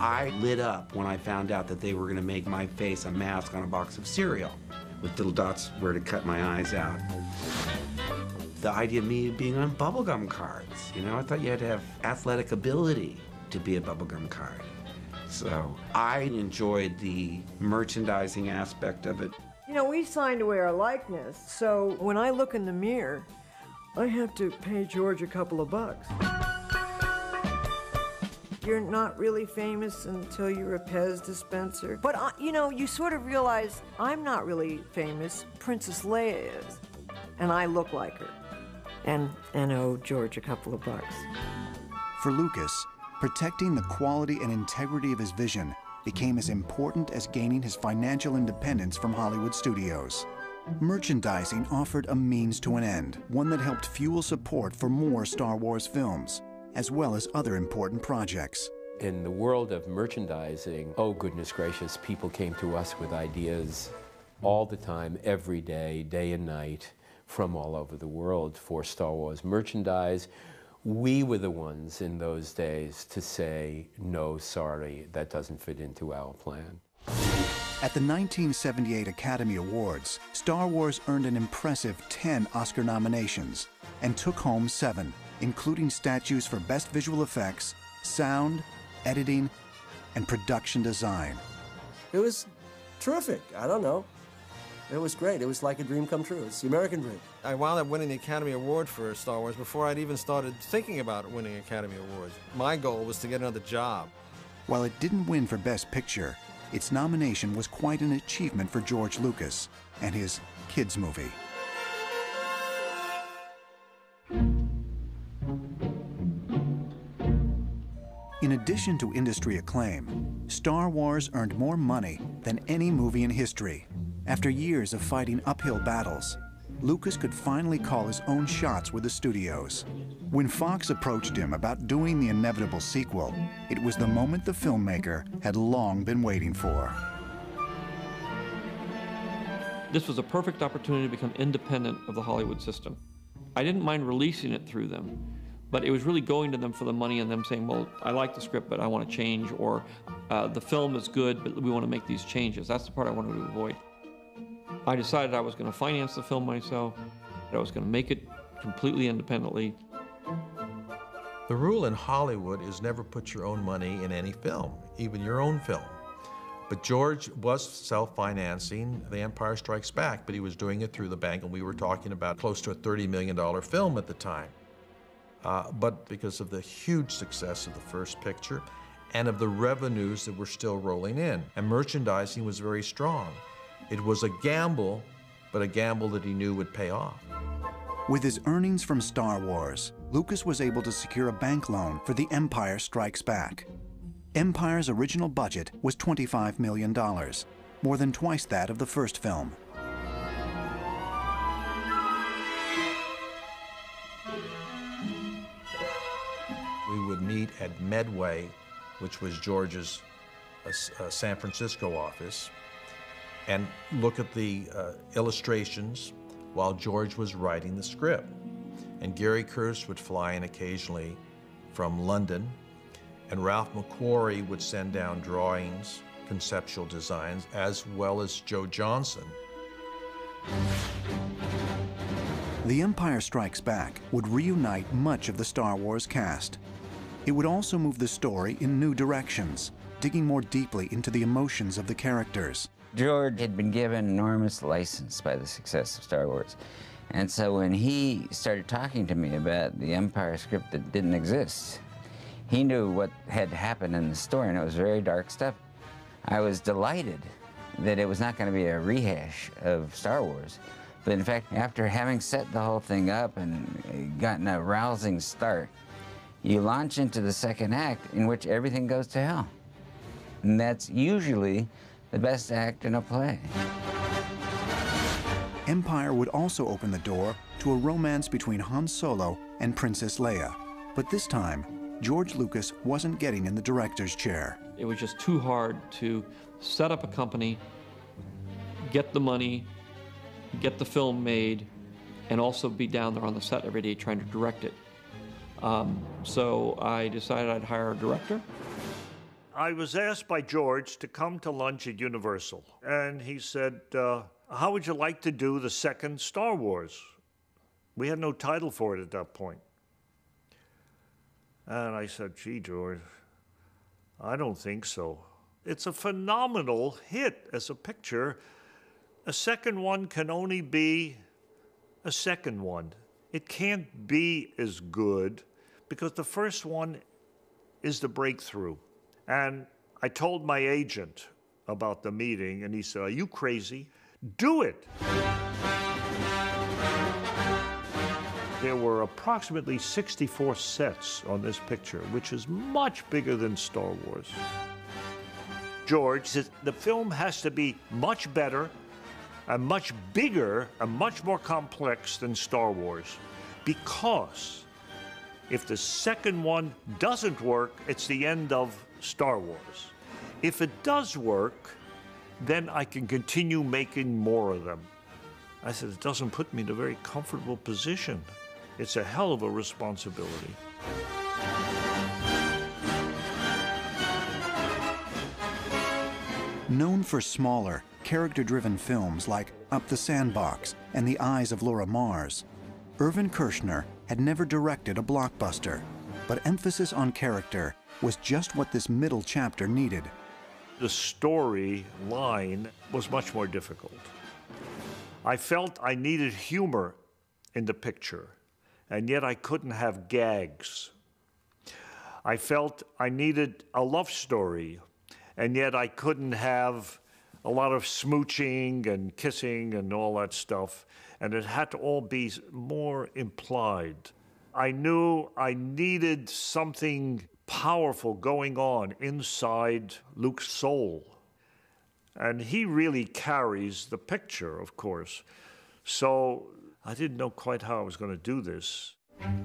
I lit up when I found out that they were going to make my face a mask on a box of cereal with little dots where to cut my eyes out. The idea of me being on bubblegum cards, you know, I thought you had to have athletic ability to be a bubblegum card. So I enjoyed the merchandising aspect of it. You know, we signed away our likeness, so when I look in the mirror, I have to pay George a couple of bucks. You're not really famous until you're a Pez dispenser. But, uh, you know, you sort of realize I'm not really famous. Princess Leia is. And I look like her. And, and owe George a couple of bucks. For Lucas, protecting the quality and integrity of his vision became as important as gaining his financial independence from Hollywood studios. Merchandising offered a means to an end, one that helped fuel support for more Star Wars films, as well as other important projects. In the world of merchandising, oh goodness gracious, people came to us with ideas all the time, every day, day and night, from all over the world for Star Wars merchandise. We were the ones in those days to say, no, sorry, that doesn't fit into our plan. At the nineteen seventy-eight Academy Awards, Star Wars earned an impressive ten Oscar nominations and took home seven, including statues for Best Visual Effects, Sound, Editing, and Production Design. It was terrific. I don't know. It was great. It was like a dream come true. It's the American dream. I wound up winning the Academy Award for Star Wars before I'd even started thinking about winning Academy Awards. My goal was to get another job. While it didn't win for Best Picture, its nomination was quite an achievement for George Lucas and his kids' movie. In addition to industry acclaim, Star Wars earned more money than any movie in history. After years of fighting uphill battles, Lucas could finally call his own shots with the studios. When Fox approached him about doing the inevitable sequel, it was the moment the filmmaker had long been waiting for. This was a perfect opportunity to become independent of the Hollywood system. I didn't mind releasing it through them, but it was really going to them for the money and them saying, well, I like the script, but I want to change, or uh, the film is good, but we want to make these changes. That's the part I wanted to avoid. I decided I was going to finance the film myself, that I was going to make it completely independently. The rule in Hollywood is never put your own money in any film, even your own film. But George was self-financing The Empire Strikes Back, but he was doing it through the bank, and we were talking about close to a thirty million dollar film at the time. Uh, but because of the huge success of the first picture and of the revenues that were still rolling in, and merchandising was very strong. It was a gamble, but a gamble that he knew would pay off. With his earnings from Star Wars, Lucas was able to secure a bank loan for The Empire Strikes Back. Empire's original budget was twenty-five million dollars, more than twice that of the first film. We would meet at Medway, which was George's uh, uh, San Francisco office, and look at the uh, illustrations while George was writing the script. And Gary Kurtz would fly in occasionally from London, and Ralph McQuarrie would send down drawings, conceptual designs, as well as Joe Johnson. The Empire Strikes Back would reunite much of the Star Wars cast. It would also move the story in new directions, digging more deeply into the emotions of the characters. George had been given enormous license by the success of Star Wars. And so when he started talking to me about the Empire script that didn't exist, he knew what had happened in the story, and it was very dark stuff. I was delighted that it was not going to be a rehash of Star Wars. But in fact, after having set the whole thing up and gotten a rousing start, you launch into the second act in which everything goes to hell. And that's usually the best act in a play. Empire would also open the door to a romance between Han Solo and Princess Leia. But this time, George Lucas wasn't getting in the director's chair. It was just too hard to set up a company, get the money, get the film made, and also be down there on the set every day trying to direct it. Um, so I decided I'd hire a director. I was asked by George to come to lunch at Universal, and he said, uh, how would you like to do the second Star Wars? We had no title for it at that point. And I said, gee, George, I don't think so. It's a phenomenal hit as a picture. A second one can only be a second one. It can't be as good because the first one is the breakthrough. And I told my agent about the meeting, and he said, are you crazy? Do it. There were approximately sixty-four sets on this picture, which is much bigger than Star Wars. George says the film has to be much better and much bigger and much more complex than Star Wars, because if the second one doesn't work, it's the end of Star Wars. If it does work, then I can continue making more of them. I said, it doesn't put me in a very comfortable position. It's a hell of a responsibility. Known for smaller, character-driven films like Up the Sandbox and The Eyes of Laura Mars, Irvin Kershner had never directed a blockbuster, but emphasis on character was just what this middle chapter needed. The story line was much more difficult. I felt I needed humor in the picture, and yet I couldn't have gags. I felt I needed a love story, and yet I couldn't have a lot of smooching and kissing and all that stuff, and it had to all be more implied. I knew I needed something powerful going on inside Luke's soul, and he really carries the picture, of course. So I didn't know quite how I was going to do this.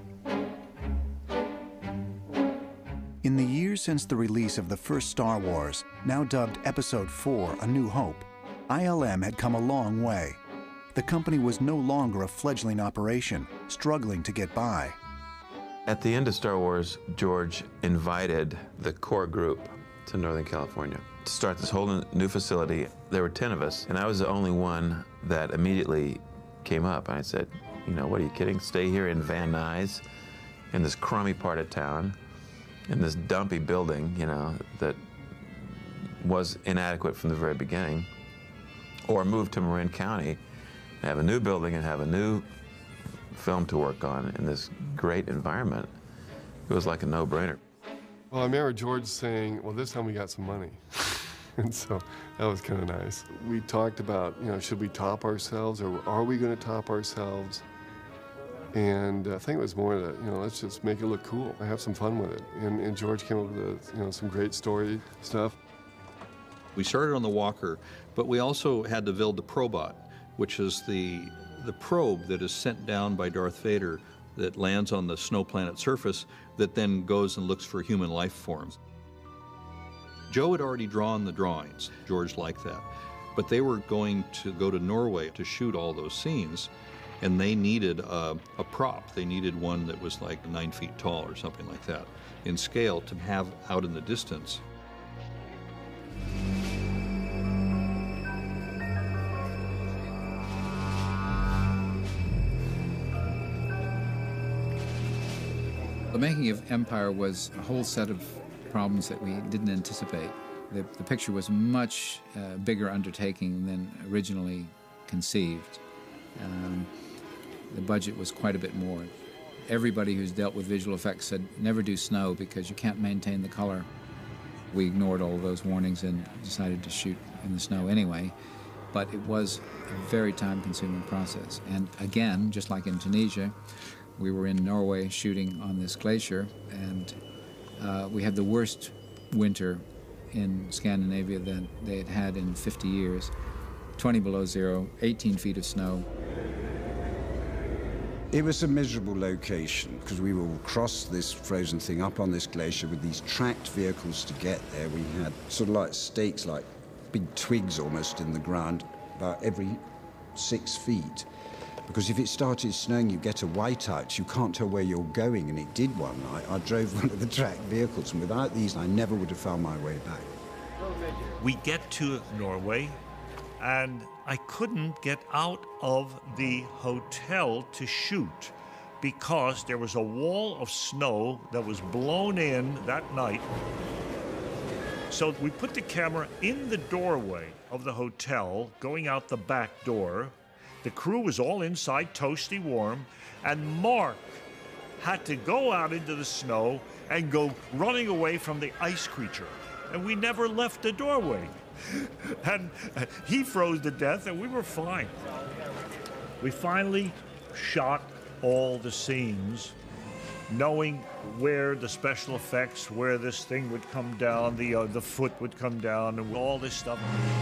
In the years since the release of the first Star Wars, now dubbed Episode four, A New Hope, I L M had come a long way. The company was no longer a fledgling operation, struggling to get by. At the end of Star Wars, George invited the core group to Northern California to start this whole new facility. There were ten of us, and I was the only one that immediately came up. I said, you know, what are you kidding? Stay here in Van Nuys, in this crummy part of town, in this dumpy building, you know, that was inadequate from the very beginning, or move to Marin County and have a new building and have a new film to work on in this great environment. It was like a no-brainer. Well, I remember George saying, well, this time we got some money. And so that was kind of nice. We talked about, you know, should we top ourselves, or are we going to top ourselves? And I think it was more that, you know, let's just make it look cool. Have some fun with it. And, and George came up with, you know, some great story stuff. We started on the Walker, but we also had to build the Probot, which is the, the probe that is sent down by Darth Vader that lands on the snow planet surface that then goes and looks for human life forms. Joe had already drawn the drawings. George liked that. But they were going to go to Norway to shoot all those scenes, and they needed a, a prop. They needed one that was like nine feet tall or something like that in scale to have out in the distance. The making of Empire was a whole set of problems that we didn't anticipate. The, the picture was a much uh, bigger undertaking than originally conceived. Um, the budget was quite a bit more. Everybody who's dealt with visual effects said, never do snow because you can't maintain the color. We ignored all those warnings and decided to shoot in the snow anyway, but it was a very time-consuming process. And again, just like in Tunisia, we were in Norway shooting on this glacier, and uh, we had the worst winter in Scandinavia that they had had in fifty years. twenty below zero, eighteen feet of snow. It was a miserable location because we will cross this frozen thing up on this glacier with these tracked vehicles to get there. We had sort of like stakes, like big twigs almost in the ground, about every six feet. Because if it started snowing, you get a whiteout, you can't tell where you're going, and it did one night. I drove one of the tracked vehicles, and without these, I never would have found my way back. We get to Norway, and I couldn't get out of the hotel to shoot because there was a wall of snow that was blown in that night. So we put the camera in the doorway of the hotel, going out the back door. The crew was all inside, toasty warm, and Mark had to go out into the snow and go running away from the ice creature. And we never left the doorway. And he froze to death, and we were fine. We finally shot all the scenes, knowing where the special effects, where this thing would come down, the, uh, the foot would come down, and all this stuff.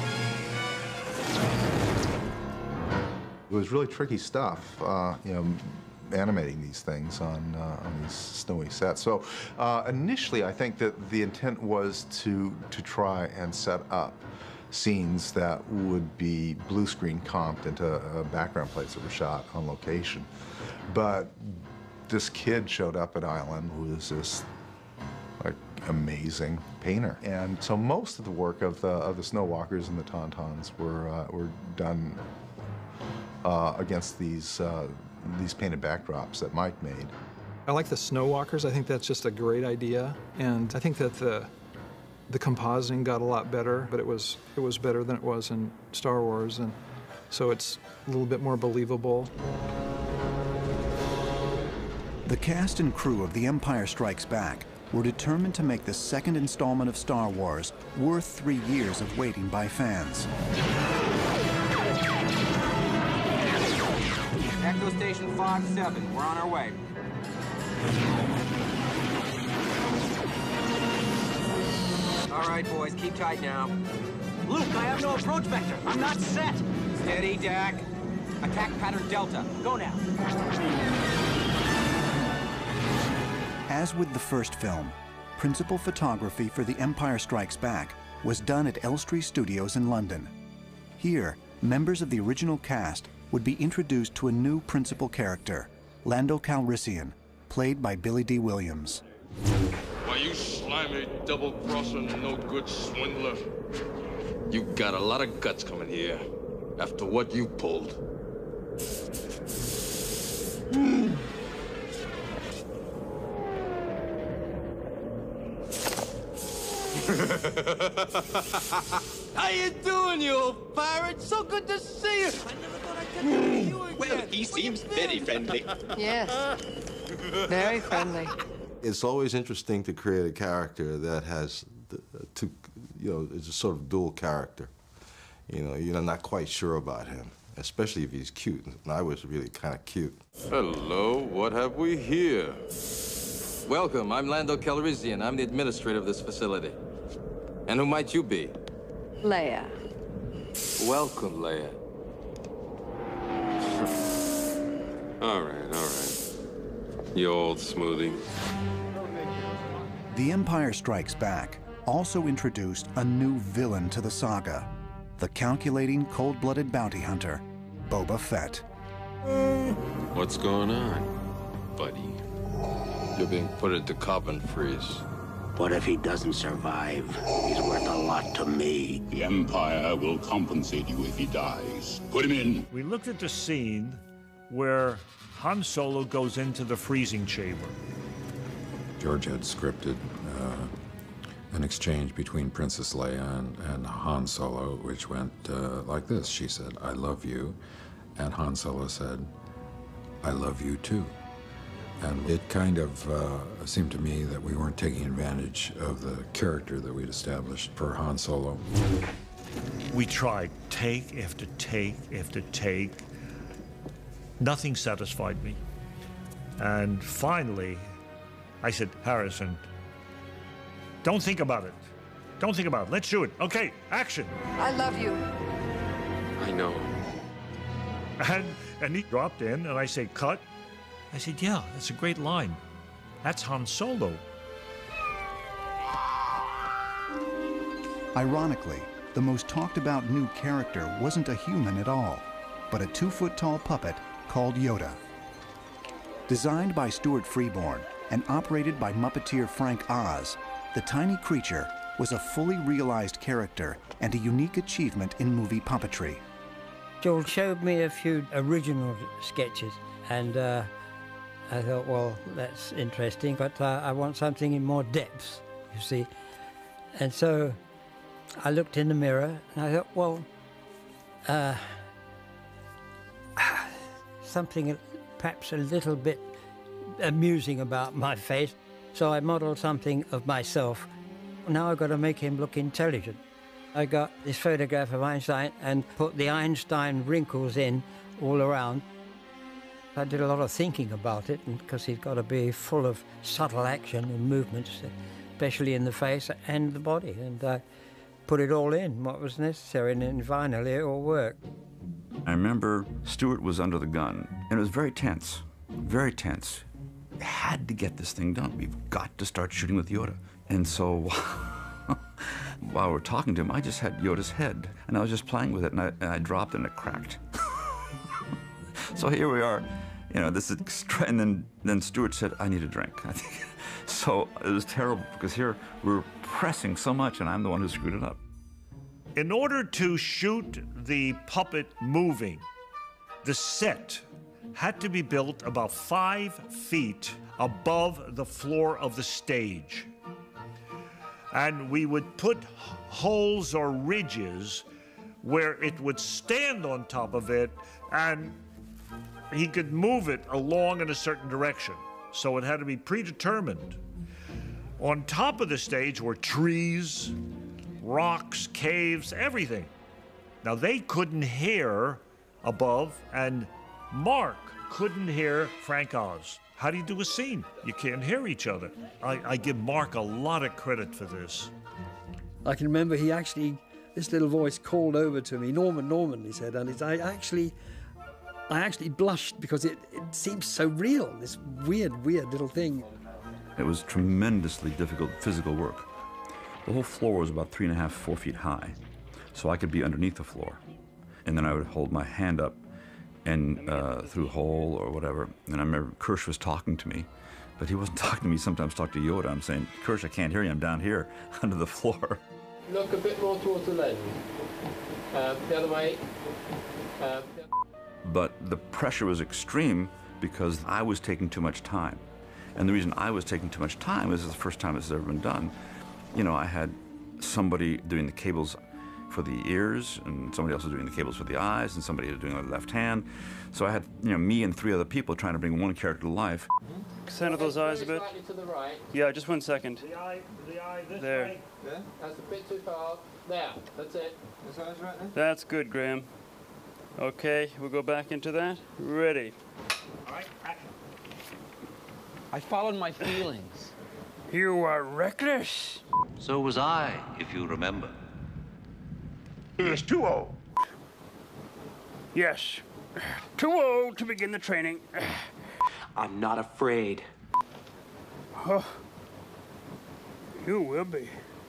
It was really tricky stuff, uh, you know, animating these things on, uh, on these snowy sets. So uh, initially, I think that the intent was to, to try and set up scenes that would be blue screen comped into uh, background plates that were shot on location. But this kid showed up at Island who was this like amazing painter, and so most of the work of the of the snow walkers and the tauntauns were uh, were done uh, against these uh, these painted backdrops that Mike made. I like the snow walkers. I think that's just a great idea, and I think that the the compositing got a lot better, but it was it was better than it was in Star Wars, and so it's a little bit more believable. The cast and crew of The Empire Strikes Back were determined to make the second installment of Star Wars worth three years of waiting by fans. Echo Station five seven, we're on our way. All right, boys, keep tight now. Luke, I have no approach vector. I'm not set. Steady, Dak. Attack pattern Delta. Go now. As with the first film, principal photography for The Empire Strikes Back was done at Elstree Studios in London. Here, members of the original cast would be introduced to a new principal character, Lando Calrissian, played by Billy D. Williams. Why, you slimy, double-crossing, no-good swindler. You got a lot of guts coming here after what you pulled. How you doing, you old pirate? So good to see you. I never thought I'd get to see you again. Well, he seems very friendly. Yes, very friendly. It's always interesting to create a character that has, the, to, you know, it's a sort of dual character. You know, you're not quite sure about him, especially if he's cute. And I was really kind of cute. Hello, what have we here? Welcome, I'm Lando Calrissian. I'm the administrator of this facility. And who might you be? Leia. Welcome, Leia. All right, all right. You old smoothie. The Empire Strikes Back also introduced a new villain to the saga, the calculating, cold-blooded bounty hunter, Boba Fett. What's going on, buddy? You're being put into carbon freeze. What if he doesn't survive? He's worth a lot to me. The Empire will compensate you if he dies. Put him in. We looked at the scene where Han Solo goes into the freezing chamber. George had scripted uh, an exchange between Princess Leia and, and Han Solo, which went uh, like this. She said, "I love you," and Han Solo said, "I love you too." And it kind of uh, seemed to me that we weren't taking advantage of the character that we'd established per Han Solo. We tried take after take after take. Nothing satisfied me. And finally, I said, Harrison, don't think about it. Don't think about it. Let's do it. Okay, action. I love you. I know. And, and he dropped in, and I say, cut. I said, yeah, that's a great line. That's Han Solo. Ironically, the most talked about new character wasn't a human at all, but a two-foot-tall puppet called Yoda. Designed by Stuart Freeborn and operated by Muppeteer Frank Oz, the tiny creature was a fully realized character and a unique achievement in movie puppetry. George showed me a few original sketches, and uh, I thought, well, that's interesting, but uh, I want something in more depth, you see. And so I looked in the mirror, and I thought, well, uh, something perhaps a little bit amusing about my face. So I modelled something of myself. Now I've got to make him look intelligent. I got this photograph of Einstein and put the Einstein wrinkles in all around. I did a lot of thinking about it, because he's got to be full of subtle action and movements, especially in the face and the body. And I put it all in, what was necessary, and then finally it all worked. I remember Stuart was under the gun, and it was very tense, very tense. We had to get this thing done. We've got to start shooting with Yoda. And so while we're talking to him, I just had Yoda's head, and I was just playing with it, and I, and I dropped it, and it cracked. So here we are, you know, this is, and then, then Stuart said, I need a drink. I think. So it was terrible, because here we were pressing so much, and I'm the one who screwed it up. In order to shoot the puppet moving, the set had to be built about five feet above the floor of the stage. And we would put holes or ridges where it would stand on top of it, and he could move it along in a certain direction. So it had to be predetermined. On top of the stage were trees, rocks, caves, everything. Now, they couldn't hear above, and Mark couldn't hear Frank Oz. How do you do a scene? You can't hear each other. I, I give Mark a lot of credit for this. I can remember he actually, this little voice called over to me, Norman, Norman, he said, and it's, I actually, I actually blushed, because it, it seemed so real, this weird, weird little thing. It was tremendously difficult physical work. The whole floor was about three and a half, four feet high, so I could be underneath the floor. And then I would hold my hand up and uh, through a hole or whatever. And I remember Kirsch was talking to me, but he wasn't talking to me. Sometimes talk to Yoda. I'm saying, Kirsch, I can't hear you. I'm down here under the floor. Look a bit more towards the lens. Uh, the other way. Uh, but the pressure was extreme because I was taking too much time. And the reason I was taking too much time is it's the first time this has ever been done. You know, I had somebody doing the cables for the ears, and somebody else was doing the cables for the eyes, and somebody was doing the left hand. So I had, you know, me and three other people trying to bring one character to life. Center those eyes a bit. To the right. Yeah, just one second. The eye, the eye this there. Way. Yeah? That's a bit too far. There, that's it. This eye's right there? That's good, Graham. Okay, we'll go back into that. Ready. All right, action. I followed my feelings. You are reckless. So was I, if you remember. Here's two oh. Yes. two oh to begin the training. I'm not afraid. Oh. You will be.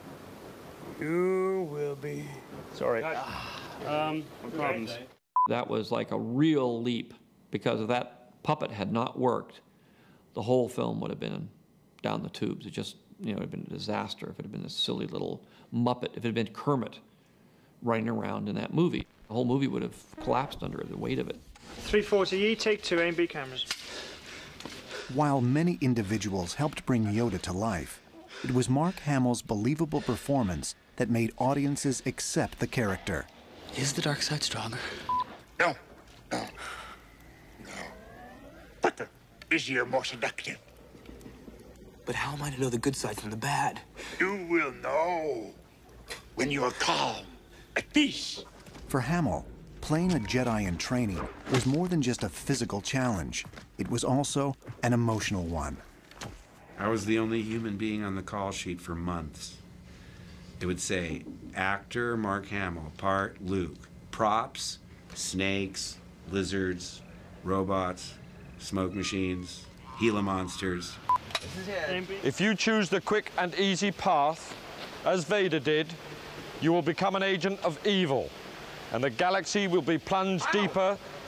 You will be. Sorry. Um, no problems. That was like a real leap, because if that puppet had not worked, the whole film would have been down the tubes. It just, you know, it would have been a disaster if it had been this silly little Muppet. If it had been Kermit running around in that movie, the whole movie would have collapsed under the weight of it. three forty E, take two, A and B cameras. While many individuals helped bring Yoda to life, it was Mark Hamill's believable performance that made audiences accept the character. Is the dark side stronger? No, no, no. But the busier, more seductive. But how am I to know the good side from the bad? You will know when you are calm, at peace. For Hamill, playing a Jedi in training was more than just a physical challenge. It was also an emotional one. I was the only human being on the call sheet for months. It would say, actor Mark Hamill, part Luke, props, snakes, lizards, robots, smoke machines, Gila monsters. If you choose the quick and easy path, as Vader did, you will become an agent of evil, and the galaxy will be plunged deeper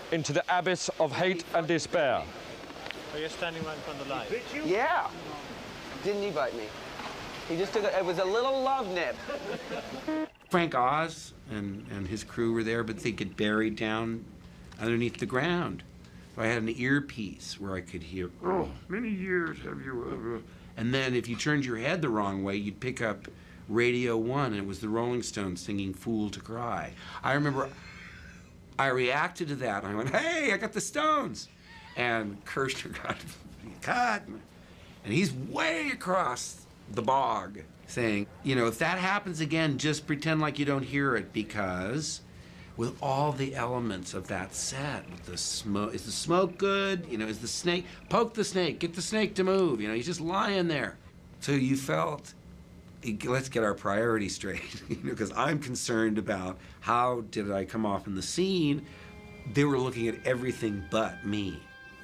into the abyss of hate and despair. Are you standing right in front of the light? Yeah. Didn't he bite me? He just took a, it was a little love nip. Frank Oz and, and his crew were there, but they get buried down underneath the ground. So I had an earpiece where I could hear, oh, many years have you... Uh, and then if you turned your head the wrong way, you'd pick up Radio One, and it was the Rolling Stones singing Fool to Cry. I remember I reacted to that. I went, hey, I got the Stones. And Kirshner got cut. And he's way across the bog saying, you know, if that happens again, just pretend like you don't hear it, because with all the elements of that set, the smoke, is the smoke good? You know, is the snake, poke the snake, get the snake to move. You know, he's just lying there. So you felt, let's get our priorities straight, you know, because I'm concerned about how did I come off in the scene. They were looking at everything but me.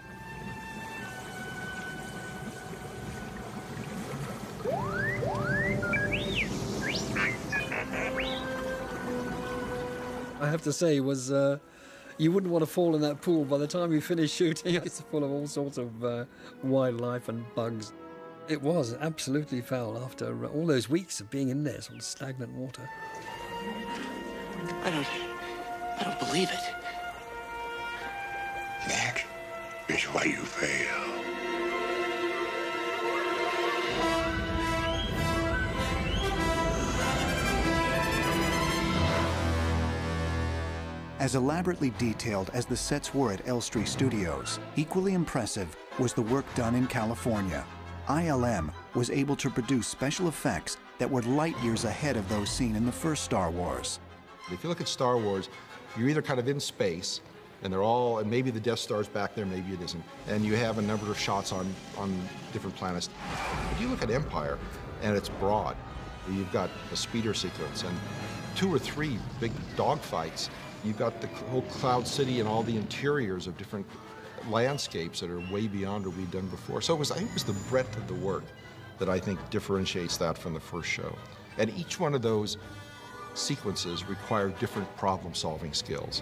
I have to say, was uh, you wouldn't want to fall in that pool. By the time you finished shooting, it's full of all sorts of uh, wildlife and bugs. It was absolutely foul after all those weeks of being in there, sort of stagnant water. I don't... I don't believe it. That is why you fail. As elaborately detailed as the sets were at Elstree Studios, equally impressive was the work done in California. I L M was able to produce special effects that were light years ahead of those seen in the first Star Wars. If you look at Star Wars, you're either kind of in space, and they're all, and maybe the Death Star's back there, maybe it isn't, and you have a number of shots on, on different planets. If you look at Empire, and it's broad, you've got a speeder sequence and two or three big dogfights. You've got the whole Cloud City and all the interiors of different landscapes that are way beyond what we've done before. So it was, I think it was the breadth of the work that I think differentiates that from the first show. And each one of those sequences required different problem-solving skills.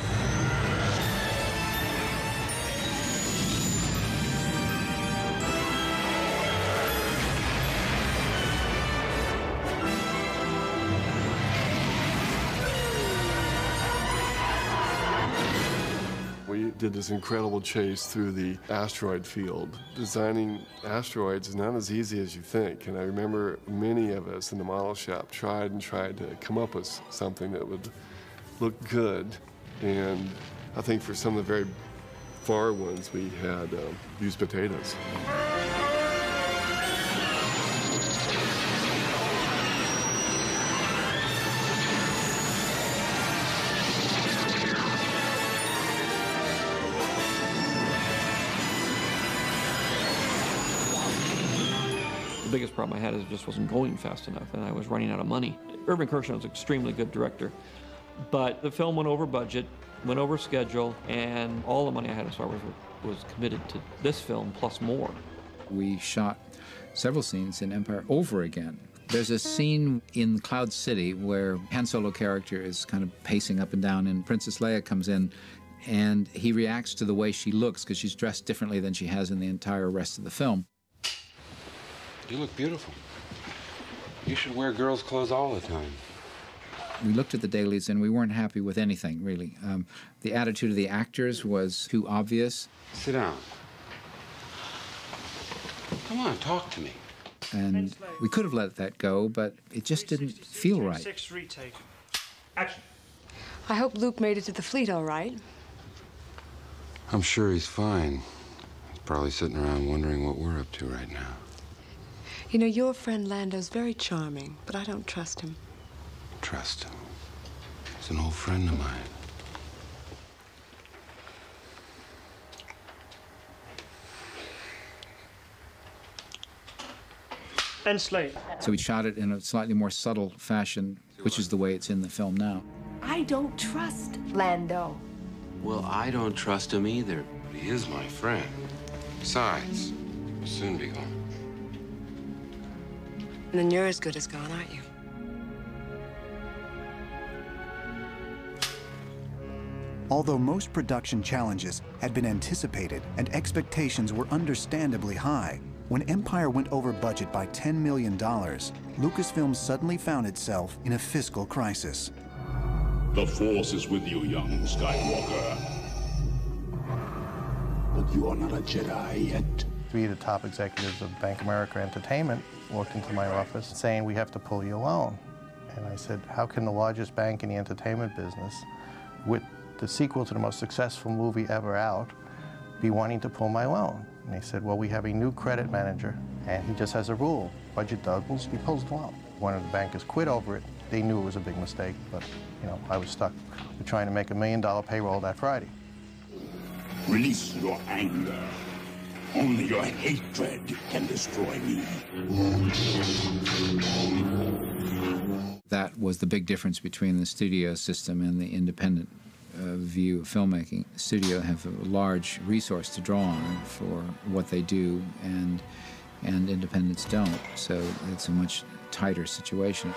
We did this incredible chase through the asteroid field. Designing asteroids is not as easy as you think, and I remember many of us in the model shop tried and tried to come up with something that would look good, and I think for some of the very far ones we had um, used potatoes. The biggest problem I had is it just wasn't going fast enough, and I was running out of money. Irvin Kershner was an extremely good director, but the film went over budget, went over schedule, and all the money I had in Star Wars was committed to this film, plus more. We shot several scenes in Empire over again. There's a scene in Cloud City where Han Solo character is kind of pacing up and down, and Princess Leia comes in, and he reacts to the way she looks, because she's dressed differently than she has in the entire rest of the film. You look beautiful. You should wear girls' clothes all the time. We looked at the dailies and we weren't happy with anything, really. Um, the attitude of the actors was too obvious. Sit down. Come on, talk to me. And we could have let that go, but it just didn't feel right. Six retake. Action. I hope Luke made it to the fleet all right. I'm sure he's fine. He's probably sitting around wondering what we're up to right now. You know, your friend Lando's very charming, but I don't trust him. Trust him. He's an old friend of mine. And Slate. So we shot it in a slightly more subtle fashion, which is the way it's in the film now. I don't trust Lando. Well, I don't trust him either. He is my friend. Besides, he'll soon be gone. And then you're as good as gone, aren't you? Although most production challenges had been anticipated and expectations were understandably high, when Empire went over budget by ten million dollars, Lucasfilm suddenly found itself in a fiscal crisis. The Force is with you, young Skywalker. But you are not a Jedi yet. Three of the top executives of Bank of America Entertainment walked into my office saying, we have to pull your loan. And I said, how can the largest bank in the entertainment business, with the sequel to the most successful movie ever out, be wanting to pull my loan? And they said, well, we have a new credit manager, and he just has a rule. Budget doubles, he pulls the loan. One of the bankers quit over it. They knew it was a big mistake, but, you know, I was stuck with trying to make a million dollar payroll that Friday. Release your anger. Only your hatred can destroy me. That was the big difference between the studio system and the independent uh, view of filmmaking. The studio have a large resource to draw on for what they do, and, and independents don't. So it's a much tighter situation.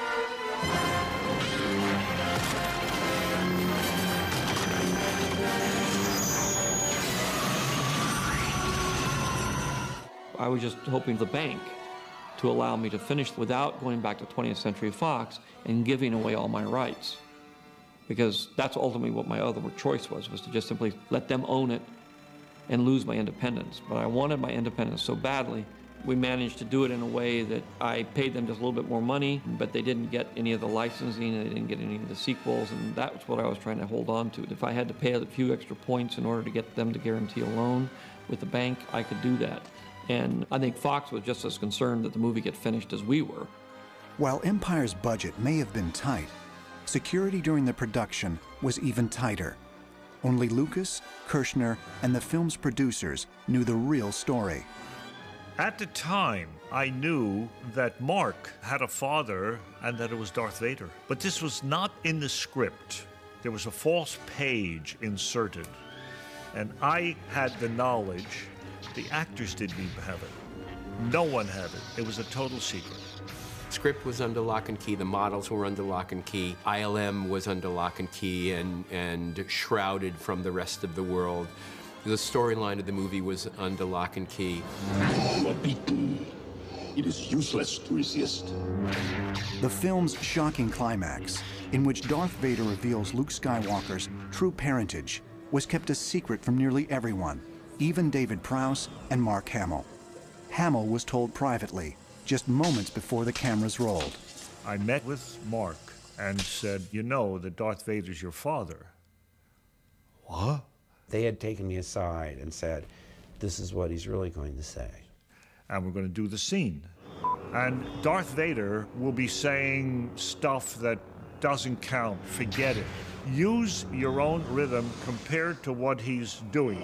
I was just hoping the bank to allow me to finish without going back to twentieth Century Fox and giving away all my rights. Because that's ultimately what my other choice was, was to just simply let them own it and lose my independence. But I wanted my independence so badly. We managed to do it in a way that I paid them just a little bit more money, but they didn't get any of the licensing, and they didn't get any of the sequels, and that's what I was trying to hold on to. If I had to pay a few extra points in order to get them to guarantee a loan with the bank, I could do that. And I think Fox was just as concerned that the movie get finished as we were. While Empire's budget may have been tight, security during the production was even tighter. Only Lucas, Kirshner, and the film's producers knew the real story. At the time, I knew that Mark had a father and that it was Darth Vader. But this was not in the script. There was a false page inserted. And I had the knowledge. The actors didn't even have it. No one had it. It was a total secret. The script was under lock and key. The models were under lock and key. I L M was under lock and key and, and shrouded from the rest of the world. The storyline of the movie was under lock and key. You are beaten. It is useless to resist. The film's shocking climax, in which Darth Vader reveals Luke Skywalker's true parentage, was kept a secret from nearly everyone, even David Prowse and Mark Hamill. Hamill was told privately, just moments before the cameras rolled. I met with Mark and said, you know that Darth Vader's your father. What? They had taken me aside and said, this is what he's really going to say. And we're going to do the scene. And Darth Vader will be saying stuff that doesn't count. Forget it. Use your own rhythm compared to what he's doing.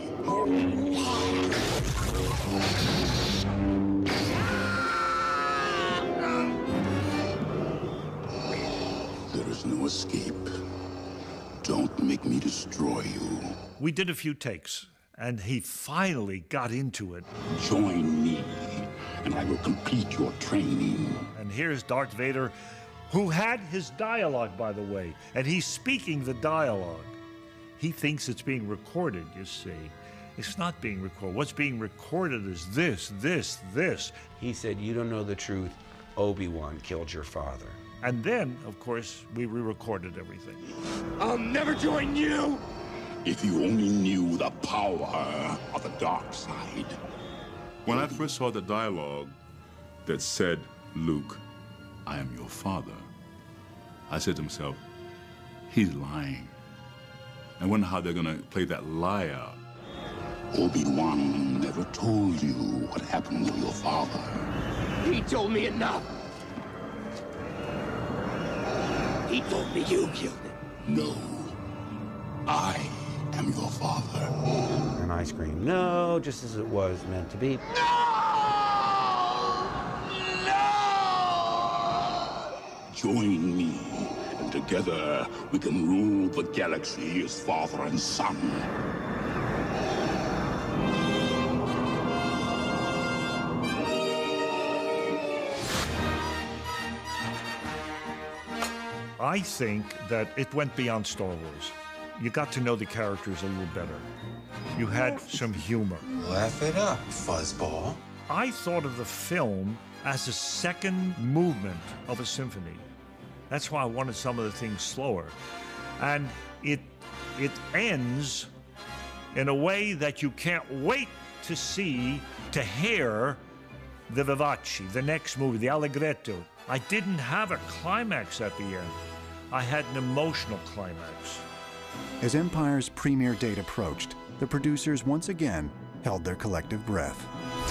There is no escape. Don't make me destroy you. We did a few takes, and he finally got into it. Join me, and I will complete your training. And here's Darth Vader, who had his dialogue, by the way, and he's speaking the dialogue. He thinks it's being recorded, you see. It's not being recorded. What's being recorded is this, this, this. He said, you don't know the truth. Obi-Wan killed your father. And then, of course, we re-recorded everything. I'll never join you! If you only knew the power of the dark side. When I first saw the dialogue that said, Luke, I am your father, I said to myself, he's lying. I wonder how they're going to play that lie out. Obi-Wan never told you what happened to your father. He told me enough. He told me you killed him. No. I am your father. And I screamed, no, just as it was meant to be. Join me, and together we can rule the galaxy as father and son. I think that it went beyond Star Wars. you got to know the characters a little better. You had some humor. Laugh it up, fuzzball. I thought of the film as a second movement of a symphony. That's why I wanted some of the things slower. And it, it ends in a way that you can't wait to see, to hear the Vivace, the next movie, the Allegretto. I didn't have a climax at the end. I had an emotional climax. As Empire's premiere date approached, the producers once again held their collective breath.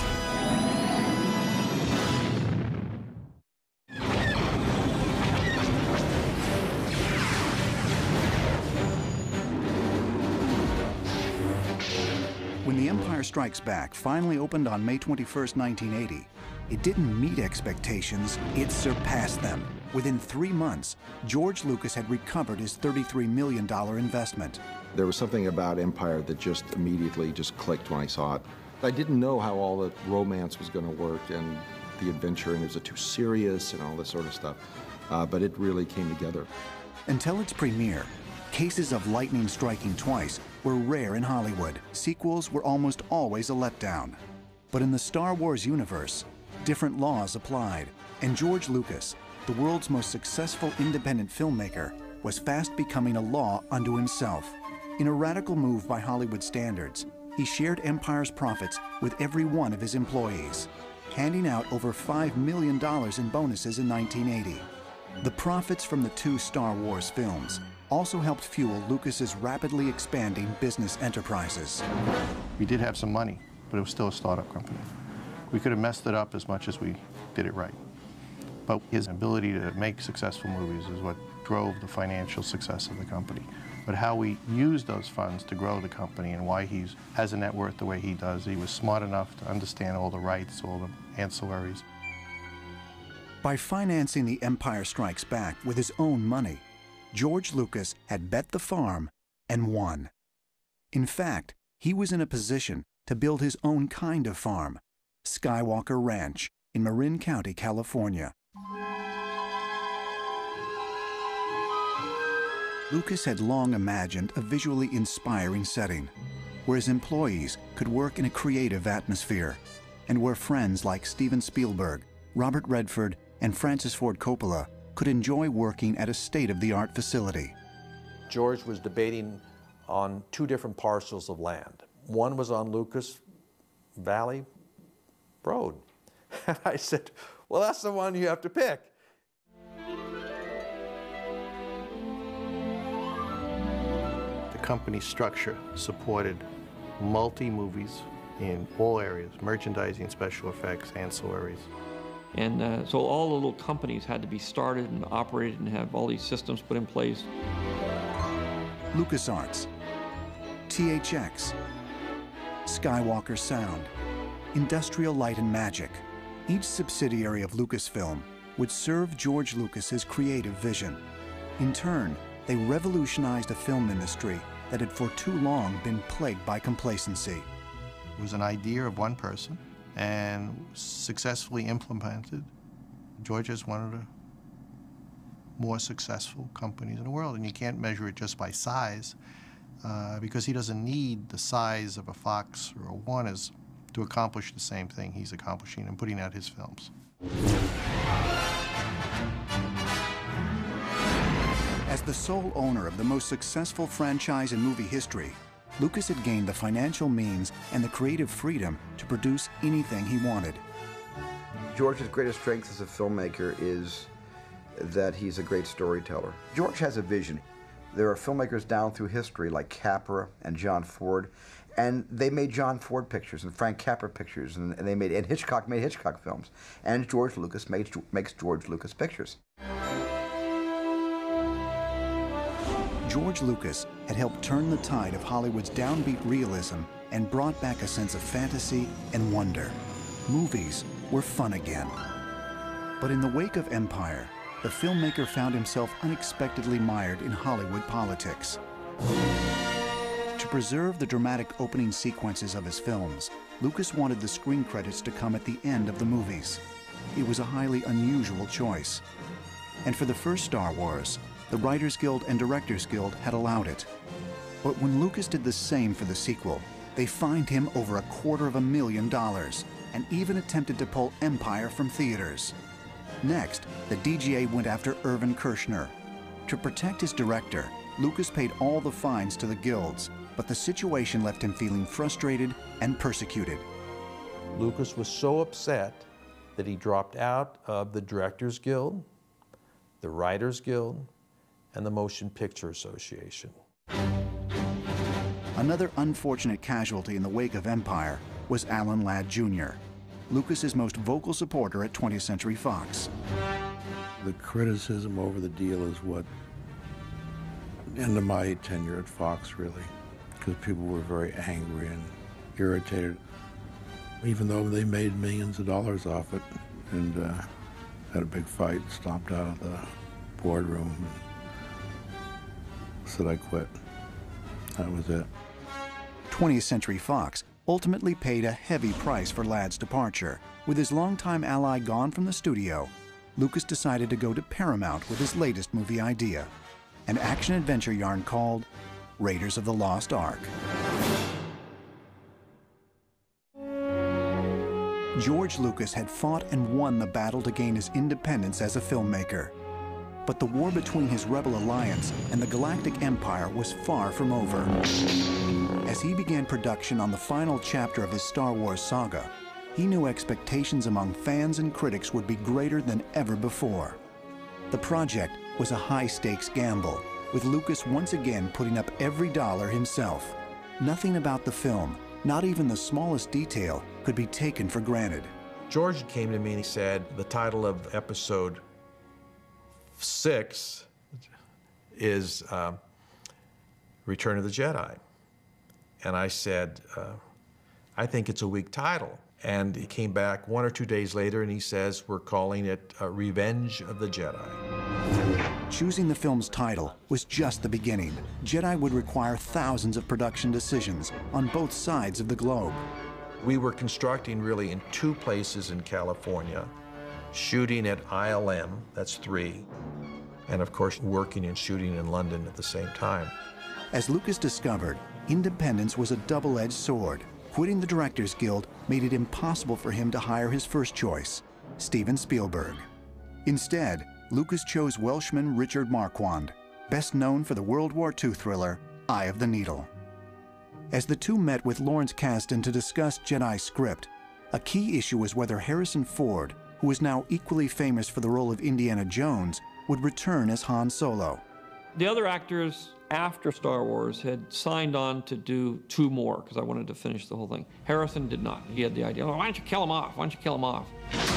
When The Empire Strikes Back finally opened on May twenty-first, nineteen eighty, it didn't meet expectations, it surpassed them. Within three months, George Lucas had recovered his thirty-three million dollar investment. There was something about Empire that just immediately just clicked when I saw it. I didn't know how all the romance was going to work and the adventure, and was it too serious and all this sort of stuff, uh, but it really came together. Until its premiere, cases of lightning striking twice were rare in Hollywood. Sequels were almost always a letdown. But in the Star Wars universe, different laws applied, and George Lucas, the world's most successful independent filmmaker, was fast becoming a law unto himself. In a radical move by Hollywood standards, he shared Empire's profits with every one of his employees, handing out over five million dollars in bonuses in nineteen eighty. The profits from the two Star Wars films also helped fuel Lucas's rapidly expanding business enterprises. We did have some money, but it was still a startup company. We could have messed it up as much as we did it right. But his ability to make successful movies is what drove the financial success of the company. But how we used those funds to grow the company and why he has a net worth the way he does, he was smart enough to understand all the rights, all the ancillaries. By financing The Empire Strikes Back with his own money, George Lucas had bet the farm and won. In fact, he was in a position to build his own kind of farm, Skywalker Ranch in Marin County, California. Lucas had long imagined a visually inspiring setting, where his employees could work in a creative atmosphere, and where friends like Steven Spielberg, Robert Redford, and Francis Ford Coppola could enjoy working at a state-of-the-art facility. George was debating on two different parcels of land. One was on Lucas Valley Road. And I said, well, that's the one you have to pick. The company structure supported multi-movies in all areas, merchandising, special effects, ancillaries. And uh, so all the little companies had to be started and operated and have all these systems put in place. LucasArts, T H X, Skywalker Sound, Industrial Light and Magic. Each subsidiary of Lucasfilm would serve George Lucas's creative vision. In turn, they revolutionized a film industry that had for too long been plagued by complacency. It was an idea of one person and successfully implemented. George is one of the more successful companies in the world, and you can't measure it just by size uh, because he doesn't need the size of a Fox or a Warner's to accomplish the same thing he's accomplishing and putting out his films. As the sole owner of the most successful franchise in movie history, Lucas had gained the financial means and the creative freedom to produce anything he wanted. George's greatest strength as a filmmaker is that he's a great storyteller. George has a vision. There are filmmakers down through history like Capra and John Ford, and they made John Ford pictures and Frank Capra pictures, and, and they made and Hitchcock made Hitchcock films, and George Lucas makes makes George Lucas pictures. George Lucas had helped turn the tide of Hollywood's downbeat realism and brought back a sense of fantasy and wonder. Movies were fun again. But in the wake of Empire, the filmmaker found himself unexpectedly mired in Hollywood politics. To preserve the dramatic opening sequences of his films, Lucas wanted the screen credits to come at the end of the movies. It was a highly unusual choice. And for the first Star Wars, the Writers Guild and Directors Guild had allowed it. But when Lucas did the same for the sequel, they fined him over a quarter of a million dollars and even attempted to pull Empire from theaters. Next, the D G A went after Irvin Kershner. To protect his director, Lucas paid all the fines to the guilds, but the situation left him feeling frustrated and persecuted. Lucas was so upset that he dropped out of the Directors Guild, the Writers Guild, and the Motion Picture Association. Another unfortunate casualty in the wake of Empire was Alan Ladd Junior, Lucas's most vocal supporter at twentieth Century Fox. The criticism over the deal is what ended my tenure at Fox, really, because people were very angry and irritated, even though they made millions of dollars off it, and uh, had a big fight, stomped out of the boardroom, and said I quit. That was it. twentieth Century Fox ultimately paid a heavy price for Ladd's departure. With his longtime ally gone from the studio, Lucas decided to go to Paramount with his latest movie idea, an action-adventure yarn called Raiders of the Lost Ark. George Lucas had fought and won the battle to gain his independence as a filmmaker. But the war between his Rebel Alliance and the Galactic Empire was far from over. As he began production on the final chapter of his Star Wars saga, he knew expectations among fans and critics would be greater than ever before. The project was a high-stakes gamble, with Lucas once again putting up every dollar himself. Nothing about the film, not even the smallest detail, could be taken for granted. George came to me and he said, the title of episode six is uh, Return of the Jedi. And I said, uh, I think it's a weak title. And he came back one or two days later and he says, we're calling it uh, Revenge of the Jedi. Choosing the film's title was just the beginning. Jedi would require thousands of production decisions on both sides of the globe. We were constructing really in two places in California, shooting at I L M, that's three, and of course working and shooting in London at the same time. As Lucas discovered, independence was a double-edged sword. Quitting the Directors Guild made it impossible for him to hire his first choice, Steven Spielberg. Instead, Lucas chose Welshman Richard Marquand, best known for the World War Two thriller Eye of the Needle. As the two met with Lawrence Kasdan to discuss Jedi's script, a key issue was whether Harrison Ford, who is now equally famous for the role of Indiana Jones, would return as Han Solo. The other actors after Star Wars had signed on to do two more because I wanted to finish the whole thing. Harrison did not. He had the idea, oh, why don't you kill him off? Why don't you kill him off?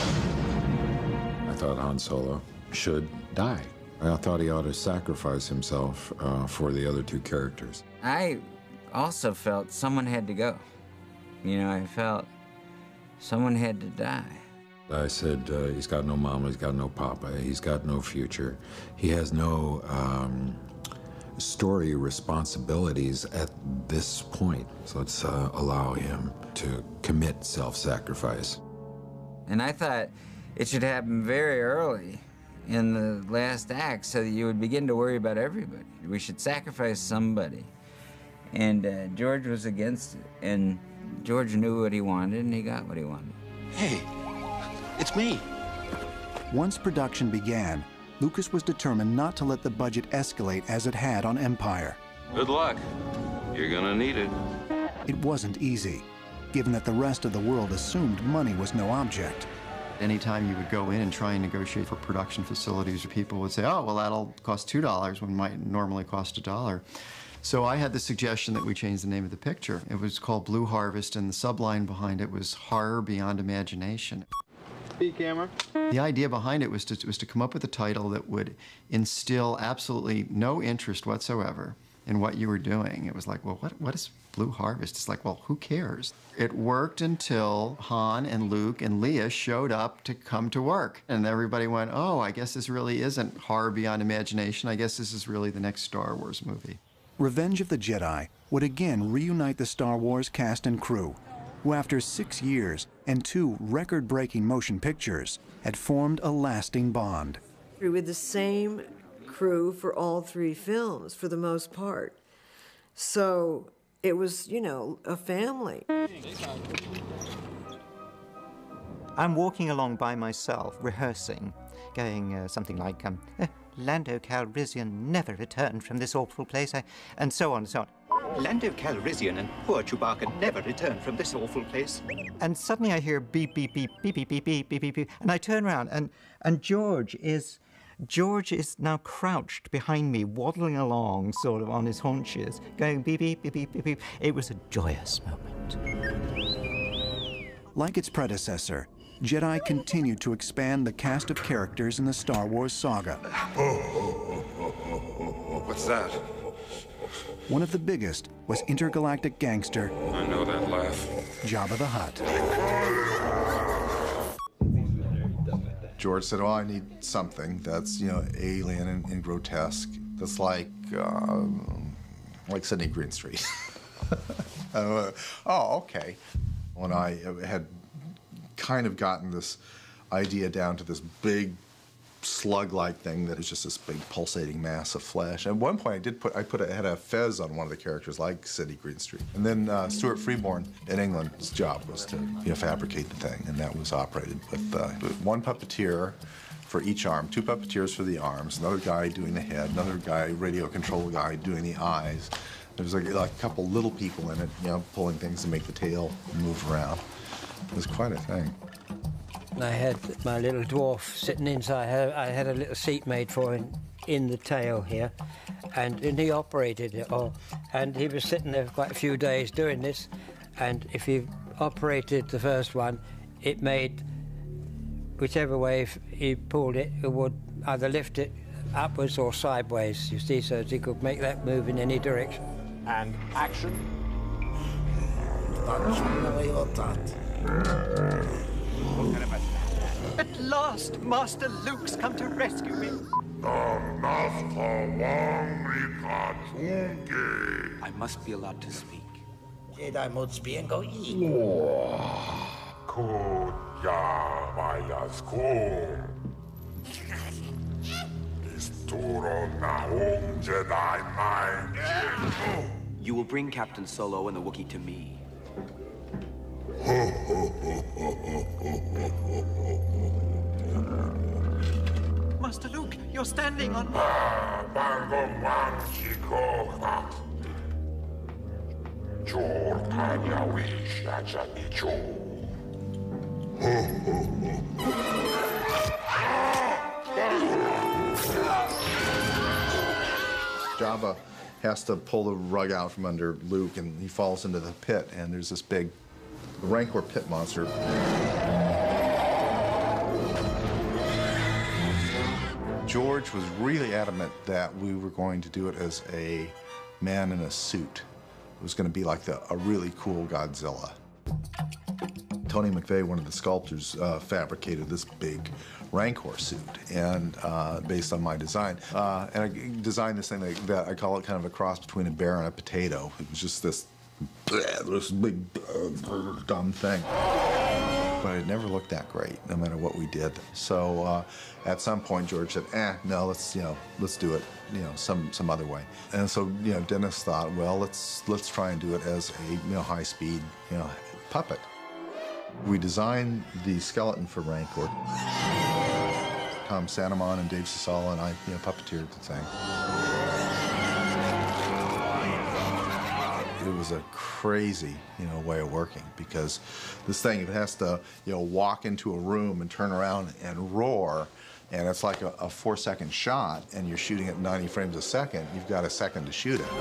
I thought Han Solo should die. I thought he ought to sacrifice himself uh, for the other two characters. I also felt someone had to go. You know, I felt someone had to die. I said, uh, he's got no mama, he's got no papa, he's got no future. He has no um, story responsibilities at this point. So let's uh, allow him to commit self-sacrifice. And I thought it should happen very early in the last act so that you would begin to worry about everybody. We should sacrifice somebody. And uh, George was against it. And George knew what he wanted, and he got what he wanted. Hey, it's me. Once production began, Lucas was determined not to let the budget escalate as it had on Empire. Good luck. You're gonna need it. It wasn't easy, given that the rest of the world assumed money was no object. Anytime you would go in and try and negotiate for production facilities, people would say, oh, well, that'll cost two dollars when it might normally cost a dollar. So I had the suggestion that we change the name of the picture. It was called Blue Harvest, and the subline behind it was Horror Beyond Imagination. Speed camera. The idea behind it was to, was to come up with a title that would instill absolutely no interest whatsoever in what you were doing. It was like, well, what, what is Blue Harvest? It's like, well, who cares? It worked until Han and Luke and Leia showed up to come to work. And everybody went, oh, I guess this really isn't horror beyond imagination. I guess this is really the next Star Wars movie. Revenge of the Jedi would again reunite the Star Wars cast and crew, who after six years and two record-breaking motion pictures had formed a lasting bond. With the same crew for all three films, for the most part. So it was, you know, a family. I'm walking along by myself, rehearsing, going uh, something like, um, eh, Lando Calrissian never returned from this awful place, I, and so on and so on. Lando Calrissian and poor Chewbacca never returned from this awful place. And suddenly I hear beep, beep, beep, beep, beep, beep, beep, beep, beep, beep, and I turn around, and, and George is... George is now crouched behind me, waddling along, sort of on his haunches, going beep, beep, beep, beep, beep, beep. It was a joyous moment. Like its predecessor, Jedi continued to expand the cast of characters in the Star Wars saga. What's that? One of the biggest was intergalactic gangster I know that laugh. Jabba the Hutt. George said, "Oh, I need something that's, you know, alien and, and grotesque. That's like, uh, like Sydney Greenstreet." uh, oh, okay. When I had kind of gotten this idea down to this big slug-like thing that is just this big pulsating mass of flesh. At one point, I did put I put a, had a fez on one of the characters, like Sydney Greenstreet. And then uh, Stuart Freeborn in England's job was to, you know, fabricate the thing, and that was operated with uh, one puppeteer for each arm, two puppeteers for the arms, another guy doing the head, another guy, radio control guy, doing the eyes. There was like, like a couple little people in it, you know, pulling things to make the tail move around. It was quite a thing. I had my little dwarf sitting inside. I had a little seat made for him in the tail here, and, and he operated it all. And he was sitting there for quite a few days doing this, and if he operated the first one, it made, whichever way he pulled it, it would either lift it upwards or sideways, you see, so that he could make that move in any direction. And action. At last, Master Luke's come to rescue me. I must be allowed to speak. Jedi mode speak go eat. You will bring Captain Solo and the Wookiee to me. Master Luke, you're standing on... Jabba has to pull the rug out from under Luke, and he falls into the pit, and there's this big Rancor pit monster. George was really adamant that we were going to do it as a man in a suit. It was going to be like the, a really cool Godzilla. Tony McVeigh, one of the sculptors, uh, fabricated this big Rancor suit, and uh, based on my design. Uh, and I designed this thing that, that I call it kind of a cross between a bear and a potato. It was just this, this big, uh, dumb thing. But it never looked that great, no matter what we did. So uh, at some point, George said, "Eh, no, let's you know, let's do it, you know, some some other way." And so you know, Dennis thought, well, let's let's try and do it as a you know high-speed you know puppet. We designed the skeleton for Rancor. Tom Santamon and Dave Sasala and I you know puppeteered the thing. It was a crazy, you know, way of working, because this thing, it has to, you know, walk into a room and turn around and roar, and it's like a, a four-second shot, and you're shooting at ninety frames a second. You've got a second to shoot it.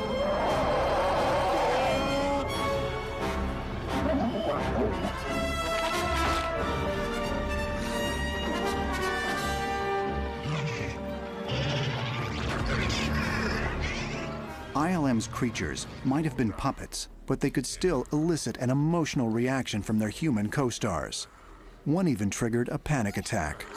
I L M's creatures might have been puppets, but they could still elicit an emotional reaction from their human co-stars. One even triggered a panic attack.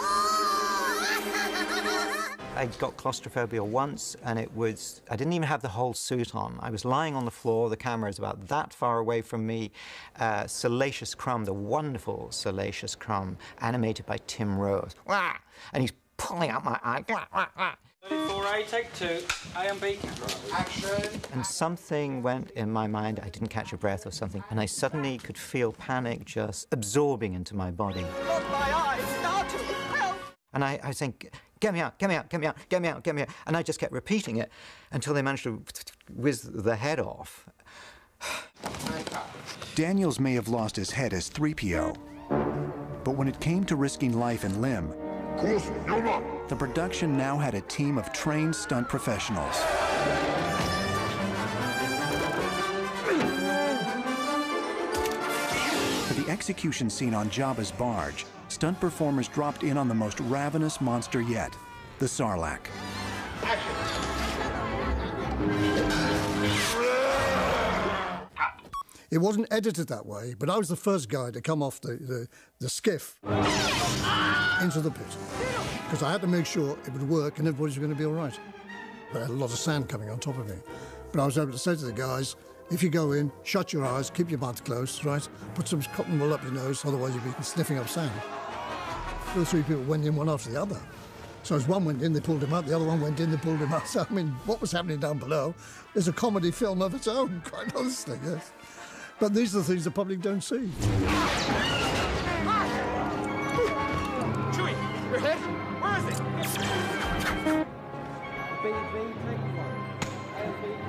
I got claustrophobia once, and it was... I didn't even have the whole suit on. I was lying on the floor, the camera is about that far away from me. Uh, Salacious Crumb, the wonderful Salacious Crumb, animated by Tim Rose. And he's pulling out my eye. A, take two. A and B camera. Action. And something went in my mind, I didn't catch a breath or something, and I suddenly could feel panic just absorbing into my body. Not my eyes, start to help. And I, I was saying, get me out, get me out, get me out, get me out, get me out. And I just kept repeating it until they managed to whiz the head off. Daniels may have lost his head as three P O, but when it came to risking life and limb, the production now had a team of trained stunt professionals. For the execution scene on Jabba's barge, stunt performers dropped in on the most ravenous monster yet, the Sarlacc. It wasn't edited that way, but I was the first guy to come off the, the, the skiff into the pit, because I had to make sure it would work and everybody was going to be all right. But I had a lot of sand coming on top of me. But I was able to say to the guys, if you go in, shut your eyes, keep your mouth closed, right? Put some cotton wool up your nose, otherwise you'll be sniffing up sand. Two or three people went in one after the other. So as one went in, they pulled him out, the other one went in, they pulled him out. So, I mean, what was happening down below is a comedy film of its own, quite honestly, yes. But these are the things the public don't see. Chewie, your head? Where is it? B, B, take one. A, B.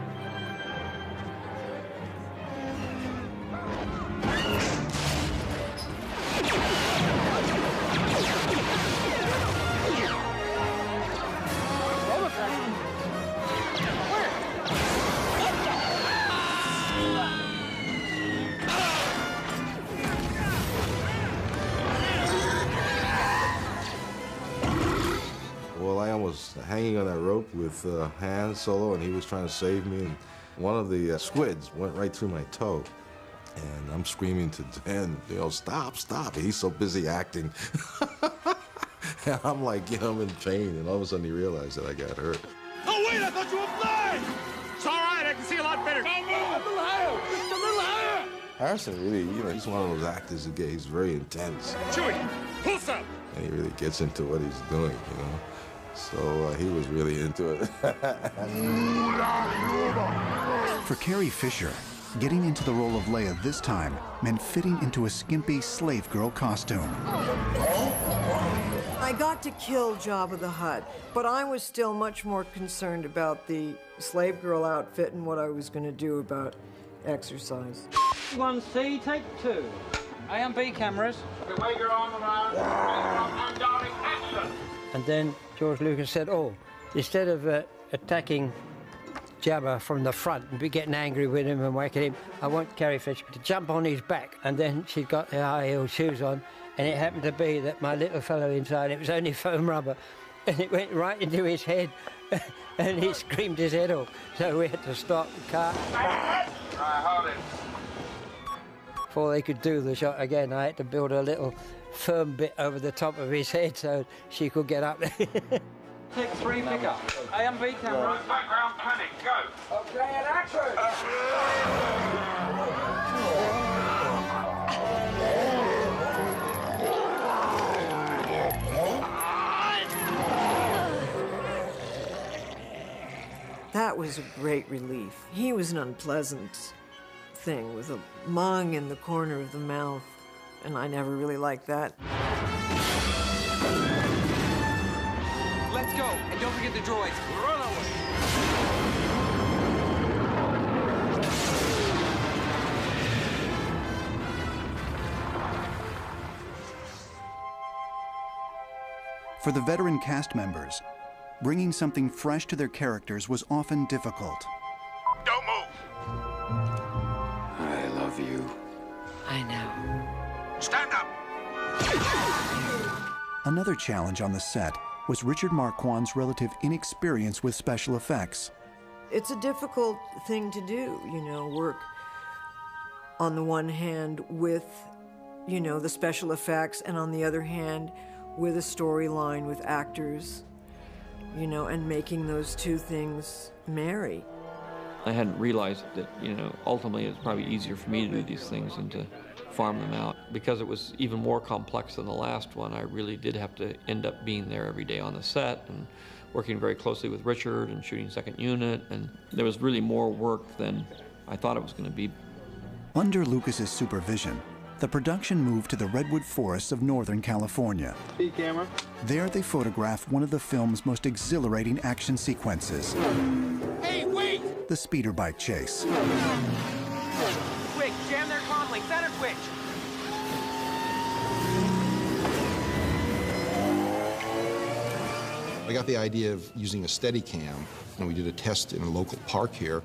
Well, I was hanging on that rope with uh, Han Solo, and he was trying to save me, and one of the uh, squids went right through my toe. And I'm screaming to Dan, you know, stop, stop. He's so busy acting. And I'm like, you know, I'm in pain, and all of a sudden he realized that I got hurt. Oh, wait, I thought you were blind! It's all right, I can see a lot better. Don't move! A little higher! Just a little higher! Harrison really, you know, he's one of those actors who get, he's very intense. Chewie, pull some! And he really gets into what he's doing, you know. So uh, he was really into it. For Carrie Fisher, getting into the role of Leia this time meant fitting into a skimpy slave girl costume. I got to kill Jabba the Hutt, but I was still much more concerned about the slave girl outfit and what I was going to do about exercise. One C, take two. A and B cameras. Okay, wave your arm around. And darting, action! And then George Lucas said, oh, instead of uh, attacking Jabba from the front and be getting angry with him and whacking him, I want Carrie Fisher to jump on his back. And then she'd got her high-heeled shoes on, and it happened to be that my little fellow inside, it was only foam rubber, and it went right into his head, and he screamed his head off. So we had to stop the car. Right, hold it. Before they could do the shot again, I had to build a little firm bit over the top of his head so she could get up there. Take three, pick up. A and B camera. Background panic, go. Okay, and action! That was a great relief. He was an unpleasant thing with a mung in the corner of the mouth, and I never really liked that. Let's go, and don't forget the droids. We're on our way. For the veteran cast members, bringing something fresh to their characters was often difficult. Don't move. I love you. I know. Stand up. Another challenge on the set was Richard Marquand's relative inexperience with special effects. It's a difficult thing to do, you know, work on the one hand with, you know, the special effects, and on the other hand with a storyline with actors, you know, and making those two things marry. I hadn't realized that, you know, ultimately it's probably easier for me to do these things than to farm them out. Because it was even more complex than the last one, I really did have to end up being there every day on the set and working very closely with Richard and shooting second unit, and there was really more work than I thought it was going to be. Under Lucas's supervision, the production moved to the redwood forests of Northern California. Speed camera. There they photographed one of the film's most exhilarating action sequences. Hey, wait! The speeder bike chase. Quick, jam their comlink, center switch! I got the idea of using a Steadicam, and we did a test in a local park here,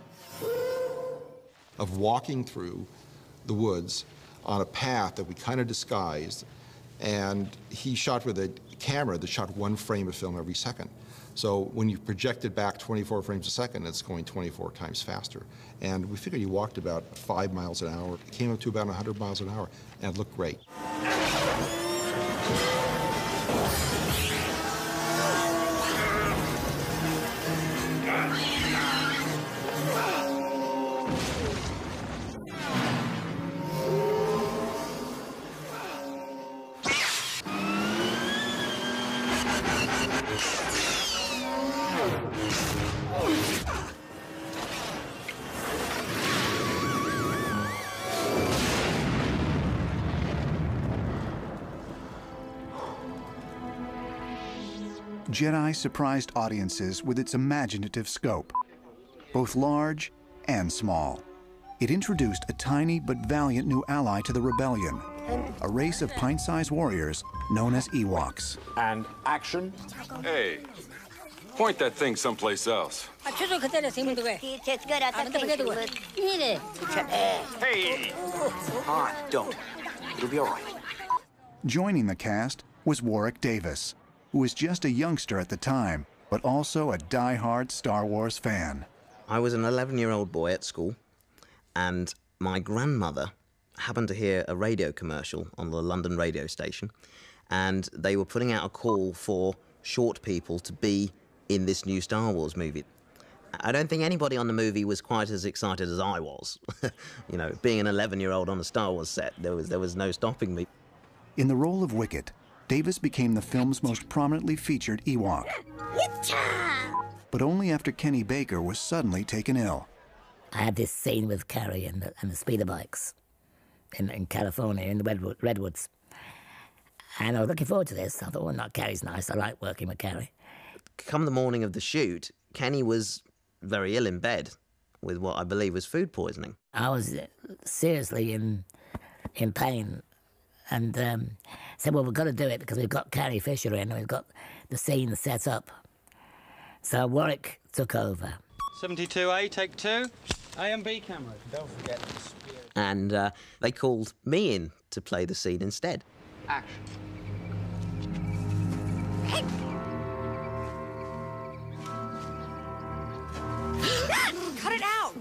of walking through the woods on a path that we kind of disguised, and he shot with a camera that shot one frame of film every second. So when you project it back twenty-four frames a second, it's going twenty-four times faster. And we figured he walked about five miles an hour. It came up to about one hundred miles an hour, and it looked great. Jedi surprised audiences with its imaginative scope, both large and small. It introduced a tiny but valiant new ally to the rebellion, a race of pint-sized warriors known as Ewoks. And action. Hey, point that thing someplace else. Hey! All right, don't. It'll be all right. Joining the cast was Warwick Davis, who was just a youngster at the time, but also a die-hard Star Wars fan. I was an eleven-year-old boy at school, and my grandmother happened to hear a radio commercial on the London radio station, and they were putting out a call for short people to be in this new Star Wars movie. I don't think anybody on the movie was quite as excited as I was. You know, being an eleven-year-old on a Star Wars set, there was, there was no stopping me. In the role of Wicket, Davis became the film's most prominently featured Ewok. But only after Kenny Baker was suddenly taken ill. I had this scene with Carrie and the, and the speeder bikes in, in California, in the Redwood, Redwoods. And I was looking forward to this. I thought, well, not Carrie's nice. I like working with Carrie. Come the morning of the shoot, Kenny was very ill in bed with what I believe was food poisoning. I was seriously in, in pain. And um, said, well, we've got to do it because we've got Carrie Fisher in and we've got the scene set up. So Warwick took over. seventy-two A, take two. A and B cameras. Don't forget the spear. And uh, they called me in to play the scene instead. Action. Cut it out!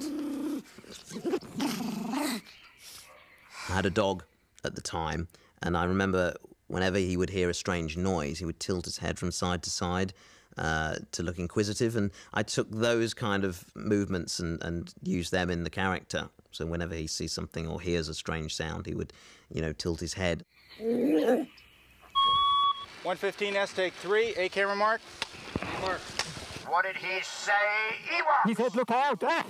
I had a dog at the time, and I remember whenever he would hear a strange noise, he would tilt his head from side to side uh, to look inquisitive, and I took those kind of movements and, and used them in the character. So whenever he sees something or hears a strange sound, he would, you know, tilt his head. one fifteen S, take three. A camera mark. Mark. What did he say? Ewok! He said, look out! Ah!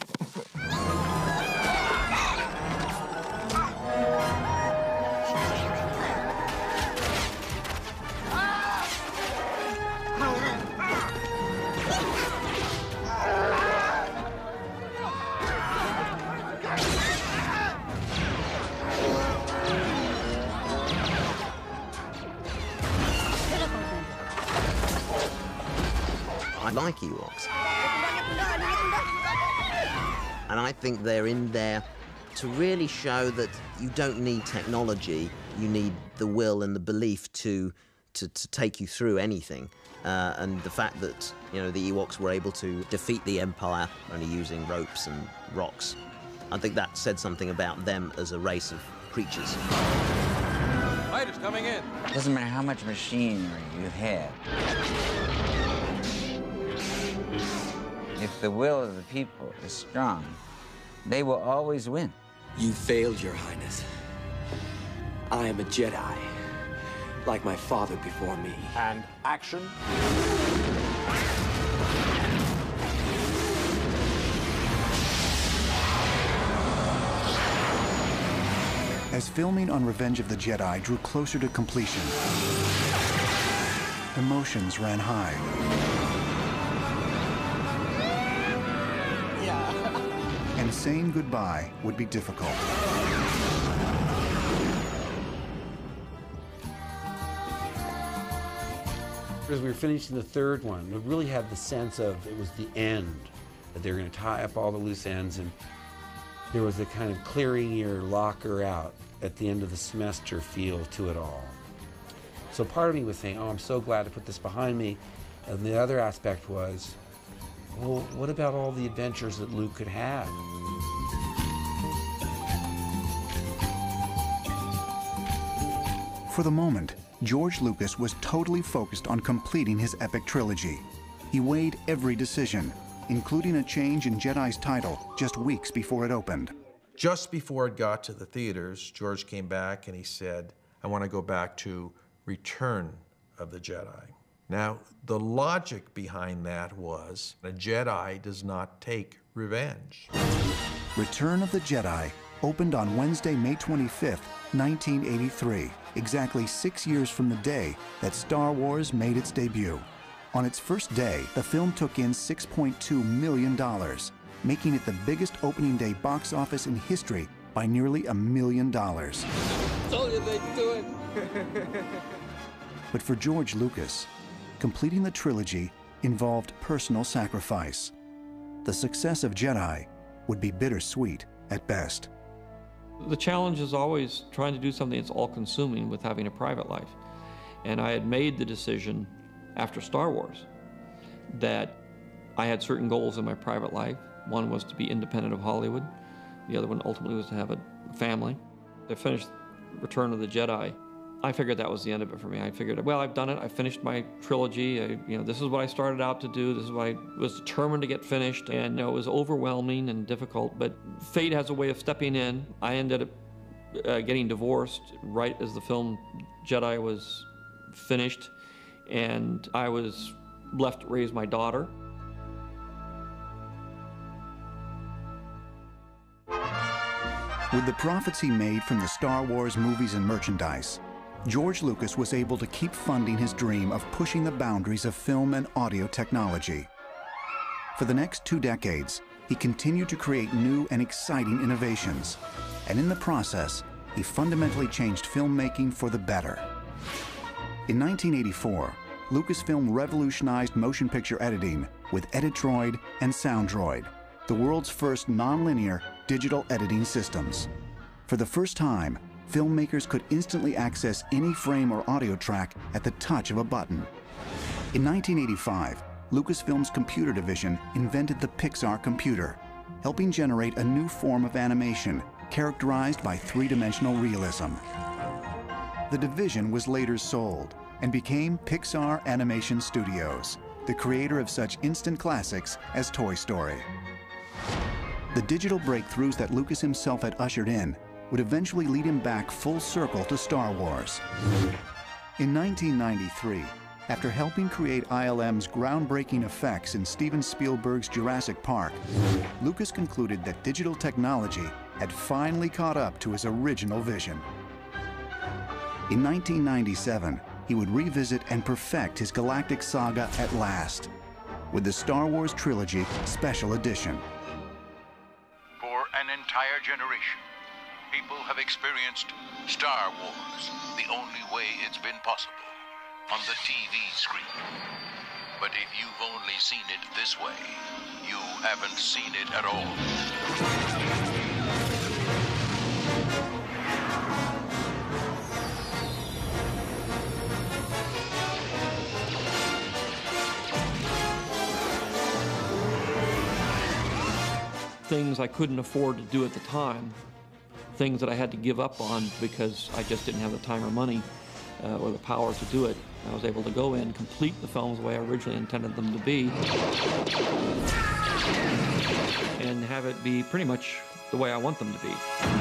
I like Ewoks. And I think they're in there to really show that you don't need technology, you need the will and the belief to, to, to take you through anything. Uh, and the fact that, you know, the Ewoks were able to defeat the Empire only using ropes and rocks, I think that said something about them as a race of creatures. Fighters coming in. Doesn't matter how much machinery you have. If the will of the people is strong, they will always win. You failed, Your Highness. I am a Jedi, like my father before me. And action. As filming on Revenge of the Jedi drew closer to completion, emotions ran high. Yeah. And saying goodbye would be difficult. As we were finishing the third one, we really had the sense of it was the end, that they were going to tie up all the loose ends, and there was a kind of clearing your locker out at the end of the semester feel to it all. So part of me was saying, oh, I'm so glad to put this behind me. And the other aspect was, well, what about all the adventures that Luke could have? For the moment, George Lucas was totally focused on completing his epic trilogy. He weighed every decision, including a change in Jedi's title just weeks before it opened. Just before it got to the theaters, George came back and he said, I want to go back to Return of the Jedi. Now, the logic behind that was a Jedi does not take revenge. Return of the Jedi opened on Wednesday, May twenty-fifth, nineteen eighty-three, exactly six years from the day that Star Wars made its debut. On its first day, the film took in six point two million dollars, making it the biggest opening day box office in history by nearly a million dollars. Told you they'd do it. But for George Lucas, completing the trilogy involved personal sacrifice. The success of Jedi would be bittersweet at best. The challenge is always trying to do something that's all-consuming with having a private life. And I had made the decision after Star Wars that I had certain goals in my private life. One was to be independent of Hollywood. The other one ultimately was to have a family. I finished Return of the Jedi. I figured that was the end of it for me. I figured, well, I've done it. I finished my trilogy. I, you know, this is what I started out to do. This is what I was determined to get finished. And you know, it was overwhelming and difficult, but fate has a way of stepping in. I ended up uh, getting divorced right as the film Jedi was finished, and I was left to raise my daughter. With the profits he made from the Star Wars movies and merchandise, George Lucas was able to keep funding his dream of pushing the boundaries of film and audio technology. For the next two decades, he continued to create new and exciting innovations, and in the process, he fundamentally changed filmmaking for the better. In nineteen eighty-four, Lucasfilm revolutionized motion picture editing with Editroid and Soundroid, the world's first nonlinear digital editing systems. For the first time, filmmakers could instantly access any frame or audio track at the touch of a button. In nineteen eighty-five, Lucasfilm's computer division invented the Pixar computer, helping generate a new form of animation characterized by three-dimensional realism. The division was later sold and became Pixar Animation Studios, the creator of such instant classics as Toy Story. The digital breakthroughs that Lucas himself had ushered in would eventually lead him back full circle to Star Wars. In nineteen ninety-three, after helping create I L M's groundbreaking effects in Steven Spielberg's Jurassic Park, Lucas concluded that digital technology had finally caught up to his original vision. In nineteen ninety-seven, he would revisit and perfect his galactic saga at last, with the Star Wars Trilogy Special Edition. For an entire generation, people have experienced Star Wars the only way it's been possible, on the T V screen. But if you've only seen it this way, you haven't seen it at all. Things I couldn't afford to do at the time, things that I had to give up on because I just didn't have the time or money uh, or the power to do it. I was able to go in, complete the films the way I originally intended them to be, and have it be pretty much the way I want them to be.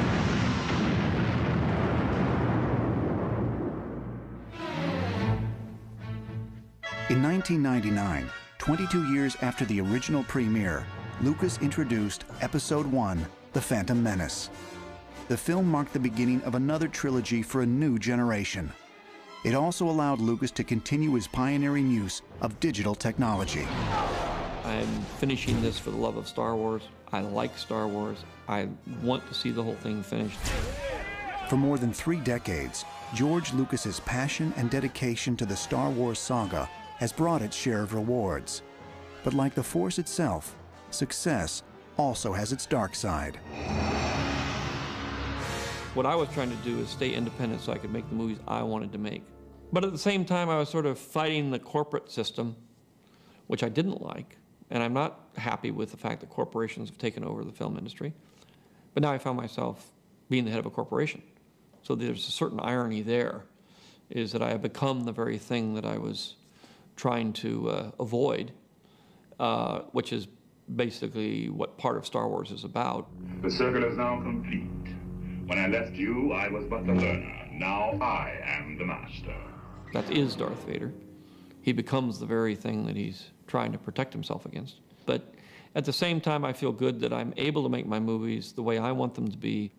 In nineteen ninety-nine, twenty-two years after the original premiere, Lucas introduced Episode One, The Phantom Menace. the film marked the beginning of another trilogy for a new generation. It also allowed Lucas to continue his pioneering use of digital technology. I'm finishing this for the love of Star Wars. I like Star Wars. I want to see the whole thing finished. For more than three decades, George Lucas's passion and dedication to the Star Wars saga has brought its share of rewards. But like the Force itself, success also has its dark side. What I was trying to do is stay independent so I could make the movies I wanted to make. But at the same time, I was sort of fighting the corporate system, which I didn't like. And I'm not happy with the fact that corporations have taken over the film industry. But now I found myself being the head of a corporation. So there's a certain irony there, is that I have become the very thing that I was trying to uh, avoid, uh, which is basically what part of Star Wars is about. The circle is now complete. When I left you, I was but the learner. Now I am the master. That is Darth Vader. He becomes the very thing that he's trying to protect himself against. But at the same time, I feel good that I'm able to make my movies the way I want them to be.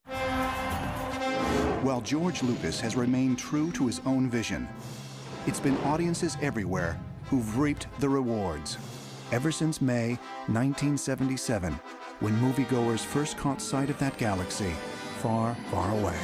While George Lucas has remained true to his own vision, it's been audiences everywhere who've reaped the rewards. Ever since May nineteen seventy-seven, when moviegoers first caught sight of that galaxy far, far away.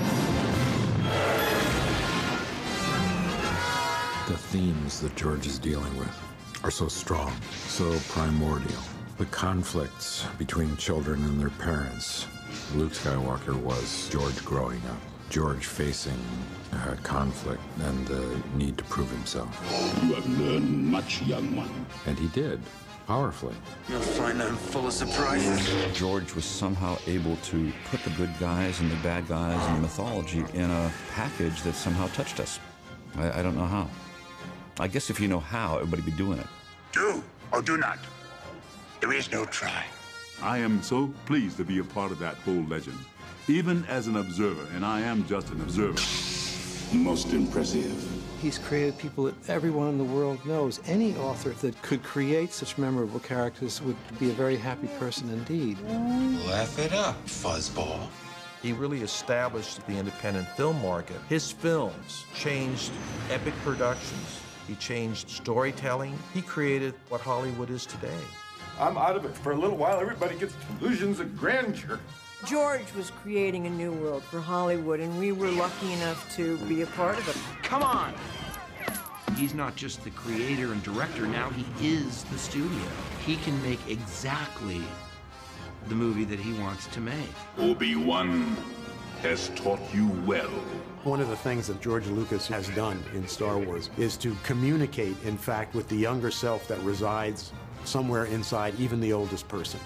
The themes that George is dealing with are so strong, so primordial. The conflicts between children and their parents. Luke Skywalker was George growing up. George facing uh, conflict and the need to prove himself. You have learned much, young one. And he did, powerfully. You'll find I'm full of surprises. George was somehow able to put the good guys and the bad guys and the mythology in a package that somehow touched us. I, I don't know how. I guess if you know how, everybody would be doing it. Do or do not. There is no try. I am so pleased to be a part of that whole legend, even as an observer, and I am just an observer. Most impressive. He's created people that everyone in the world knows. Any author that could create such memorable characters would be a very happy person indeed. Laugh it up, fuzzball. He really established the independent film market. His films changed epic productions. He changed storytelling. He created what Hollywood is today. I'm out of it for a little while. Everybody gets delusions of grandeur. George was creating a new world for Hollywood, and we were lucky enough to be a part of it. Come on! He's not just the creator and director, now he is the studio. He can make exactly the movie that he wants to make. Obi-Wan has taught you well. One of the things that George Lucas has done in Star Wars is to communicate, in fact, with the younger self that resides somewhere inside even the oldest person.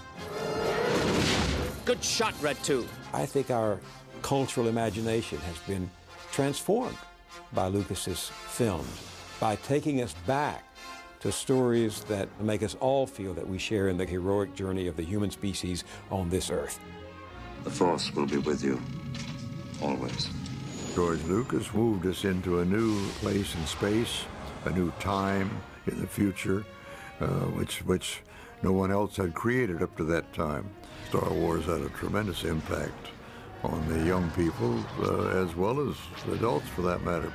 Good shot, Red two. I think our cultural imagination has been transformed by Lucas's films, by taking us back to stories that make us all feel that we share in the heroic journey of the human species on this earth. The Force will be with you, always. George Lucas moved us into a new place in space, a new time in the future, uh, which, which no one else had created up to that time. Star Wars had a tremendous impact on the young people, uh, as well as adults for that matter.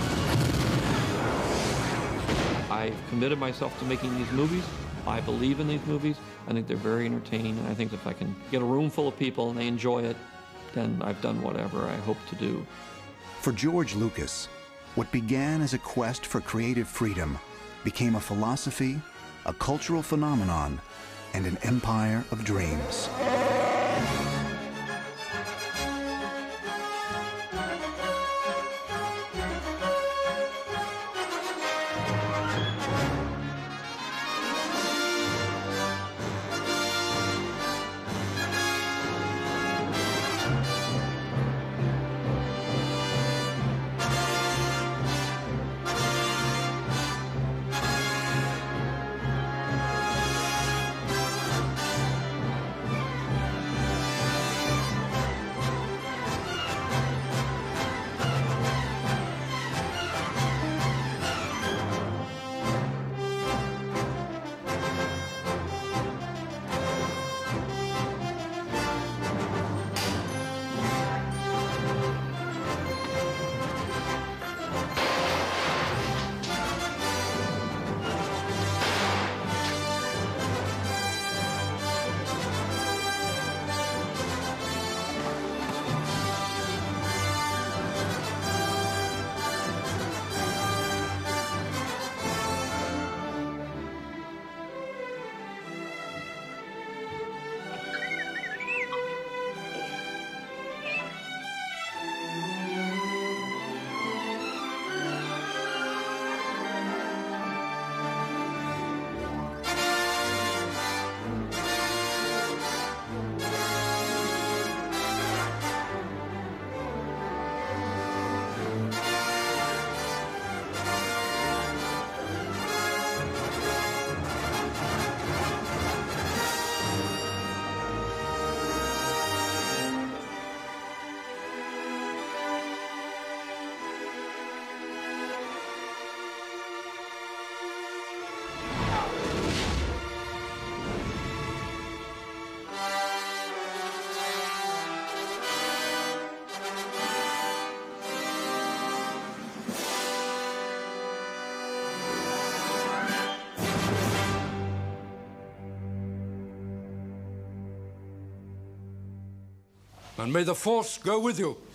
I've committed myself to making these movies. I believe in these movies. I think they're very entertaining, and I think if I can get a room full of people and they enjoy it, then I've done whatever I hope to do. For George Lucas, what began as a quest for creative freedom became a philosophy, a cultural phenomenon, and an empire of dreams. And may the Force go with you.